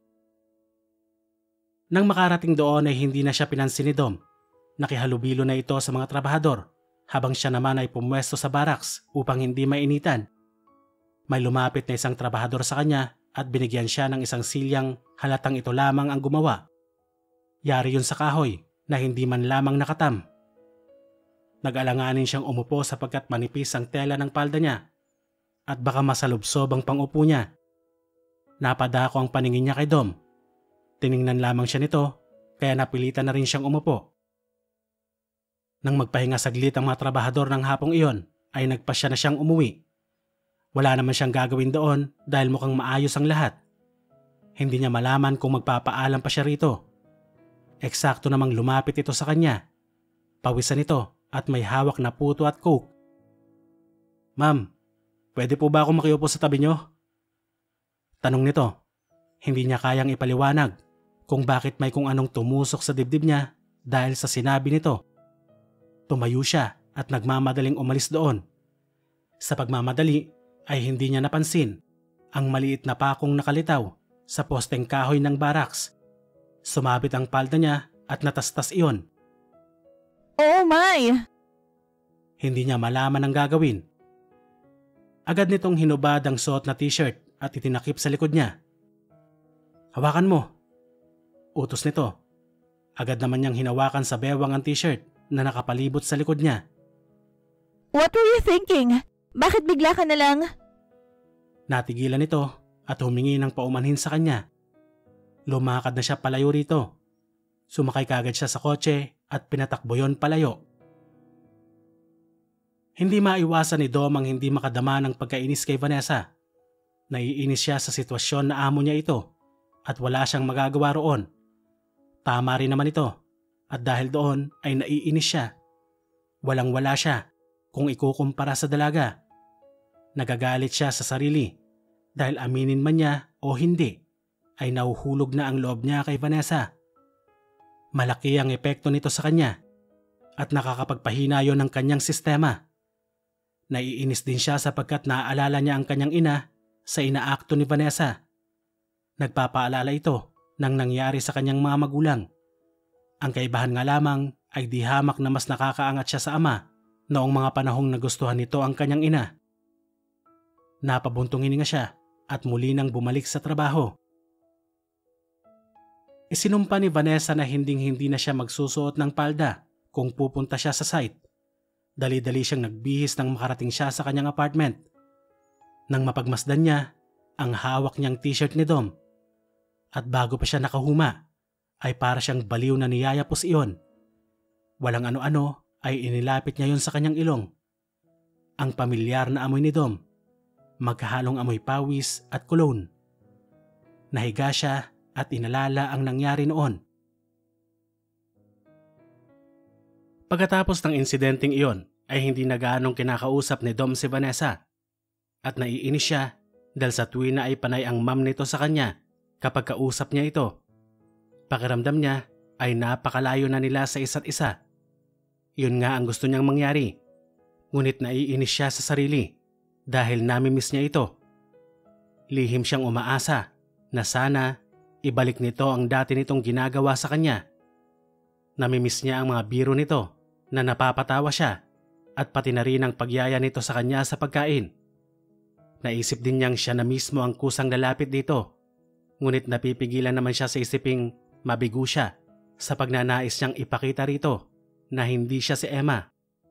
Nang makarating doon ay hindi na siya pinansin ni Dom. Nakihalubilo na ito sa mga trabahador. Habang siya naman ay pumwesto sa barracks upang hindi mainitan. May lumapit na isang trabahador sa kanya at binigyan siya ng isang silyang halatang ito lamang ang gumawa. Yari yun sa kahoy na hindi man lamang nakatam. Nag-alanganin siyang umupo sapagkat manipis ang tela ng palda niya at baka masalubsob ang pangupo niya. Napadako ang paningin niya kay Dom. Tiningnan lamang siya nito kaya napilitan na rin siyang umupo. Nang magpahinga saglit ang mga trabahador ng hapong iyon, ay nagpasya na siyang umuwi. Wala naman siyang gagawin doon dahil mukhang maayos ang lahat. Hindi niya malaman kung magpapaalam pa siya rito. Eksakto namang lumapit ito sa kanya. Pawisan ito at may hawak na puto at coke. Ma'am, pwede po ba ako makiupo sa tabi niyo? Tanong nito. Hindi niya kayang ipaliwanag kung bakit may kung anong tumusok sa dibdib niya dahil sa sinabi nito. Tumayo siya at nagmamadaling umalis doon. Sa pagmamadali ay hindi niya napansin ang maliit na pakong nakalitaw sa posteng kahoy ng barracks. Sumabit ang palda niya at natastas iyon. Oh my! Hindi niya malaman ang gagawin. Agad nitong hinubad ang suot na t-shirt at itinakip sa likod niya. Hawakan mo. Utos nito. Agad naman niyang hinawakan sa bewang ang t-shirt na nakapalibot sa likod niya. What were you thinking? Bakit bigla ka na lang? Natigilan ito at humingi ng paumanhin sa kanya. Lumakad na siya palayo rito. Sumakay kagad siya sa kotse at pinatakbo yon palayo. Hindi maiwasan ni Dom ang hindi makadama ng pagkainis kay Vanessa. Naiinis siya sa sitwasyon na amo niya ito at wala siyang magagawa roon. Tama rin naman ito. At dahil doon ay naiinis siya. Walang-wala siya kung ikukumpara sa dalaga. Nagagalit siya sa sarili dahil aminin man niya o hindi ay nahuhulog na ang loob niya kay Vanessa. Malaki ang epekto nito sa kanya at nakakapagpahina yon ng kanyang sistema. Naiinis din siya sapagkat naaalala niya ang kanyang ina sa inaakto ni Vanessa. Nagpapaalala ito ng nangyari sa kanyang mga magulang. Ang kaibahan nga lamang ay di hamak na mas nakakaangat siya sa ama noong mga panahong nagustuhan nito ang kanyang ina. Napabuntong hininga siya at muli nang bumalik sa trabaho. Isinumpa ni Vanessa na hinding-hindi na siya magsusuot ng palda kung pupunta siya sa site. Dali-dali siyang nagbihis nang makarating siya sa kanyang apartment. Nang mapagmasdan niya ang hawak niyang t-shirt ni Dom. At bago pa siya nakahuma, ay para siyang baliw na niyayapos iyon. Walang ano-ano ay inilapit niya yon sa kanyang ilong. Ang pamilyar na amoy ni Dom, magkahalong amoy pawis at cologne. Nahiga siya at inalala ang nangyari noon. Pagkatapos ng insidenteng iyon ay hindi na gaanong kinakausap ni Dom si Vanessa at naiinis siya dahil sa tuwi na ay panay ang ma'am nito sa kanya kapag kausap niya ito. Pakiramdam niya ay napakalayo na nila sa isa't isa. Yun nga ang gusto niyang mangyari, ngunit naiinis siya sa sarili dahil namimiss niya ito. Lihim siyang umaasa na sana ibalik nito ang dati nitong ginagawa sa kanya. Namimiss niya ang mga biro nito na napapatawa siya at pati na rin ang pagyaya nito sa kanya sa pagkain. Naisip din niyang siya na mismo ang kusang lalapit dito, ngunit napipigilan naman siya sa isiping mabigo siya sa pagnanais niyang ipakita rito na hindi siya si Emma.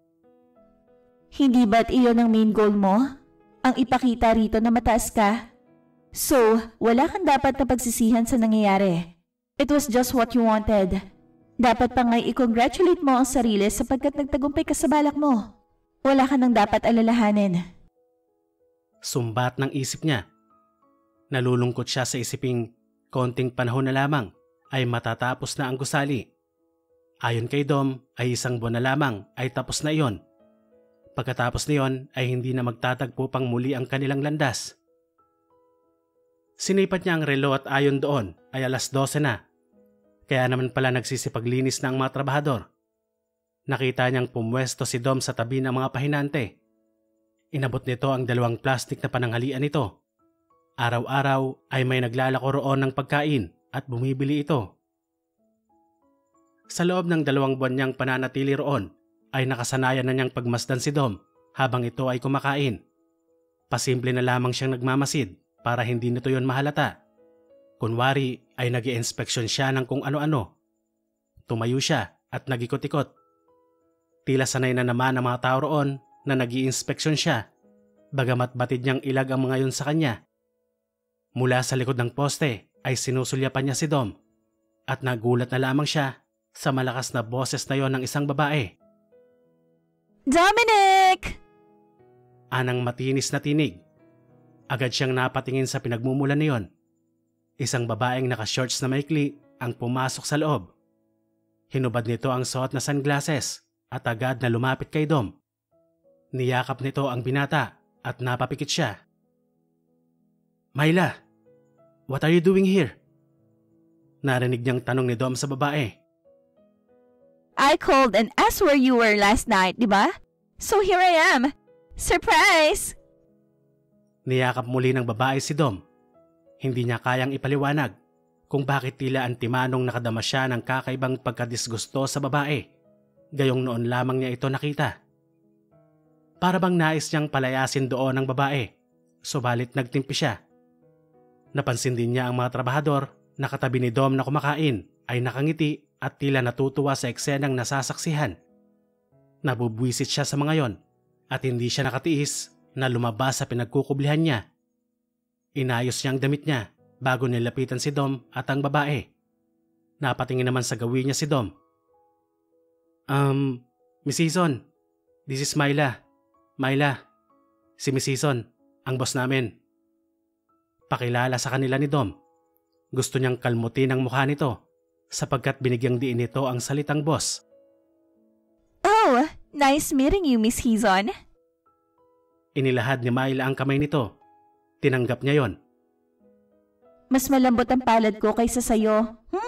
Hindi ba't iyon ang main goal mo? Ang ipakita rito na mataas ka? So, wala kang dapat na pagsisihan sa nangyayari. It was just what you wanted. Dapat pa nga'y i-congratulate mo ang sarili sapagkat nagtagumpay ka sa balak mo. Wala ka nang dapat alalahanin. Sumbat ng isip niya. Nalulungkot siya sa isiping konting panahon na lamang ay matatapos na ang gusali. Ayon kay Dom ay isang buwan na lamang ay tapos na iyon. Pagkatapos niyon ay hindi na magtatagpo pang muli ang kanilang landas. Sinipat niya ang relo at ayon doon ay alas dose na. Kaya naman pala nagsisipaglinis na ang mga trabahador. Nakita niyang pumwesto si Dom sa tabi ng mga pahinante. Inabot nito ang dalawang plastik na pananghalian nito. Araw-araw ay may naglalako roon ng pagkain at bumibili ito. Sa loob ng dalawang buwan niyang pananatili roon ay nakasanayan na niyang pagmasdan si Dom habang ito ay kumakain. Pasimple na lamang siyang nagmamasid para hindi nito yon mahalata. Kunwari ay nag-i-inspeksyon siya ng kung ano-ano. Tumayo siya at nag-ikot-ikot. Tila sanay na naman ang mga tao roon na nag-i-inspeksyon siya, bagamat batid niyang ilag ang mga yon sa kanya. Mula sa likod ng poste ay sinusulyapan niya si Dom at nagulat na lamang siya sa malakas na boses na yon ng isang babae. Dominic! Anang matinis na tinig. Agad siyang napatingin sa pinagmumulan na yon. Isang babaeng naka-shorts na maikli ang pumasok sa loob. Hinubad nito ang suot na sunglasses at agad na lumapit kay Dom. Niyakap nito ang binata at napapikit siya. Myla, what are you doing here? Narinig niyang tanong ni Dom sa babae. I called and asked where you were last night, di ba? So here I am. Surprise! Niyakap muli ng babae si Dom. Hindi niya kayang ipaliwanag kung bakit tila antimanong nakadama siya ng kakaibang pagkadisgusto sa babae. Gayong noon lamang niya ito nakita. Para bang nais niyang palayasin doon ang babae, subalit nagtimpi siya. Napansin din niya ang mga trabahador na katabi ni Dom na kumakain ay nakangiti at tila natutuwa sa eksenang nasasaksihan. Nabubwisit siya sa mga yon at hindi siya nakatiis na lumabas sa pinagkukublihan niya. Inayos niya ang damit niya bago nilapitan si Dom at ang babae. Napatingin naman sa gawin niya si Dom. Um, Miss Season, this is Myla. Myla, si Miss Season, ang boss namin. Pakilala sa kanila ni Dom. Gusto niyang kalmutin ang mukha nito sapagkat binigyang diin nito ang salitang boss. Oh, nice meeting you, Miss Season. Inilahad ni Myla ang kamay nito. Tinanggap niya yon. Mas malambot ang palad ko kaysa sayo. Hmm?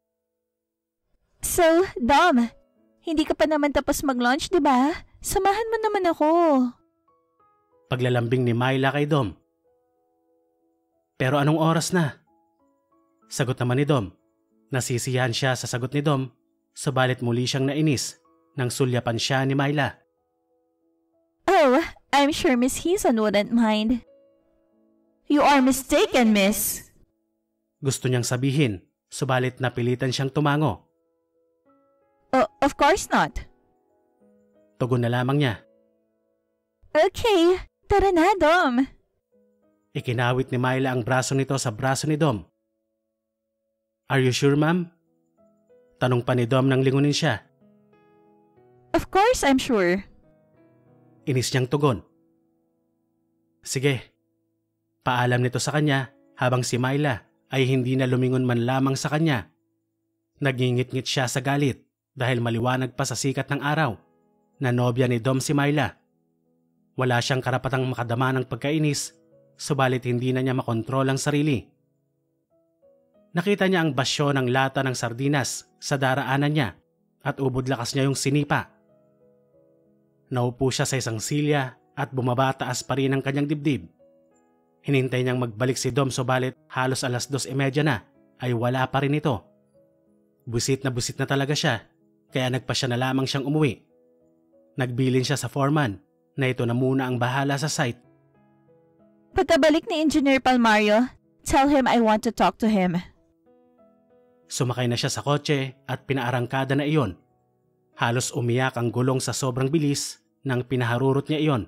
So, Dom, hindi ka pa naman tapos mag-lunch, di ba? Samahan mo naman ako. Paglalambing ni Myla kay Dom. Pero anong oras na? Sagot naman ni Dom. Nasisiyahan siya sa sagot ni Dom Subalit muli siyang nainis nang sulyapan siya ni Myla. Oh, I'm sure Miss Hizon wouldn't mind. You are mistaken, miss. Gusto niyang sabihin, subalit napilitan siyang tumango. Oh, of course not. Tugon na lamang niya. Okay, tara na, Dom. Ikinawit ni Myla ang braso nito sa braso ni Dom. Are you sure, ma'am? Tanong pa ni Dom nang lingunin siya. Of course, I'm sure. Inis niyang tugon. Sige. Paalam nito sa kanya habang si Myla ay hindi na lumingon man lamang sa kanya. Nagingit-ngit siya sa galit dahil maliwanag pa sa sikat ng araw na nobya ni Dom si Myla. Wala siyang karapatang makadama ng pagkainis, subalit hindi na niya makontrol ang sarili. Nakita niya ang basyo ng lata ng sardinas sa daraanan niya at ubod lakas niya yung sinipa. Naupo siya sa isang silya at bumaba taas pa rin ang kanyang dibdib. Hinintay niyang magbalik si Dom subalit halos alas dos e medya na ay wala pa rin ito. Busit na busit na talaga siya kaya nagpa siya na lamang siyang umuwi. Nagbilin siya sa foreman na ito na muna ang bahala sa site. Pagkabalik ni Engineer Palmario, tell him I want to talk to him. Sumakay na siya sa kotse at pinaarangkada na iyon. Halos umiyak ang gulong sa sobrang bilis nang pinaharurot niya iyon.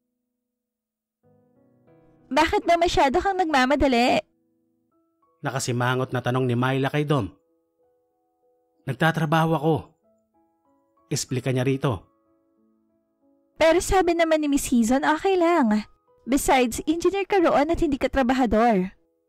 Bakit na masyado kang nagmamadali? Nakasimangot na tanong ni Myla kay Dom. Nagtatrabaho ako. Explica niya rito. Pero sabi naman ni Miss Hizon okay lang. Besides, engineer ka roon at hindi ka trabahador.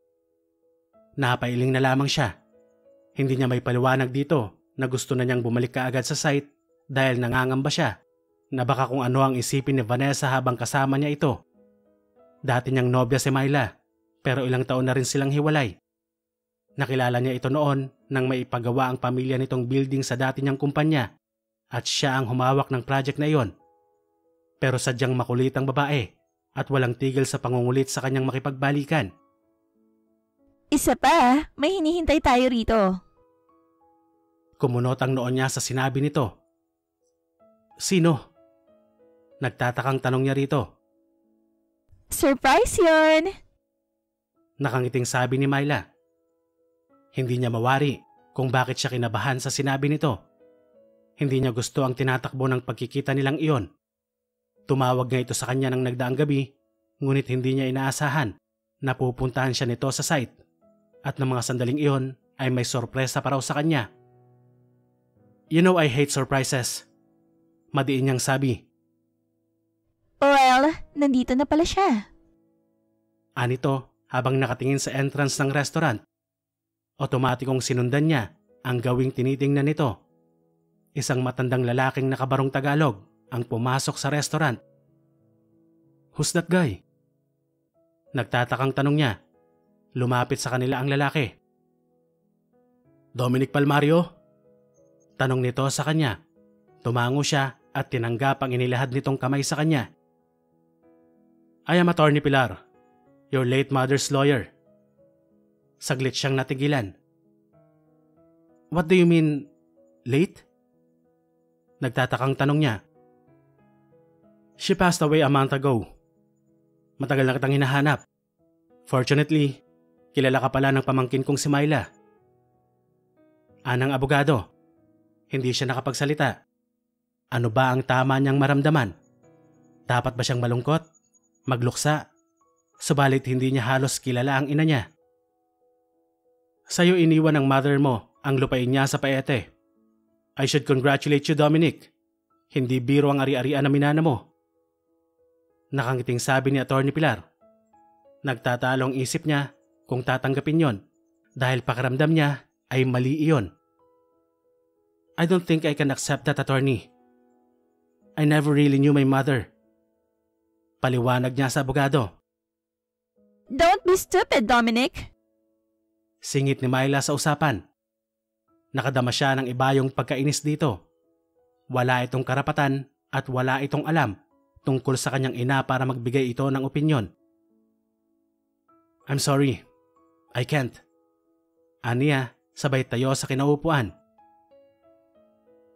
Napailing na lamang siya. Hindi niya may paliwanag dito na gusto na niyang bumalik kaagad sa site dahil nangangamba siya na baka kung ano ang isipin ni Vanessa habang kasama niya ito. Dati niyang nobya si Myla pero ilang taon na rin silang hiwalay. Nakilala niya ito noon nang may ipagawa ang pamilya nitong building sa dati niyang kumpanya at siya ang humawak ng project na iyon. Pero sadyang makulit ang babae at walang tigil sa pangungulit sa kanyang makipagbalikan. Isa pa, may hinihintay tayo rito. Kumunot ang noon niya sa sinabi nito. Sino? Nagtatakang tanong niya rito. Surprise yun! Nakangiting sabi ni Myla. Hindi niya mawari kung bakit siya kinabahan sa sinabi nito. Hindi niya gusto ang tinatakbo ng pagkikita nilang iyon. Tumawag nga ito sa kanya ng nagdaang gabi, ngunit hindi niya inaasahan na pupuntahan siya nito sa site. At ng mga sandaling iyon ay may sorpresa pa raw sa kanya. You know I hate surprises. Madiin niyang sabi. Well, nandito na pala siya. Anito habang nakatingin sa entrance ng restaurant. Otomatikong sinundan niya ang gawing tinitingnan nito. Isang matandang lalaking nakabarong Tagalog ang pumasok sa restaurant. Who's that guy? Nagtatakang tanong niya. Lumapit sa kanila ang lalaki. Dominic Palmario? Tanong nito sa kanya. Tumango siya at tinanggap ang inilahad nitong kamay sa kanya. I am Attorney Pilar, your late mother's lawyer. Saglit siyang natigilan. What do you mean, late? Nagtatakang tanong niya. She passed away a month ago. Matagal na kitang hinahanap. Fortunately, kilala ka pala ng pamangkin kong si Myla. Anang abogado. Hindi siya nakapagsalita. Ano ba ang tama niyang maramdaman? Dapat ba siyang malungkot? Magluksa? Subalit hindi niya halos kilala ang ina niya. Sa'yo iniwan ng mother mo ang lupain niya sa Paete. I should congratulate you, Dominic. Hindi biro ang ari-arian na minana mo. Nakangiting sabi ni Attorney Pilar. Nagtatalong isip niya kung tatanggapin yon dahil pakiramdam niya ay mali iyon. I don't think I can accept that, attorney. I never really knew my mother. Paliwanag niya sa abogado. Don't be stupid, Dominic. Singit ni Myla sa usapan. Nakadama siya ng ibayong pagkainis dito. Wala itong karapatan at wala itong alam tungkol sa kanyang ina para magbigay ito ng opinyon. I'm sorry. I can't. Aniya, sabay tayo sa kinaupuan.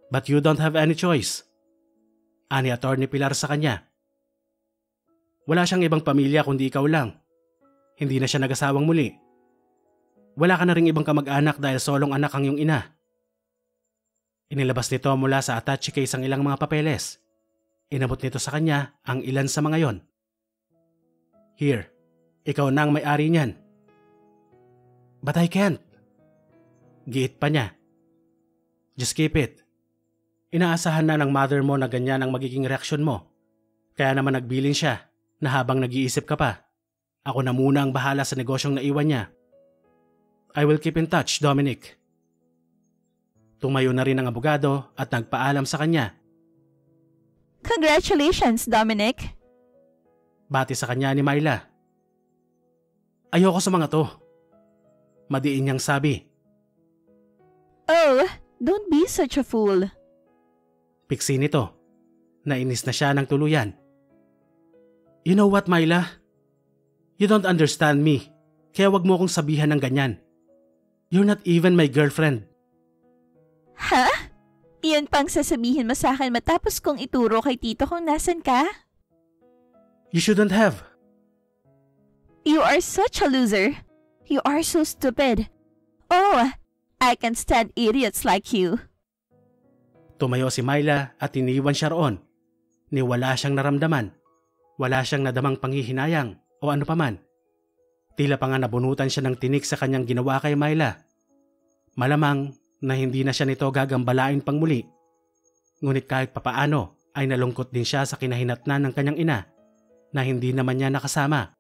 But you don't have any choice. Ani Attorney Pilar sa kanya. Wala siyang ibang pamilya kundi ikaw lang. Hindi na siya nag-asawang muli. Wala ka na ring ibang kamag-anak dahil solong anak ang iyong ina. Inilabas nito mula sa attache case ang ilang mga papeles. Inabot nito sa kanya ang ilan sa mga yon. Here, ikaw na ang may-ari niyan. But I can't. Giit pa niya. Just keep it. Inaasahan na ng mother mo na ganyan ang magiging reaksyon mo. Kaya naman nagbilin siya na habang nag-iisip ka pa, ako na muna ang bahala sa negosyong naiwan niya. I will keep in touch, Dominic. Tumayo na rin ang abogado at nagpaalam sa kanya. Congratulations, Dominic. Bati sa kanya ni Myla. Ayoko sa mga to. Madiin niyang sabi. Oh, don't be such a fool. Piksi nito. Nainis na siya ng tuluyan. You know what, Myla? You don't understand me. Kaya wag mo akong sabihan ng ganyan. You're not even my girlfriend. Ha? Iyan pang sasabihin mo sa akin matapos kong ituro kay tito kung nasan ka? You shouldn't have. You are such a loser. You are so stupid. Oh, I can't stand idiots like you. Tumayo si Myla at iniwan siya roon. Ni wala siyang naramdaman. Wala siyang nadamang panghihinayang o ano paman. Tila pa nga nabunutan siya ng tinik sa kanyang ginawa kay Myla. Malamang na hindi na siya nito gagambalain pang muli. Ngunit kahit papaano ay nalungkot din siya sa kinahinatnan ng kanyang ina na hindi naman niya nakasama.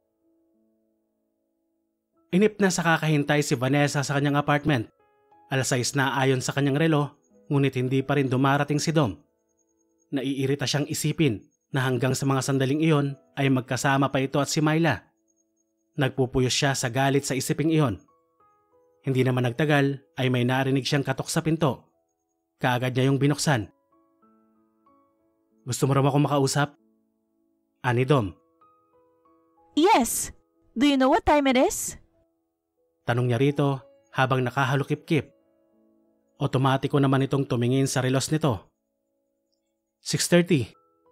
Inip na sa kakahintay si Vanessa sa kanyang apartment. Alas sais na ayon sa kanyang relo, ngunit hindi pa rin dumarating si Dom. Naiirita siyang isipin na hanggang sa mga sandaling iyon ay magkasama pa ito at si Myla. Nagpupuyos siya sa galit sa isiping iyon. Hindi naman nagtagal ay may narinig siyang katok sa pinto. Kaagad niya yung binuksan. Gusto mo raw ako makausap? Ani Dom. Yes. Do you know what time it is? Tanong niya rito habang nakahalukip-kip. Otomatiko naman itong tumingin sa relos nito. six thirty.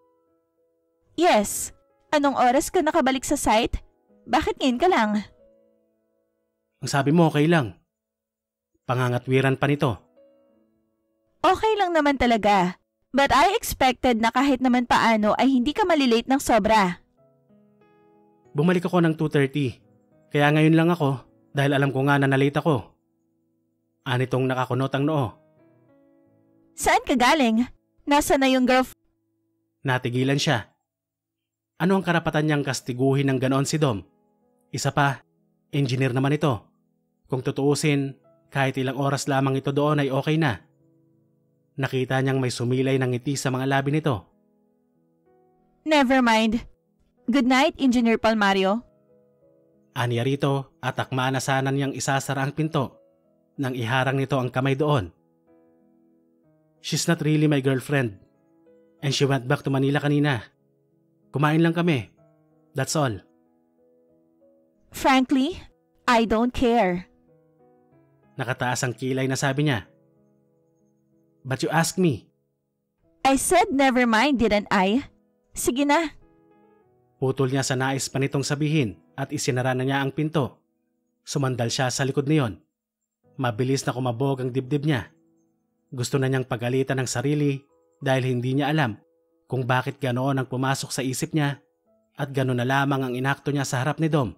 Yes. Anong oras ka nakabalik sa site? Bakit ngayon ka lang? Ang sabi mo okay lang. Pangangatwiran pa nito. Okay lang naman talaga. But I expected na kahit naman paano ay hindi ka malilate ng sobra. Bumalik ako ng two thirty. Kaya ngayon lang ako dahil alam ko nga na nalate ako. Anitong nakakunot ang noo. Saan ka galing? Nasaan na yung girlf... Natigilan siya. Ano ang karapatan niyang kastiguhin ng ganoon si Dom? Isa pa, engineer naman ito. Kung tutuusin, kahit ilang oras lamang ito doon ay okay na. Nakita niyang may sumilay ng ngiti sa mga labi nito. Never mind. Good night, Engineer Palmario. Aniya rito at akma na sana niyang isasara ang pinto nang iharang nito ang kamay doon. She's not really my girlfriend and she went back to Manila kanina. Kumain lang kami. That's all. Frankly, I don't care. Nakataas ang kilay na sabi niya. But you asked me. I said never mind, didn't I? Sige na. Putol niya sa nais pa nitong sabihin at isinara na niya ang pinto. Sumandal siya sa likod niyon. Mabilis na kumabog ang dibdib niya. Gusto na niyang pagalitan ng sarili dahil hindi niya alam kung bakit ganoon ang pumasok sa isip niya at ganoon na lamang ang inakto niya sa harap ni Dom.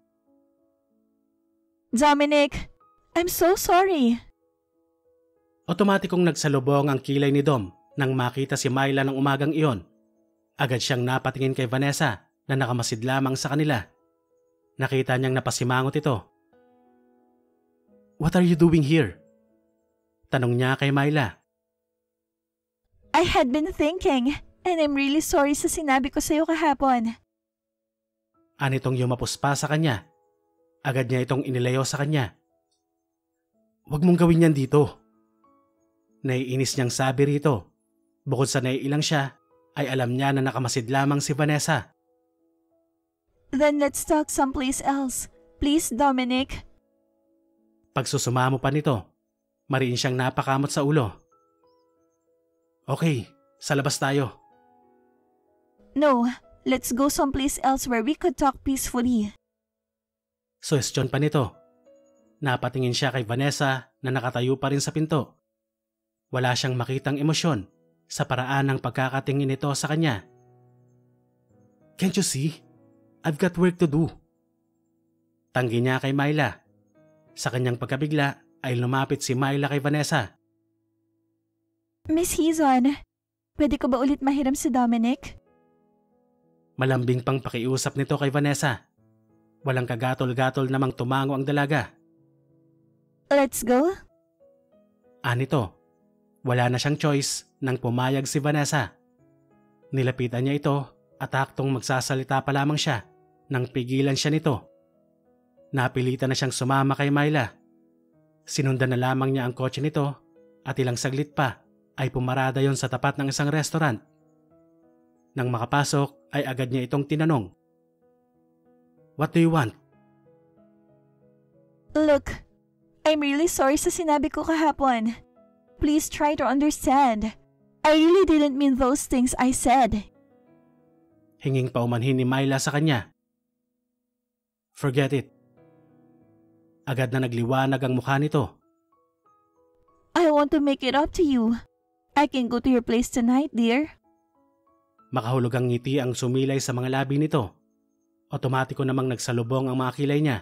Dominic, I'm so sorry. Otomatikong nagsalubong ang kilay ni Dom nang makita si Myla ng umagang iyon. Agad siyang napatingin kay Vanessa na nakamasid lamang sa kanila. Nakita niyang napasimangot ito. What are you doing here? Tanong niya kay Myla. I had been thinking and I'm really sorry sa sinabi ko sa iyo kahapon. Anitong yumapos pa sa kanya. Agad niya itong inilayo sa kanya. Huwag mong gawin yan dito. Naiinis niyang sabi rito. Bukod sa naiilang siya, ay alam niya na nakamasid lamang si Vanessa. Then let's talk someplace else. Please, Dominic. Pagsusumamo pa nito, mariin siyang napakamot sa ulo. Okay, sa labas tayo. No, let's go someplace else where we could talk peacefully. Suwestyon pa nito. Napatingin siya kay Vanessa na nakatayo pa rin sa pinto. Wala siyang makitang emosyon sa paraan ng pagkakatingin nito sa kanya. Can't you see? I've got work to do. Tanggi niya kay Myla. Sa kanyang pagkabigla ay lumapit si Myla kay Vanessa. Miss Hizon, pwede ko ba ulit mahiram si Dominic? Malambing pang pakiusap nito kay Vanessa. Walang kagatol-gatol namang tumango ang dalaga. Let's go? Anito, wala na siyang choice nang pumayag si Vanessa. Nilapitan niya ito at aktong magsasalita pa lamang siya nang pigilan siya nito. Napilitan na siyang sumama kay Myla. Sinundan na lamang niya ang kotse nito at ilang saglit pa ay pumarada yon sa tapat ng isang restaurant. Nang makapasok ay agad niya itong tinanong. What do you want? Look, I'm really sorry sa sinabi ko kahapon. Please try to understand. I really didn't mean those things I said. Hinging paumanhin ni Myla sa kanya. Forget it. Agad na nagliwanag ang mukha nito. I want to make it up to you. I can go to your place tonight, dear. Makahulog ang ngiti ang sumilay sa mga labi nito. Otomatiko namang nagsalubong ang mga kilay niya.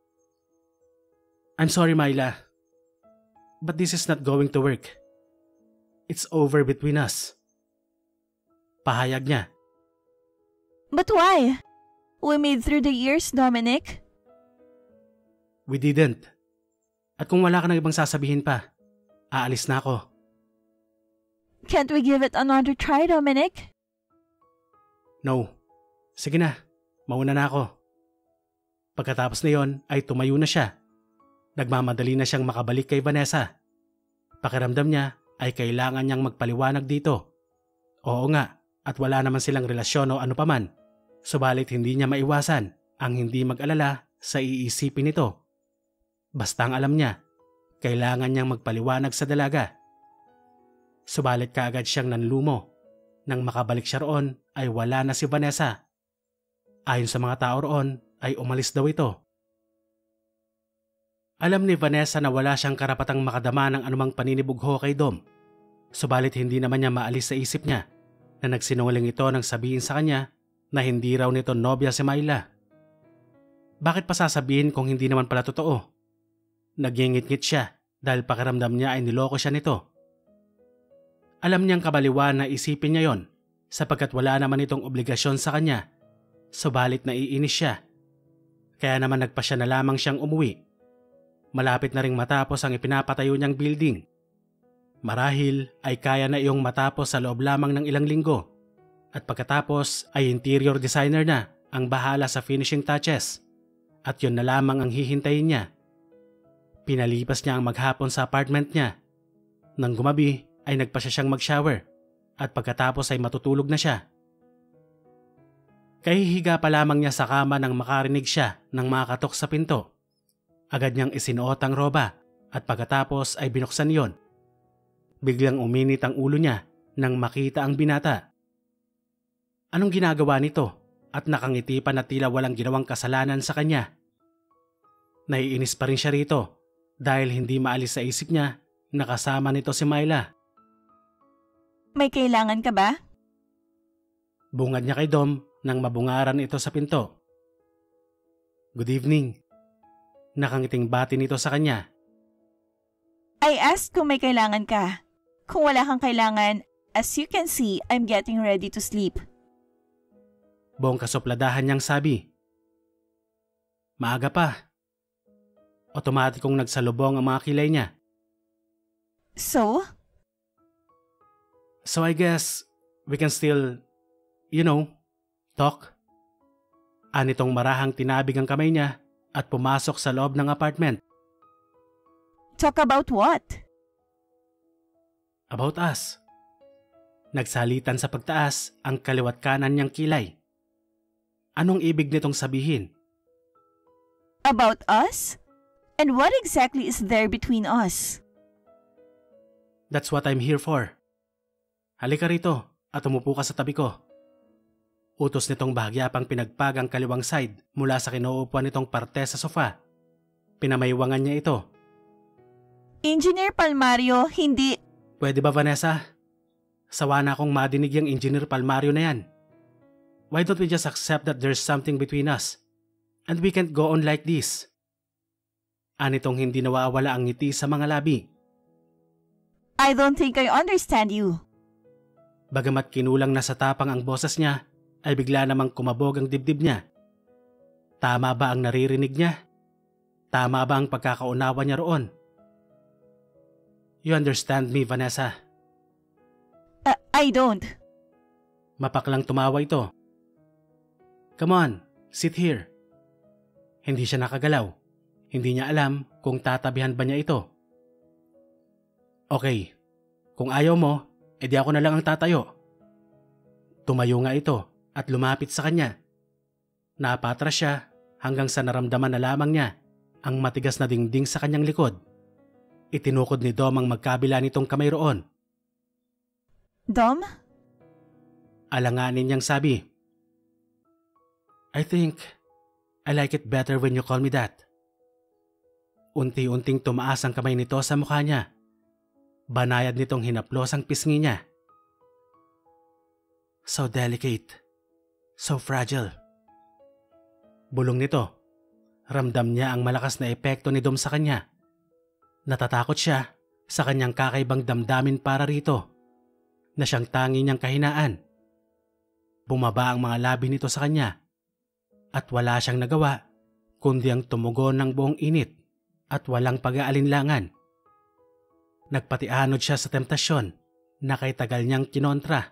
I'm sorry, Myla. But this is not going to work. It's over between us. Pahayag niya. But why? We made through the years, Dominic. We didn't. At kung wala ka na ibang sasabihin pa, aalis na ako. Can't we give it another try, Dominic? No. Sige na, mauna na ako. Pagkatapos na yon ay tumayo na siya. Nagmamadali na siyang makabalik kay Vanessa. Pakiramdam niya ay kailangan niyang magpaliwanag dito. Oo nga, at wala naman silang relasyon o ano paman. Subalit hindi niya maiwasan ang hindi mag-alala sa iisipin nito. Basta ang alam niya, kailangan niyang magpaliwanag sa dalaga. Subalit kaagad siyang nanlumo. Nang makabalik siya roon ay wala na si Vanessa. Ayon sa mga tao roon ay umalis daw ito. Alam ni Vanessa na wala siyang karapatang makadama ng anumang paninibugho kay Dom. Subalit hindi naman niya maalis sa isip niya na nagsinungaling ito nang sabihin sa kanya na hindi raw nito nobya si Myla. Bakit pa sasabihin kung hindi naman pala totoo? Nagingit-ngit siya dahil pakiramdam niya ay niloko siya nito. Alam niyang kabaliwan na isipin niya yon sapagkat wala naman itong obligasyon sa kanya. Subalit naiinis siya. Kaya naman nagpa siya na lamang siyang umuwi. Malapit na ring matapos ang ipinapatayo niyang building. Marahil ay kaya na iyong matapos sa loob lamang ng ilang linggo. At pagkatapos ay interior designer na ang bahala sa finishing touches. At yun na lamang ang hihintayin niya. Pinalipas niya ang maghapon sa apartment niya. Nang gumabi ay nagpa siya siyang mag-shower at pagkatapos ay matutulog na siya. Kahihiga pa lamang niya sa kama nang makarinig siya ng mga katok sa pinto. Agad niyang isinuot ang roba at pagkatapos ay binuksan yon. Biglang uminit ang ulo niya nang makita ang binata. Anong ginagawa nito at nakangiti pa na tila walang ginawang kasalanan sa kanya? Naiinis pa rin siya rito dahil hindi maalis sa isip niya na kasama nito si Myla. May kailangan ka ba? Bungad niya kay Dom nang mabungaran ito sa pinto. Good evening. Nakangiting bati nito sa kanya. I asked kung may kailangan ka. Kung wala kang kailangan, as you can see, I'm getting ready to sleep. Buong kasopladahan niyang sabi. Maaga pa. Otomatikong nagsalubong ang mga kilay niya. So? So I guess we can still, you know, talk. Anitong marahang tinabig ang kamay niya at pumasok sa loob ng apartment. Talk about what? About us. Nagsalitan sa pagtaas ang kaliwat kanan niyang kilay. Anong ibig nitong sabihin? About us? And what exactly is there between us? That's what I'm here for. Halika rito at umupo ka sa tabi ko. Utos nitong bahagya pang pinagpagang kaliwang side mula sa kinuupuan nitong parte sa sofa. Pinamaywangan niya ito. Engineer Palmario, hindi... Pwede ba, Vanessa? Sawa na akong madinig yung Engineer Palmario na yan. Why don't we just accept that there's something between us? And we can't go on like this. Anitong hindi nawawala ang ngiti sa mga labi. I don't think I understand you. Bagamat kinulang na sa tapang ang boses niya, ay bigla namang kumabog ang dibdib niya. Tama ba ang naririnig niya? Tama ba ang pagkakaunawa niya roon? You understand me, Vanessa? Uh, I don't. Mapaklang tumawa ito. Come on, sit here. Hindi siya nakagalaw. Hindi niya alam kung tatabihan ba niya ito. Okay, kung ayaw mo, edi ako na lang ang tatayo. Tumayo nga ito at lumapit sa kanya. Napatras siya hanggang sa naramdaman na lamang niya ang matigas na dingding sa kanyang likod. Itinukod ni Dom ang magkabila nitong kamay roon. Dom? Alanganin niyang sabi. I think I like it better when you call me that. Unti-unting tumaas ang kamay nito sa mukha niya. Banayad nitong hinaplos ang pisngi niya. So delicate. So fragile. Bulong nito. Ramdam niya ang malakas na epekto ni Dom sa kanya. Natatakot siya sa kanyang kakaibang damdamin para rito, na siyang tangi niyang kahinaan. Bumaba ang mga labi nito sa kanya at wala siyang nagawa kundi ang tumugon ng buong init at walang pag-aalinlangan. Nagpatianod siya sa temptasyon na kay tagal niyang kinontra.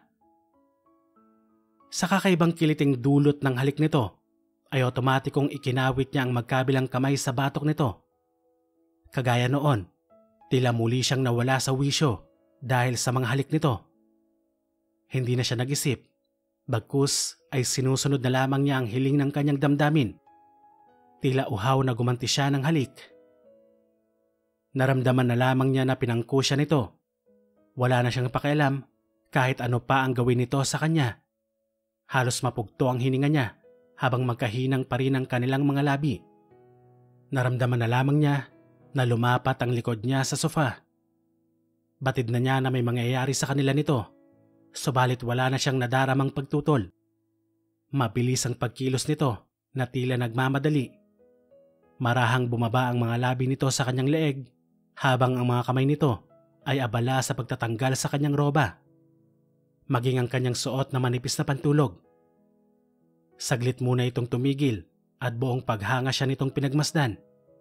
Sa kakaibang kiliting dulot ng halik nito ay otomatikong ikinawit niya ang magkabilang kamay sa batok nito. Kagaya noon, tila muli siyang nawala sa wisyo dahil sa mga halik nito. Hindi na siya nag-isip, bagkus ay sinusunod na lamang niya ang hiling ng kanyang damdamin. Tila uhaw na gumanti siya ng halik. Naramdaman na lamang niya na pinangko siya nito. Wala na siyang pakialam kahit ano pa ang gawin nito sa kanya. Halos mapugto ang hininga niya habang magkahinang pa rin ang kanilang mga labi. Naramdaman na lamang niya na lumapat ang likod niya sa sofa. Batid na niya na may mangyayari sa kanila nito, subalit wala na siyang nadaramang pagtutol. Mabilis ang pagkilos nito na tila nagmamadali. Marahang bumaba ang mga labi nito sa kanyang leeg habang ang mga kamay nito ay abala sa pagtatanggal sa kanyang roba, maging ang kanyang suot na manipis na pantulog. Saglit muna itong tumigil at buong paghanga siya nitong pinagmasdan.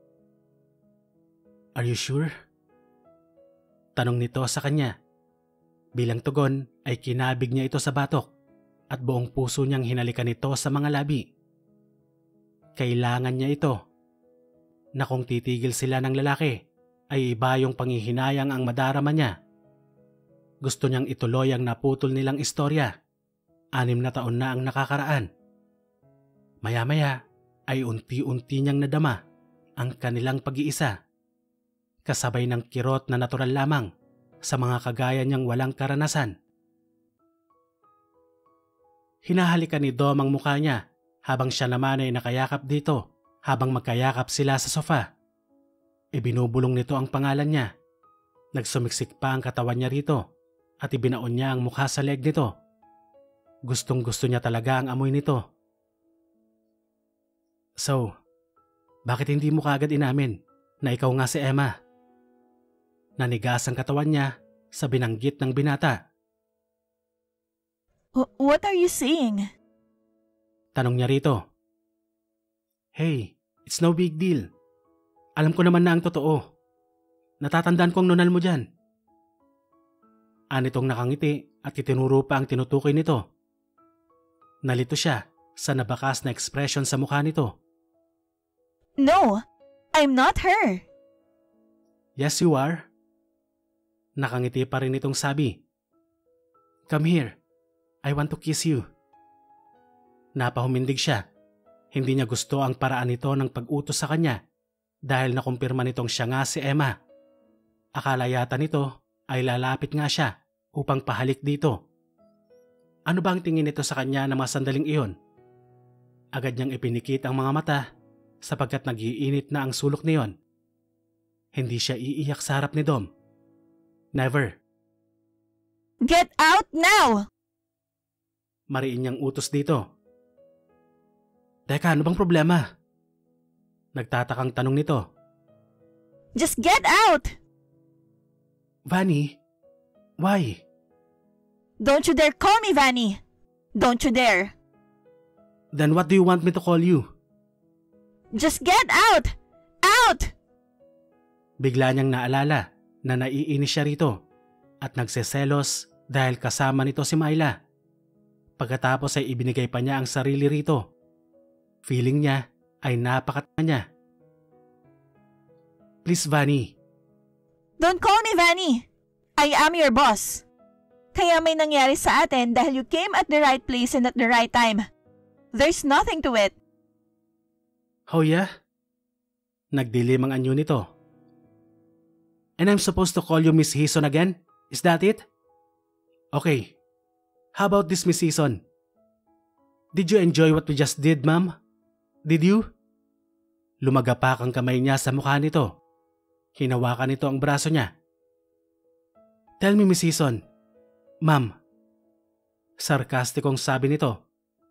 Are you sure? Tanong nito sa kanya. Bilang tugon ay kinabig niya ito sa batok at buong puso niyang hinalikan ito sa mga labi. Kailangan niya ito. Na kung titigil sila ng lalaki ay iba yung panghihinayang ang madarama niya. Gusto niyang ituloy ang naputol nilang istorya. Anim na taon na ang nakakaraan. Maya-maya ay unti-unti niyang nadama ang kanilang pag-iisa. Kasabay ng kirot na natural lamang sa mga kagaya niyang walang karanasan. Hinahalikan ni Dom ang mukha niya habang siya naman ay nakayakap dito habang magkayakap sila sa sofa. Ibinubulong nito ang pangalan niya. Nagsumiksik pa ang katawan niya rito at ibinaon niya ang mukha sa leg nito. Gustong gusto niya talaga ang amoy nito. So, bakit hindi mo kaagad inamin na ikaw nga si Emma? Nanigas ang katawan niya sa binanggit ng binata. What are you saying? Tanong niya rito. Hey, it's no big deal. Alam ko naman na ang totoo. Natatandaan kong nunal mo dyan. Anitong nakangiti at itinuro pa ang tinutukoy nito. Nalito siya sa nabakas na ekspresyon sa mukha nito. No, I'm not her. Yes, you are. Nakangiti pa rin itong sabi. Come here. I want to kiss you. Napahumindig siya. Hindi niya gusto ang paraan nito ng pag-utos sa kanya dahil nakumpirma nitong siya nga si Emma. Akala yata nito ay lalapit nga siya upang pahalik dito. Ano ba ang tingin nito sa kanya ng mga sandaling iyon? Agad niyang ipinikit ang mga mata sapagkat nag-iinit na ang sulok niyon. Hindi siya iiyak sa harap ni Dom. Never. Get out now! Mariin niyang utos dito. Teka, ano bang problema? Nagtatakang tanong nito. Just get out! Vanny, why? Don't you dare call me Vanny! Don't you dare! Then what do you want me to call you? Just get out! Out! Bigla niyang naalala na naiinis siya rito at nagseselos dahil kasama nito si Myla. Pagkatapos ay ibinigay pa niya ang sarili rito. Feeling niya ay napakatanga niya. Please, Vanny. Don't call me Vanny! I am your boss. Kaya may nangyari sa atin dahil you came at the right place and at the right time. There's nothing to it. Oh yeah? Nagdilim ang anyo nito. And I'm supposed to call you Miss Hison again? Is that it? Okay. How about this, Miss Hison? Did you enjoy what we just did, ma'am? Did you? Lumagapak ang kamay niya sa mukha nito. Hinawakan nito ang braso niya. Tell me, Miss Hison. Ma'am. Sarkastikong sabi nito.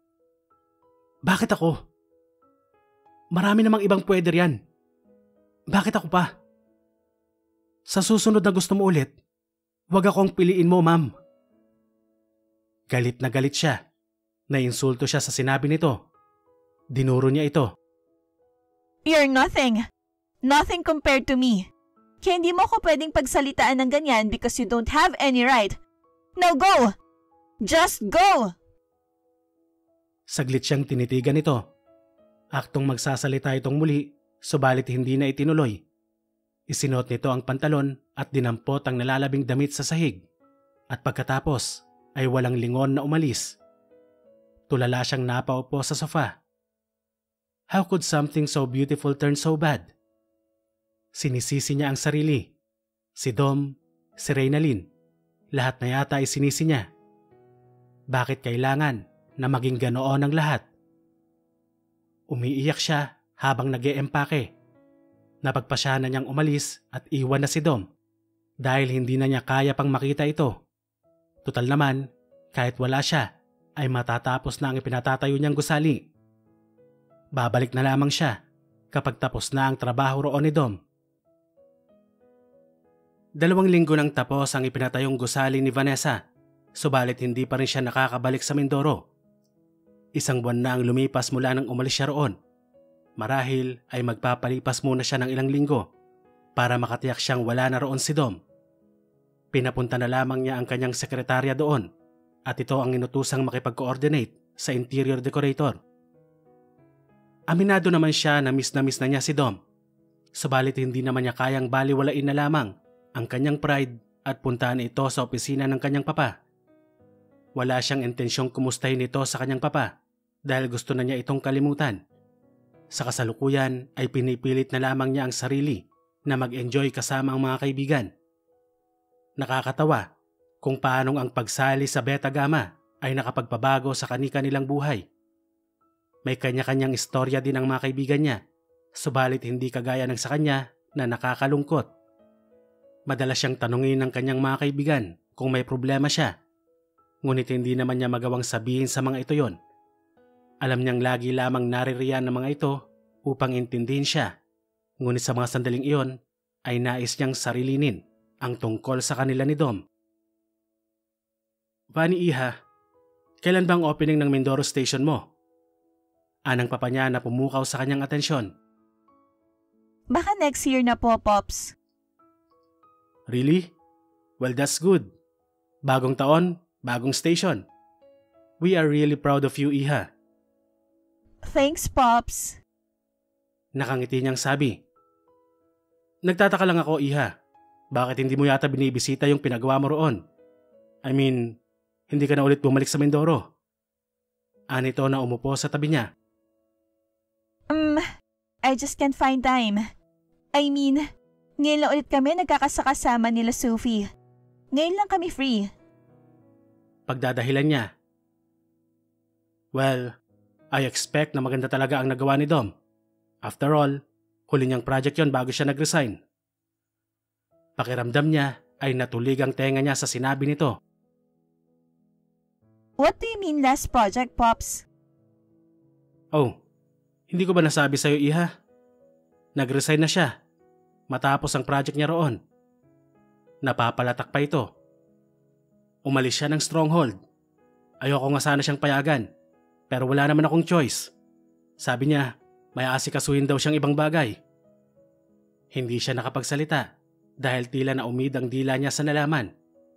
Bakit ako? Marami namang ibang pwede riyan. Bakit ako pa? Sa susunod na gusto mo ulit, huwag akong piliin mo, ma'am. Galit na galit siya. Nainsulto siya sa sinabi nito. Dinuro niya ito. You're nothing. Nothing compared to me. Kaya hindi mo ako pwedeng pagsalitaan ng ganyan because you don't have any right. Now go! Just go! Saglit siyang tinitigan ito. Aktong magsasalita itong muli, subalit hindi na itinuloy. Isinuot nito ang pantalon at dinampot ang nalalabing damit sa sahig. At pagkatapos ay walang lingon na umalis. Tulala siyang napaupo sa sofa. How could something so beautiful turn so bad? Sinisisi niya ang sarili. Si Dom, si Reynalyn, lahat na yata ay sinisi niya. Bakit kailangan na maging ganoon ang lahat? Umiiyak siya habang nag-e-empake. Napagpasya na niyang umalis at iwan na si Dom dahil hindi na niya kaya pang makita ito. Tutal naman, kahit wala siya, ay matatapos na ang ipinatatayo niyang gusali. Babalik na lamang siya kapag tapos na ang trabaho roon ni Dom. Dalawang linggo nang tapos ang ipinatayong gusali ni Vanessa, subalit hindi pa rin siya nakakabalik sa Mindoro. Isang buwan na ang lumipas mula nang umalis siya roon. Marahil ay magpapalipas muna siya ng ilang linggo para makatiyak siyang wala na roon si Dom. Pinapunta na lamang niya ang kanyang sekretarya doon at ito ang inutusang makipag-coordinate sa interior decorator. Aminado naman siya na miss na miss na niya si Dom. Subalit hindi naman niya kayang baliwalain na lamang ang kanyang pride at puntahan ito sa opisina ng kanyang papa. Wala siyang intensyong kumustahin ito sa kanyang papa dahil gusto na niya itong kalimutan. Sa kasalukuyan ay pinipilit na lamang niya ang sarili na mag-enjoy kasama ang mga kaibigan. Nakakatawa kung paanong ang pagsali sa Beta Gamma ay nakapagpabago sa kani-kanilang buhay. May kanya-kanyang istorya din ang mga kaibigan niya, subalit hindi kagaya ng sa kanya na nakakalungkot. Madalas siyang tanungin ng kanyang mga kaibigan kung may problema siya, ngunit hindi naman niya magawang sabihin sa mga ito yon. Alam niyang lagi lamang naririyan ng mga ito upang intindihin siya, ngunit sa mga sandaling iyon ay nais niyang sarilinin ang tungkol sa kanila ni Dom. Vanny Iha, kailan bang opening ng Mindoro Station mo? Anang papa niya na pumukaw sa kanyang atensyon. Baka next year na po, Pops. Really? Well, that's good. Bagong taon, bagong station. We are really proud of you, Iha. Thanks, Pops. Nakangiti niyang sabi. Nagtataka lang ako, Iha. Bakit hindi mo yata binibisita yung pinagawa mo roon? I mean, hindi ka na ulit bumalik sa Mindoro. Anito na umupo sa tabi niya. Um, I just can't find time. I mean, ngayon lang ulit kami nagkakasakasama nila Sophie. Ngayon lang kami free. Pagdadahilan niya, Well, I expect na maganda talaga ang nagawa ni Dom. After all, huli niyang project yon bago siya nag-resign. Pakiramdam niya ay natulig ang tenga niya sa sinabi nito. What do you mean last project, Pops? Oh, hindi ko ba nasabi sa'yo, Iha? Nag-resign na siya matapos ang project niya roon. Napapalatak pa ito. Umalis siya ng stronghold. Ayoko nga sana siyang payagan, pero wala naman akong choice. Sabi niya, may asikasuhin daw siyang ibang bagay. Hindi siya nakapagsalita dahil tila na umid ang dila niya sa nalaman.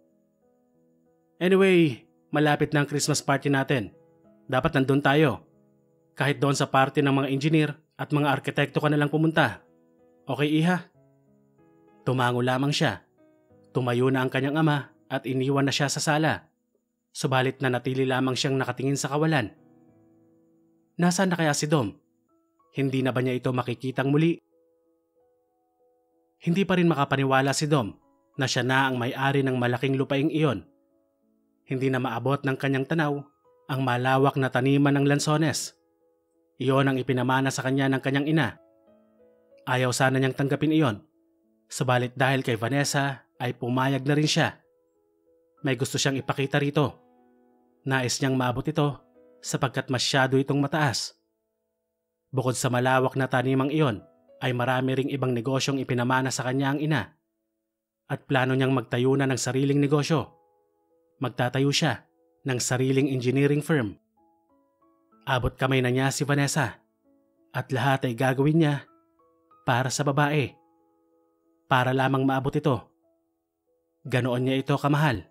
Anyway, malapit na ang Christmas party natin. Dapat nandun tayo. Kahit doon sa party ng mga engineer at mga arkitekto ka nalang pumunta. Okay, Iha? Tumango lamang siya. Tumayo na ang kanyang ama at iniwan na siya sa sala. Subalit na natili lamang siyang nakatingin sa kawalan. Nasaan na kaya si Dom? Hindi na ba niya ito makikitang muli? Hindi pa rin makapaniwala si Dom na siya na ang may-ari ng malaking lupaing iyon. Hindi na maabot ng kanyang tanaw ang malawak na taniman ng lansones. Iyon ang ipinamana sa kanya ng kanyang ina. Ayaw sana niyang tanggapin iyon. Subalit dahil kay Vanessa ay pumayag na rin siya. May gusto siyang ipakita rito. Nais niyang maabot ito sapagkat masyado itong mataas. Bukod sa malawak na tanimang iyon ay marami ring ibang negosyong ipinamana sa kanya ang ina. At plano niyang magtayo na ng sariling negosyo. Magtatayo siya ng sariling engineering firm. Abot kamay na niya si Vanessa at lahat ay gagawin niya para sa babae. Para lamang maabot ito. Ganoon niya ito kamahal.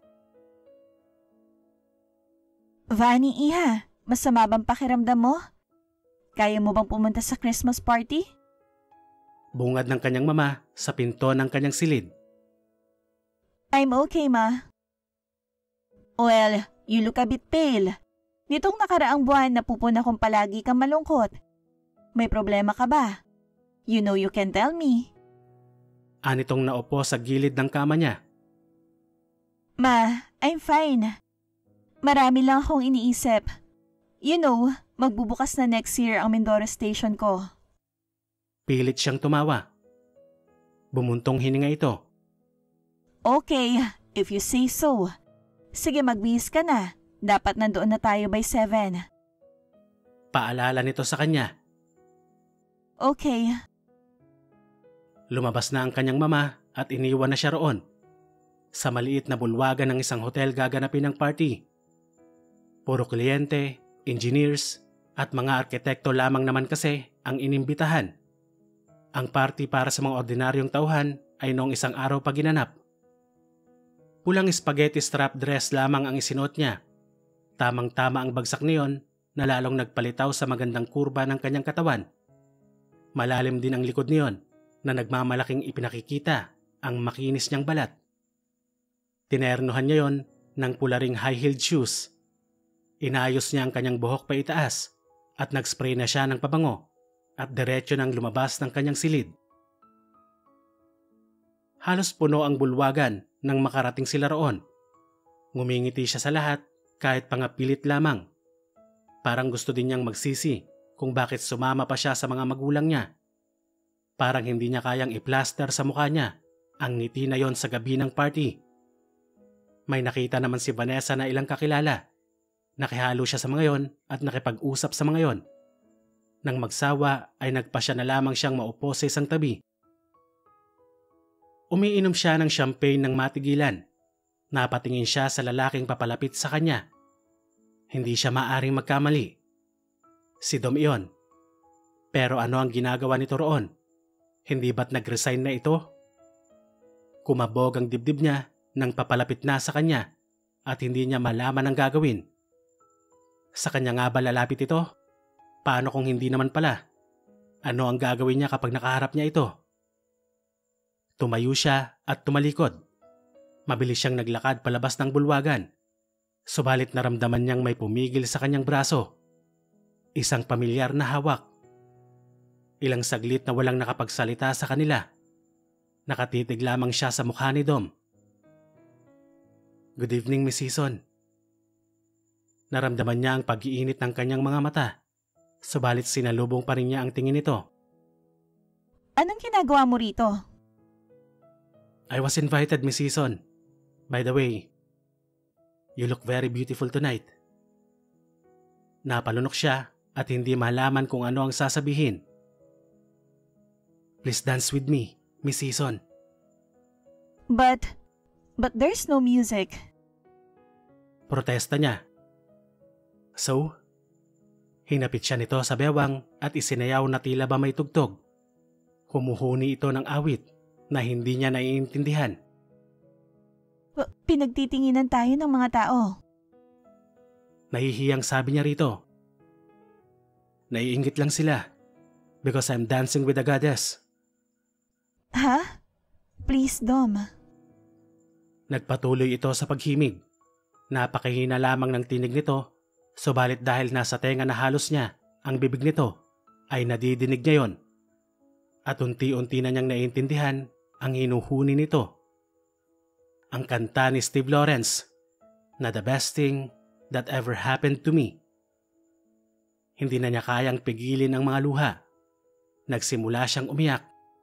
Vani, Iha, masama bang pakiramdam mo? Kaya mo bang pumunta sa Christmas party? Bungad ng kanyang mama sa pinto ng kanyang silid. I'm okay, Ma. Well, you look a bit pale. Nitong nakaraang buwan napupuna kong palagi kang malungkot. May problema ka ba? You know you can tell me. Anitong naupo sa gilid ng kama niya. Ma, I'm fine. Marami lang akong iniisip. You know, magbubukas na next year ang Mindoro Station ko. Pilit siyang tumawa. Bumuntong hininga ito. Okay, if you say so. Sige, magbihis ka na. Dapat nandoon na tayo by seven. Paalala nito sa kanya. Okay. Lumabas na ang kanyang mama at iniwan na siya roon. Sa maliit na bulwagan ng isang hotel gaganapin ang party. Puro kliyente, engineers at mga arkitekto lamang naman kasi ang inimbitahan. Ang party para sa mga ordinaryong tauhan ay noong isang araw pa ginanap. Pulang spaghetti strap dress lamang ang isinuot niya. Tamang-tama ang bagsak niyon na lalong nagpalitaw sa magandang kurba ng kanyang katawan. Malalim din ang likod niyon na nagmamalaking ipinakikita ang makinis niyang balat. Tinernohan niya yon ng pularing high-heeled shoes. Inayos niya ang kanyang buhok pa itaas at nag-spray na siya ng pabango at diretso nang lumabas ng kanyang silid. Halos puno ang bulwagan nang makarating sila roon. Ngumingiti siya sa lahat kahit pangapilit lamang. Parang gusto din niyang magsisi kung bakit sumama pa siya sa mga magulang niya. Parang hindi niya kayang i-plaster sa mukha niya ang ngiti na yon sa gabi ng party. May nakita naman si Vanessa na ilang kakilala. Nakihalo siya sa mga yon at nakipag-usap sa mga yon. Nang magsawa ay nagpa siya na lamang siyang maupo sa isang tabi. Umiinom siya ng champagne ng matigilan. Napatingin siya sa lalaking papalapit sa kanya. Hindi siya maaring magkamali. Si Dom iyon. Pero ano ang ginagawa nito roon? Hindi ba't nag-resign na ito? Kumabog ang dibdib niya nang papalapit na sa kanya at hindi niya malaman ang gagawin. Sa kanya nga ba lalapit ito? Paano kung hindi naman pala? Ano ang gagawin niya kapag nakaharap niya ito? Tumayo siya at tumalikod. Mabilis siyang naglakad palabas ng bulwagan. Subalit naramdaman niyang may pumigil sa kanyang braso. Isang pamilyar na hawak. Ilang saglit na walang nakapagsalita sa kanila. Nakatitig lamang siya sa mukha ni Dom. Good evening, Miss Season. Naramdaman niya ang pag-iinit ng kanyang mga mata, subalit sinalubong pa rin niya ang tingin nito. Anong ginagawa mo rito? I was invited, Miss Season. By the way, you look very beautiful tonight. Napalunok siya at hindi malaman kung ano ang sasabihin. Please dance with me, Miss Season. But, but there's no music. Protesta niya. So, hinapit siya nito sa bewang at isinayaw na tila ba may tugtog. Humuhuni ito ng awit na hindi niya naiintindihan. P- Pinagtitinginan tayo ng mga tao. Nahihiyang sabi niya rito. Naiinggit lang sila because I'm dancing with the goddess. Ha? Please, Dom. Nagpatuloy ito sa paghimig. Napakahina lamang ng tinig nito, subalit dahil nasa tenga na halos niya ang bibig nito, ay nadidinig niya yon. At unti-unti na niyang naiintindihan ang hinuhuni nito. Ang kanta ni Steve Lawrence na the best thing that ever happened to me. Hindi na niya kayang pigilin ang mga luha. Nagsimula siyang umiyak.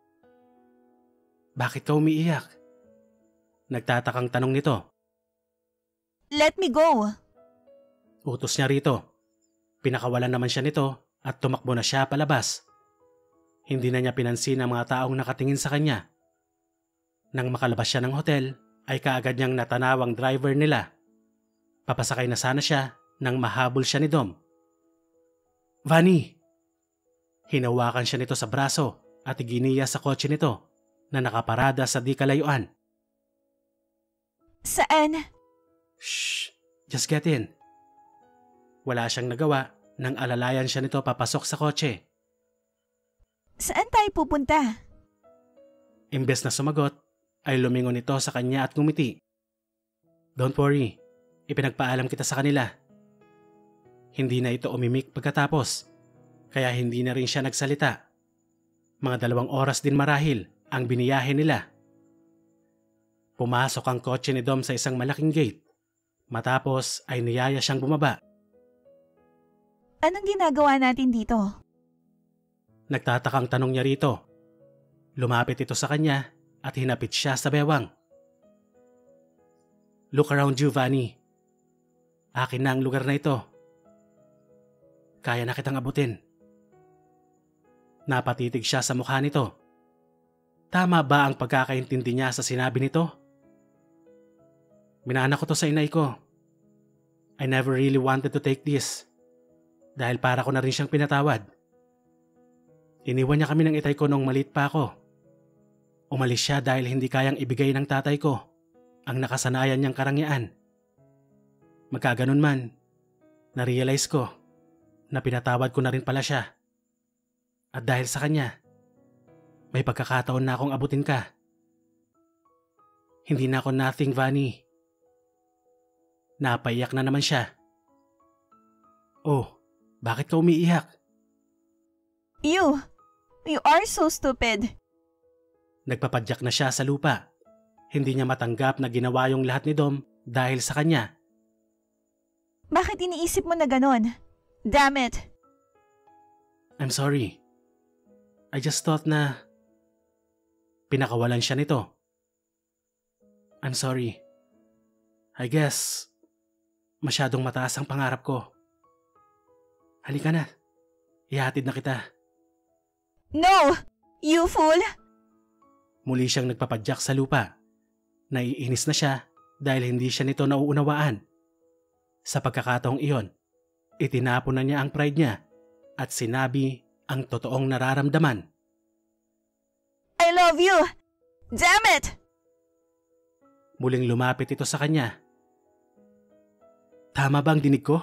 Bakit ka umiiyak? Nagtatakang tanong nito. Let me go. Utos niya rito. Pinakawalan naman siya nito at tumakbo na siya palabas. Hindi na niya pinansin ang mga taong nakatingin sa kanya. Nang makalabas siya ng hotel, ay kaagad niyang natanaw ang driver nila. Papasakay na sana siya nang mahabol siya ni Dom. Vanny! Hinawakan siya nito sa braso at iginiya sa kotse nito na nakaparada sa di kalayuan. Saan? Shh! Just get in. Wala siyang nagawa nang alalayan siya nito papasok sa kotse. Saan tayo pupunta? Imbes na sumagot, ay lumingon ito sa kanya at ngumiti. Don't worry, ipinagpaalam kita sa kanila. Hindi na ito umimik pagkatapos, kaya hindi na rin siya nagsalita. Mga dalawang oras din marahil ang biniyahe nila. Pumasok ang kotse ni Dom sa isang malaking gate. Matapos ay niyaya siyang bumaba. Anong ginagawa natin dito? Nagtatakang tanong niya rito. Lumapit ito sa kanya at hinapit siya sa bewang. Look around you, Vanny. Akin na ang lugar na ito. Kaya na kitang abutin. Napatitig siya sa mukha nito. Tama ba ang pagkakaintindi niya sa sinabi nito? Minana ko to sa inay ko. I never really wanted to take this. Dahil para ko na rin siyang pinatawad. Iniwan niya kami ng itay ko nung maliit pa ako. Umalis siya dahil hindi kayang ibigay ng tatay ko ang nakasanayan niyang karangyaan. Magkaganon man, na-realize ko na pinatawad ko na rin pala siya. At dahil sa kanya, may pagkakataon na akong abutin ka. Hindi na ako nothing, Vanny. Napaiyak na naman siya. Oh, bakit ka umiiyak? You! You are so stupid. Nagpapadyak na siya sa lupa. Hindi niya matanggap na ginawa yung lahat ni Dom dahil sa kanya. Bakit iniisip mo na ganon? Damn it! I'm sorry. I just thought na... Pinakawalan siya nito. I'm sorry. I guess... Masyadong mataas ang pangarap ko. Halika na. Ihatid na kita. No! You fool! Muli siyang nagpapadyak sa lupa. Naiinis na siya dahil hindi siya nito nauunawaan. Sa pagkakataong iyon, itinapon na niya ang pride niya at sinabi ang totoong nararamdaman. I love you! Damn it! Muling lumapit ito sa kanya. Tama ba ang dinig ko?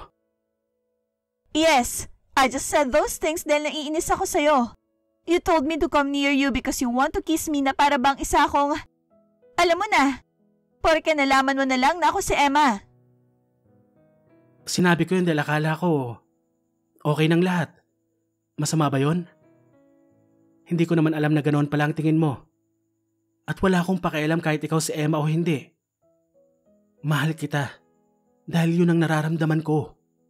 Yes! I just said those things dahil naiinis ako sa'yo. You told me to come near you because you want to kiss me na para bang isa akong... Alam mo na, porke nalaman mo na lang na ako si Emma. Sinabi ko yun dahil akala ko okay ng lahat. Masama ba yun? Hindi ko naman alam na ganoon pala ang tingin mo. At wala akong pakialam kahit ikaw si Emma o hindi. Mahal kita dahil yun ang nararamdaman ko.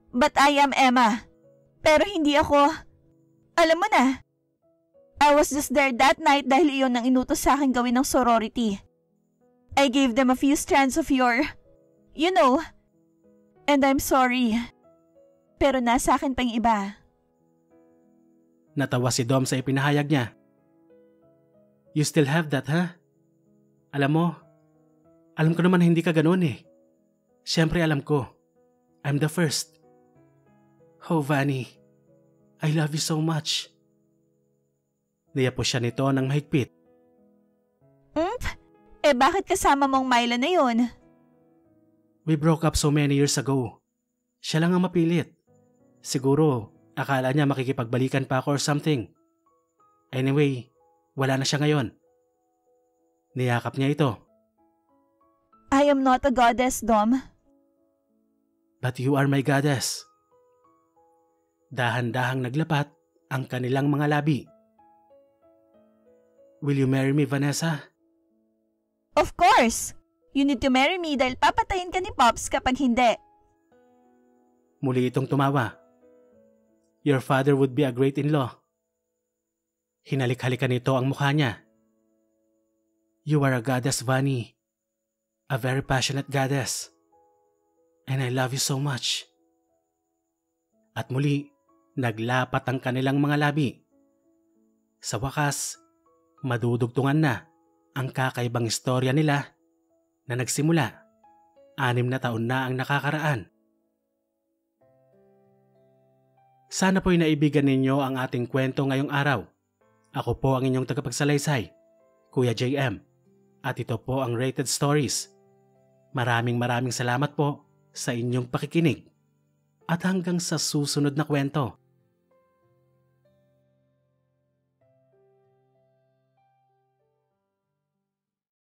But I am Emma. Pero hindi ako. Alam mo na. I was just there that night dahil iyon ang inutos sa akin gawin ng sorority. I gave them a few strands of your, you know, and I'm sorry. Pero nasa akin pa yung iba. Natawa si Dom sa ipinahayag niya. You still have that, huh? Alam mo, alam ko naman hindi ka ganoon eh. Siyempre alam ko. I'm the first. Oh, Vanny, I love you so much. Niyapo siya nito ng mahigpit. Ump? Eh bakit kasama mong Myla na yun? We broke up so many years ago. Siya lang ang mapilit. Siguro, akala niya makikipagbalikan pa ako or something. Anyway, wala na siya ngayon. Niyakap niya ito. I am not a goddess, Dom. But you are my goddess. Dahan-dahang naglapat ang kanilang mga labi. Will you marry me, Vanessa? Of course! You need to marry me dahil papatayin ka ni Pops kapag hindi. Muli itong tumawa. Your father would be a great-in-law. Hinalik-halikan nito ang mukha niya. You are a goddess, Vanny. A very passionate goddess. And I love you so much. At muli, naglapat ang kanilang mga labi. Sa wakas, madudugtungan na ang kakaibang istorya nila na nagsimula. Anim na taon na ang nakakaraan. Sana po'y naibigan ninyo ang ating kwento ngayong araw. Ako po ang inyong tagapagsalaysay, Kuya J M. At ito po ang Rated Stories. Maraming maraming salamat po sa inyong pakikinig. At hanggang sa susunod na kwento.